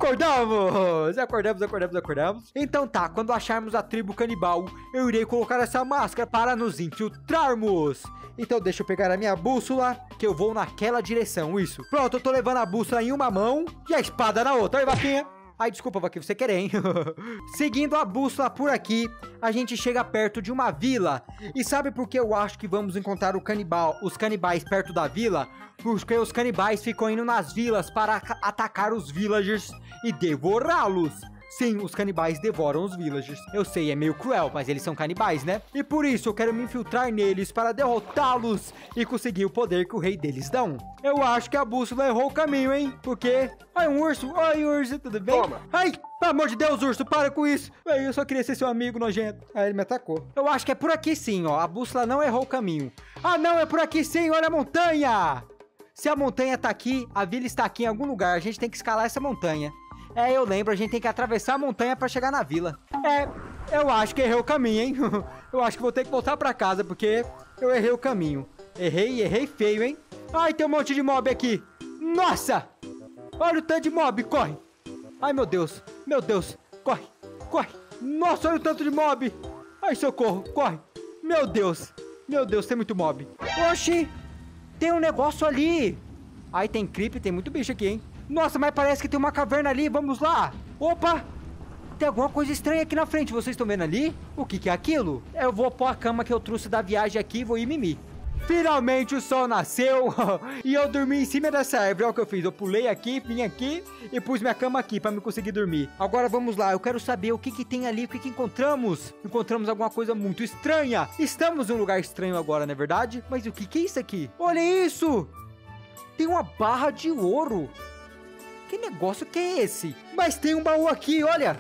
acordamos! Acordamos, acordamos, acordamos. Então tá, quando acharmos a tribo canibal, eu irei colocar essa máscara para nos infiltrarmos. Então deixa eu pegar a minha bússola, que eu vou naquela direção, isso. Pronto, eu tô levando a bússola em uma mão e a espada na outra. Oi, vaquinha. Ai, desculpa, vaquinha, você quer, hein? Seguindo a bússola por aqui, a gente chega perto de uma vila. E sabe por que eu acho que vamos encontrar o canibal, os canibais perto da vila? Porque os canibais ficam indo nas vilas para atacar os villagers e devorá-los. Sim, os canibais devoram os villagers. Eu sei, é meio cruel, mas eles são canibais, né? E por isso eu quero me infiltrar neles para derrotá-los e conseguir o poder que o rei deles dão. Eu acho que a bússola errou o caminho, hein? Porque... Ai, um urso. Oi, urso, tudo bem? Toma. Ai, pelo amor de Deus, urso, para com isso. Ai, eu só queria ser seu amigo nojento. Aí ele me atacou. Eu acho que é por aqui sim, ó. A bússola não errou o caminho. Ah, não, é por aqui sim. Olha a montanha. Se a montanha tá aqui, a vila está aqui em algum lugar. A gente tem que escalar essa montanha. É, eu lembro, a gente tem que atravessar a montanha pra chegar na vila. É, eu acho que errei o caminho, hein? Eu acho que vou ter que voltar pra casa, porque eu errei o caminho. Errei, errei feio, hein? Ai, tem um monte de mob aqui. Nossa! Olha o tanto de mob, corre! Ai, meu Deus, meu Deus, corre, corre! Nossa, olha o tanto de mob! Ai, socorro, corre! Meu Deus, meu Deus, tem muito mob. Oxi, tem um negócio ali. Ai, tem creep, tem muito bicho aqui, hein? Nossa, mas parece que tem uma caverna ali, vamos lá. Opa, tem alguma coisa estranha aqui na frente, vocês estão vendo ali? O que que é aquilo? Eu vou pôr a cama que eu trouxe da viagem aqui e vou ir mimir. Finalmente o sol nasceu e eu dormi em cima dessa árvore. Olha o que eu fiz, eu pulei aqui, vim aqui e pus minha cama aqui pra me conseguir dormir. Agora vamos lá, eu quero saber o que que tem ali, o que que encontramos. Encontramos alguma coisa muito estranha. Estamos em um lugar estranho agora, não é verdade? Mas o que que é isso aqui? Olha isso! Tem uma barra de ouro. Que negócio que é esse? Mas tem um baú aqui, olha.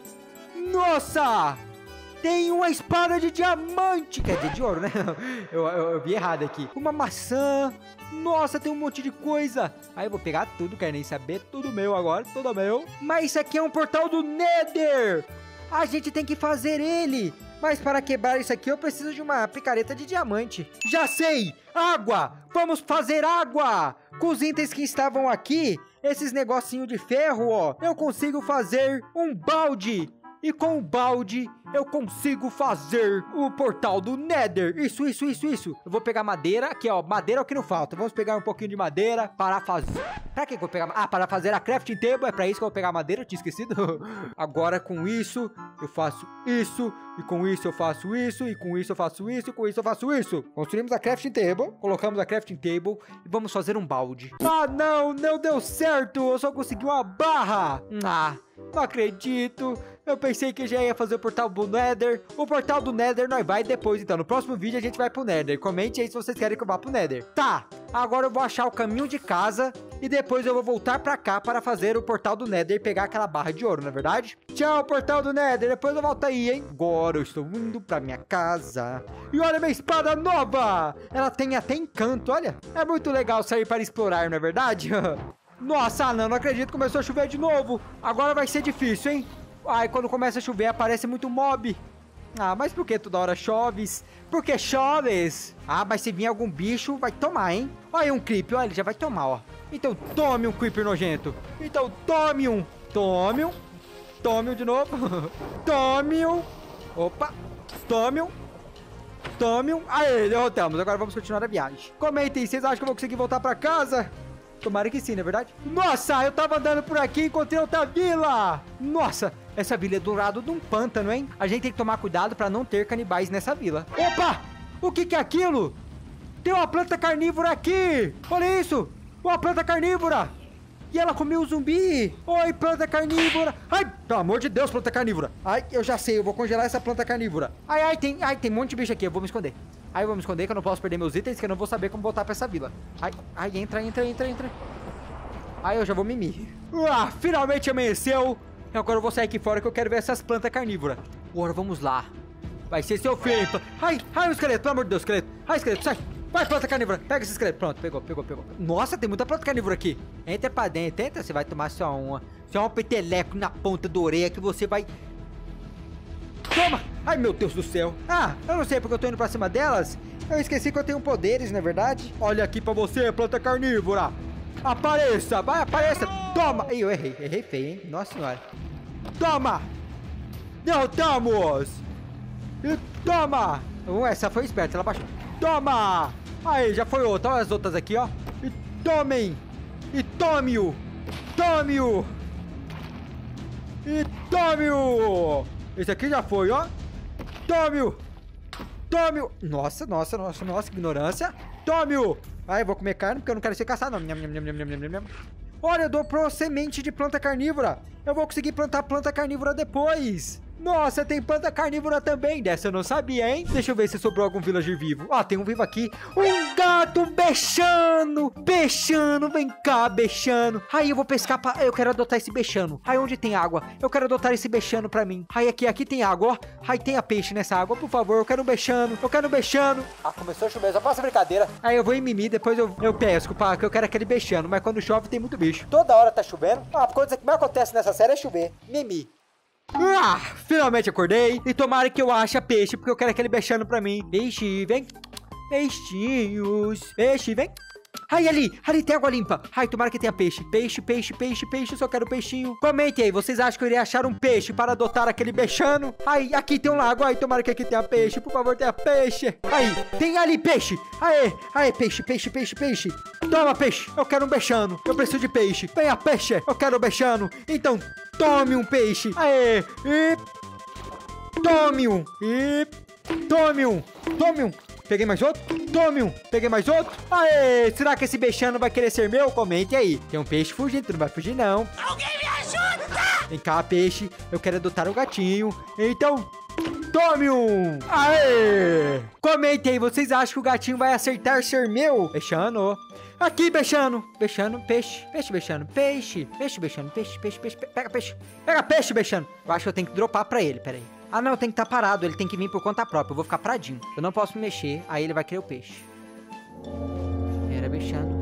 Nossa! Tem uma espada de diamante. Quer dizer, de ouro, né? Eu, eu, eu vi errado aqui. Uma maçã. Nossa, tem um monte de coisa. Aí eu vou pegar tudo, quero nem saber. Tudo meu agora, tudo meu. Mas isso aqui é um portal do Nether. A gente tem que fazer ele. Mas para quebrar isso aqui eu preciso de uma picareta de diamante. Já sei! Água! Vamos fazer água! Com os itens que estavam aqui, esses negocinho de ferro, ó, eu consigo fazer um balde. E com o balde eu consigo fazer o portal do Nether. Isso, isso, isso, isso. Eu vou pegar madeira. Aqui, ó, madeira é o que não falta. Vamos pegar um pouquinho de madeira para fazer... Pra que eu vou pegar... Ah, para fazer a crafting table. É pra isso que eu vou pegar madeira. Eu tinha esquecido. Agora com isso, eu faço isso. E com isso eu faço isso. E com isso eu faço isso. E com isso eu faço isso. Construímos a crafting table. Colocamos a crafting table. E vamos fazer um balde. Ah, não. Não deu certo. Eu só consegui uma barra. Ah, não acredito. Eu pensei que já ia fazer o portal do Nether. O portal do Nether nós vai depois, então. No próximo vídeo a gente vai pro Nether. Comente aí se vocês querem que eu vá pro Nether. Tá, agora eu vou achar o caminho de casa. E depois eu vou voltar pra cá para fazer o portal do Nether e pegar aquela barra de ouro, não é verdade? Tchau, portal do Nether. Depois eu volto aí, hein? Agora eu estou indo pra minha casa. E olha minha espada nova. Ela tem até encanto, olha. É muito legal sair para explorar, não é verdade? Nossa, não, não acredito. Começou a chover de novo. Agora vai ser difícil, hein? Ai, quando começa a chover aparece muito mob. Ah, mas por que toda hora choves? Por que choves? Ah, mas se vir algum bicho, vai tomar, hein? Olha um creeper, olha, ele já vai tomar, ó. Então tome um creeper nojento. Então tome um. Tome um. Tome um de novo. Tome um. Opa. Tome um. tome um. Aê, derrotamos. Agora vamos continuar a viagem. Comentem, vocês acham que eu vou conseguir voltar pra casa? Tomara que sim, não é verdade? Nossa, eu tava andando por aqui e encontrei outra vila. Nossa, essa vila é do lado de um pântano, hein? A gente tem que tomar cuidado pra não ter canibais nessa vila. Opa! O que que é aquilo? Tem uma planta carnívora aqui. Olha isso. Uma planta carnívora. E ela comeu o zumbi. Oi, planta carnívora. Ai, pelo amor de Deus, planta carnívora. Ai, eu já sei, eu vou congelar essa planta carnívora. Ai, ai, tem, ai, tem um monte de bicho aqui, eu vou me esconder. Ai, eu vou me esconder que eu não posso perder meus itens, que eu não vou saber como voltar pra essa vila. Ai, ai, entra, entra, entra, entra. Ai, eu já vou mimir. Ah, finalmente amanheceu. Agora eu vou sair aqui fora que eu quero ver essas plantas carnívoras. Agora vamos lá. Vai ser seu fim. Ai, ai, o esqueleto, pelo amor de Deus, esqueleto. Ai, esqueleto, sai. Vai, planta carnívora. Pega esse esqueleto. Pronto, pegou, pegou, pegou. Nossa, tem muita planta carnívora aqui. Entra pra dentro, entra. Você vai tomar só uma. Só um peteleco na ponta da orelha que você vai... Toma! Ai, meu Deus do céu. Ah, eu não sei porque eu tô indo pra cima delas. Eu esqueci que eu tenho poderes, não é verdade? Olha aqui pra você, planta carnívora. Apareça, vai, apareça. Toma. Ih, eu errei, errei feio, hein? Nossa senhora. Toma. Derrotamos. E toma. Uh, essa foi esperta, ela baixou. Toma. Aí, já foi outra. Olha as outras aqui, ó. E tomem. E tome-o. Tome-o. E tome-o. Esse aqui já foi, ó. Tome-o. Tome-o. Nossa, nossa, nossa, nossa, que ignorância. Tome-o. Ai, eu vou comer carne porque eu não quero ser caçado, não. Nham, nham, nham, nham, nham, nham. Olha, eu dou pro semente de planta carnívora. Eu vou conseguir plantar planta carnívora depois. Nossa, tem planta carnívora também. Dessa eu não sabia, hein? Deixa eu ver se sobrou algum villager vivo. Ó, tem um vivo aqui. Um gato bechano. Bechano, vem cá, bechano. Aí eu vou pescar pra... Eu quero adotar esse bechano. Aí onde tem água? Eu quero adotar esse bechano pra mim. Aí aqui, aqui tem água, ó. Aí tem a peixe nessa água, por favor. Eu quero um bechano. Eu quero um bechano. Ah, começou a chover, só passa brincadeira. Aí eu vou em Mimi, depois eu, eu pesco, pá, que eu quero aquele bechano. Mas quando chove tem muito bicho. Toda hora tá chovendo. Ah, a coisa que mais acontece nessa série é chover. Mimi. Ah, finalmente acordei. E tomara que eu ache peixe, porque eu quero aquele bechano pra mim. Peixe, vem. Peixinhos. Peixe, vem. Ai, ali, ali tem água limpa. Ai, tomara que tenha peixe. Peixe, peixe, peixe, peixe, só quero peixinho. Comente aí, vocês acham que eu iria achar um peixe para adotar aquele bechano? Ai, aqui tem um lago. Ai, tomara que aqui tenha peixe. Por favor, tenha peixe. Aí, tem ali peixe. Aê, aê, peixe, peixe, peixe, peixe. Toma, peixe. Eu quero um bechano. Eu preciso de peixe. Venha, peixe. Eu quero um bechano. Então, tome um peixe. Aê, e... Tome um. E... Tome um. Tome um. Peguei mais outro? Tome um. Peguei mais outro? Aê! Será que esse bechano vai querer ser meu? Comente aí. Tem um peixe fugindo, tu não vai fugir não. Alguém me ajuda! Vem cá, peixe. Eu quero adotar um gatinho. Então, tome um. Aê! Comente aí, vocês acham que o gatinho vai acertar ser meu? Bechano. Aqui, bechano. Bechano, peixe. Peixe, bechano. Peixe. Peixe, bechano. Peixe, peixe, peixe. Pega peixe. Pega peixe, bechano. Eu acho que eu tenho que dropar pra ele, peraí. Ah, não, tem que estar parado, ele tem que vir por conta própria. Eu vou ficar paradinho. Eu não posso me mexer, aí ele vai querer o peixe. Era bechando.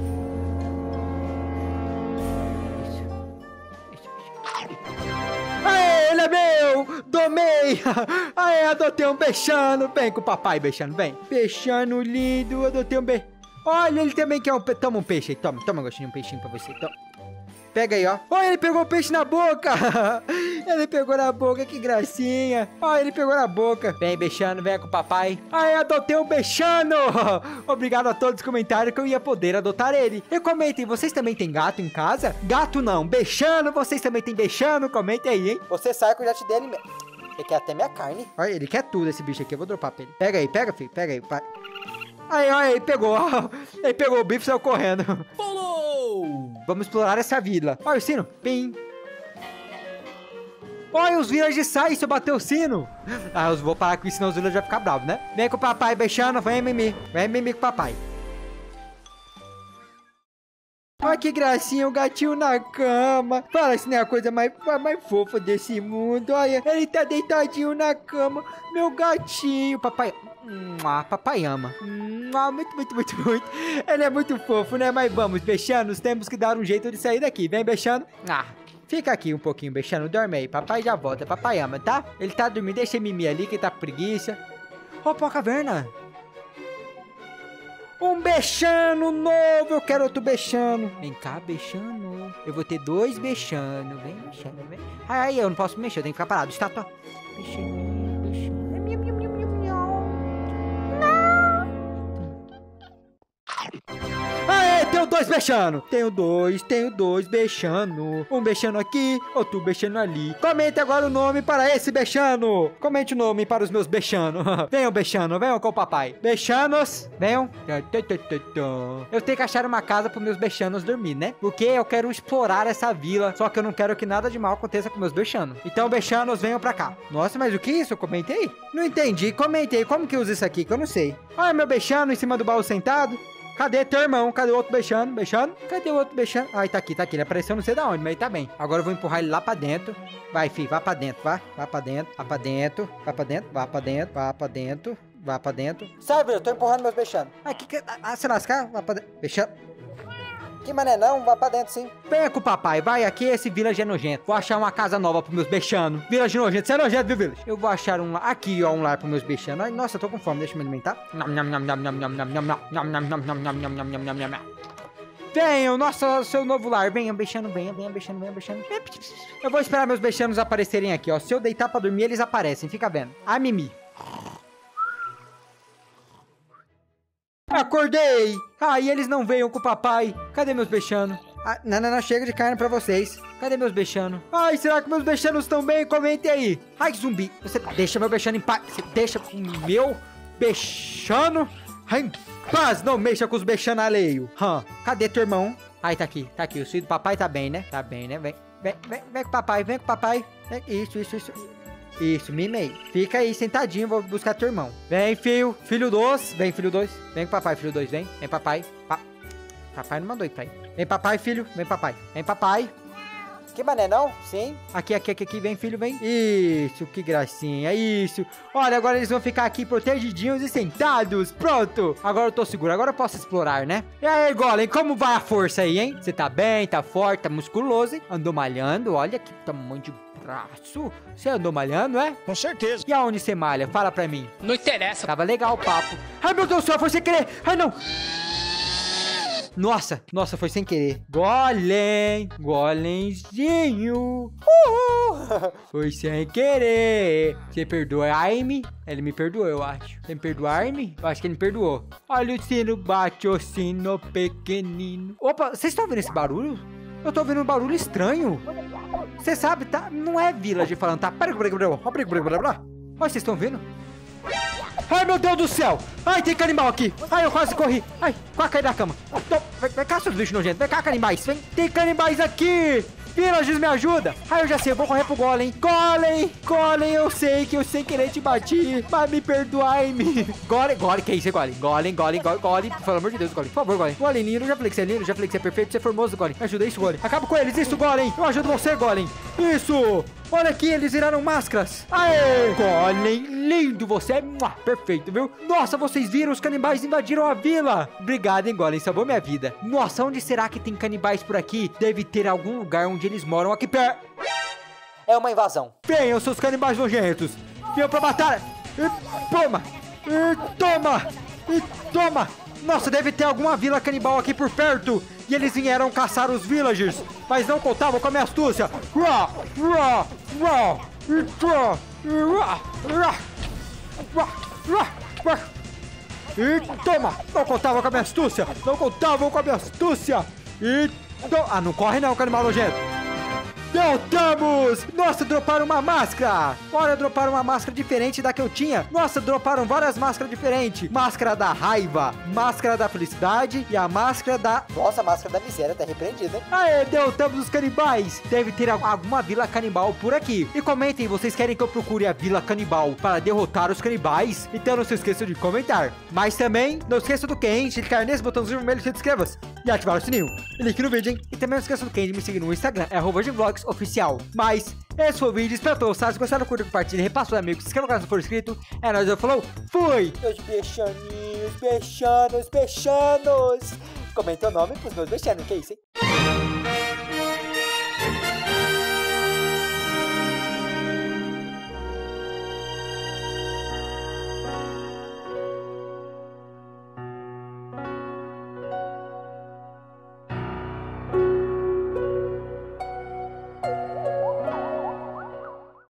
Isso. Isso, isso. Aê, ele é meu! Domei! Aê, adotei um bechano. Vem com o papai, bechano, vem. Bechano lindo, adotei um be... Olha, ele também quer um peixe. Toma um peixe aí, toma. Toma, gostinho, um peixinho pra você, toma. Pega aí, ó. Olha, ele pegou o peixe na boca. Ele pegou na boca, que gracinha. Olha, ele pegou na boca. Vem, bechano, vem com o papai. Ai, adotei um bechano. Obrigado a todos os comentários que eu ia poder adotar ele. E comentem, vocês também têm gato em casa? Gato não, bechano, vocês também têm bechano? Comentem aí, hein? Você sai que eu já te dei alimento. Ele quer até minha carne. Olha, ele quer tudo, esse bicho aqui. Eu vou dropar pra ele. Pega aí, pega, filho, pega aí. Pai. Aí, olha, ele pegou. Ele pegou o bife e saiu correndo. Follow! Vamos explorar essa vila. Olha o sino. Pim. Olha, os villagers saem se eu bater o sino. Ah, eu vou parar com isso, senão os villagers vão ficar bravos, né? Vem com o papai, bechando. Vem, Mimi. Vem, Mimi com o papai. Olha que gracinha, o gatinho na cama. Fala, isso não é a coisa mais, mais fofa desse mundo. Olha, ele tá deitadinho na cama. Meu gatinho. Papai... Ah, papai ama. Ah, muito, muito, muito, muito. Ele é muito fofo, né? Mas vamos, Bechanos, temos que dar um jeito de sair daqui. Vem, Bechano. Ah, fica aqui um pouquinho, Bechano. Dorme aí. Papai já volta. Papai ama, tá? Ele tá dormindo. Deixa a Mimi ali, que tá com preguiça. Opa, a caverna. Um Bechano novo. Eu quero outro Bechano. Vem cá, Bechano. Eu vou ter dois Bechano. Vem, Bechano, vem. Ai, ai, eu não posso me mexer. Eu tenho que ficar parado. Estátua. Bechano, Bechano. dois bechano. Tenho dois, tenho dois bechano. Um bechano aqui, outro bechano ali. Comente agora o nome para esse bechano. Comente o nome para os meus bechanos. Venham, bechano, venham com o papai. Bechanos, venham. Eu tenho que achar uma casa para meus bechanos dormir, né? Porque eu quero explorar essa vila. Só que eu não quero que nada de mal aconteça com meus bechanos. Então, bechanos, venham pra cá. Nossa, mas o que é isso? Eu comentei? Não entendi. Comentei. Como que usa isso aqui? Que eu não sei. Olha meu bechano em cima do baú sentado. Cadê teu irmão? Cadê o outro bechano? Bechano? Cadê o outro bechano? Ai, tá aqui, tá aqui. Ele apareceu não sei da onde, mas ele tá bem. Agora eu vou empurrar ele lá pra dentro. Vai, filho, vá pra dentro, vá. Vá pra dentro, vá pra dentro, vá pra dentro, vá pra dentro, vá pra dentro, vá pra dentro. Sai, eu tô empurrando meus bechanos. Ai, que que... Ah, se lascar, vá pra dentro. Bechano. Que mané não, vá pra dentro sim. Venha com o papai, vai aqui, esse village é nojento. Vou achar uma casa nova pros meus bechanos. Village nojento, você é nojento, viu, village? Eu vou achar um aqui, ó, um lar pros meus bechanos. Ai, nossa, eu tô com fome, deixa eu me alimentar. Venham, nossa, seu novo lar. Venham, bechano, venham, venham, bechano, venham, bechano. Eu vou esperar meus bechanos aparecerem aqui, ó. Se eu deitar pra dormir, eles aparecem, fica vendo. A Mimi. Acordei! Ai, eles não veio com o papai. Cadê meus bechanos? Ah, não, não, não, chega de carne pra vocês. Cadê meus bechanos? Ai, será que meus bechanos estão bem? Comentem aí. Ai, zumbi, você deixa meu bechano em paz. Você deixa o meu bechano em paz. Não mexa com os bechanos alheios. Hum. Cadê teu irmão? Ai, tá aqui, tá aqui. O filho do papai tá bem, né? Tá bem, né? Vem, vem, vem, vem com o papai, vem com o papai. Vem. Isso, isso, isso. Isso, mimei. Fica aí sentadinho, vou buscar teu irmão. Vem, filho. Filho dois. Vem, filho dois. Vem com papai, filho dois. Vem. Vem, papai. Pa... Papai não mandou ir pra aí. Vem, papai, filho. Vem, papai. Vem, papai. Que mané não? Sim. Aqui, aqui, aqui, aqui. Vem, filho, vem. Isso, que gracinha. Isso. Olha, agora eles vão ficar aqui protegidinhos e sentados. Pronto. Agora eu tô seguro. Agora eu posso explorar, né? E aí, Golem, como vai a força aí, hein? Você tá bem, tá forte, tá musculoso, hein? Andou malhando. Olha que tamanho de braço. Você andou malhando, é? Com certeza. E aonde você malha? Fala pra mim. Não interessa. Tava legal o papo. Ai, meu Deus do céu, foi sem querer. Ai, não. Nossa, nossa, foi sem querer. Golem, golemzinho. Uhul. Foi sem querer. Você perdoa-me? Ele me perdoou, eu acho. Você me perdoar-me? Eu acho que ele me perdoou. Olha o sino, bate o sino pequenino. Opa, vocês estão ouvindo esse barulho? Eu tô ouvindo um barulho estranho. Você sabe, tá? Não é village falando, tá? Olha, vocês estão vendo? Ai, meu Deus do céu! Ai, tem canibal aqui! Ai, eu quase corri! Ai, quase caí da cama! Vem, vem cá, seus bichos nojentos! Vem cá, canibais! Vem! Tem canibais aqui! Villages, me ajuda! Ai, eu já sei, eu vou correr pro Golem! Golem! Golem, eu sei que eu sem querer te bati! Mas me perdoai-me! Golem, Golem, que isso, Golem? Golem, Golem, Golem, Golem! Pelo amor de Deus, Golem! Por favor, Golem! Golem lindo, eu já falei que você é lindo, já falei que você é perfeito, você é formoso, Golem! Me ajuda isso, Golem! Acaba com eles, isso, Golem! Eu ajudo você, Golem! Isso! Olha aqui, eles viraram máscaras. Aê! Golem, lindo, você é mua, perfeito, viu? Nossa, vocês viram? Os canibais invadiram a vila. Obrigado, hein, Golem, salvou minha vida. Nossa, onde será que tem canibais por aqui? Deve ter algum lugar onde eles moram aqui perto. É uma invasão. Venham, seus canibais nojentos. Venham pra batalha. E toma. E toma. E toma. Nossa, deve ter alguma vila canibal aqui por perto. E eles vieram caçar os villagers, mas não contavam com a minha astúcia. Rá, rá, rá, rá, rá, rá, rá, rá. E toma! Não contavam com a minha astúcia! Não contavam com a minha astúcia! E to... Ah, não corre não, canibal nojento! Voltamos! Nossa, droparam uma máscara! Olha, droparam uma máscara diferente da que eu tinha. Nossa, droparam várias máscaras diferentes. Máscara da raiva, máscara da felicidade e a máscara da... Nossa, a máscara da miséria tá repreendida, hein? Aê, derrotamos os canibais! Deve ter alguma vila canibal por aqui. E comentem, vocês querem que eu procure a vila canibal para derrotar os canibais? Então não se esqueçam de comentar. Mas também, não esqueça do que, hein? De clicar nesse botãozinho vermelho e se inscreva-se. E ativar o sininho. E link no vídeo, hein? E também não esqueça do que, de me seguir no Instagram, é arroba Vlogs oficial. Mas esse foi o vídeo, espero que vocês gostaram, curta, compartilha, repassa os amigos, se inscreva no canal se for inscrito. É nóis, eu falou, fui! Meus bechaninhos, bechanos, bechanos. Comenta o nome pros meus bechanos, que é isso, hein?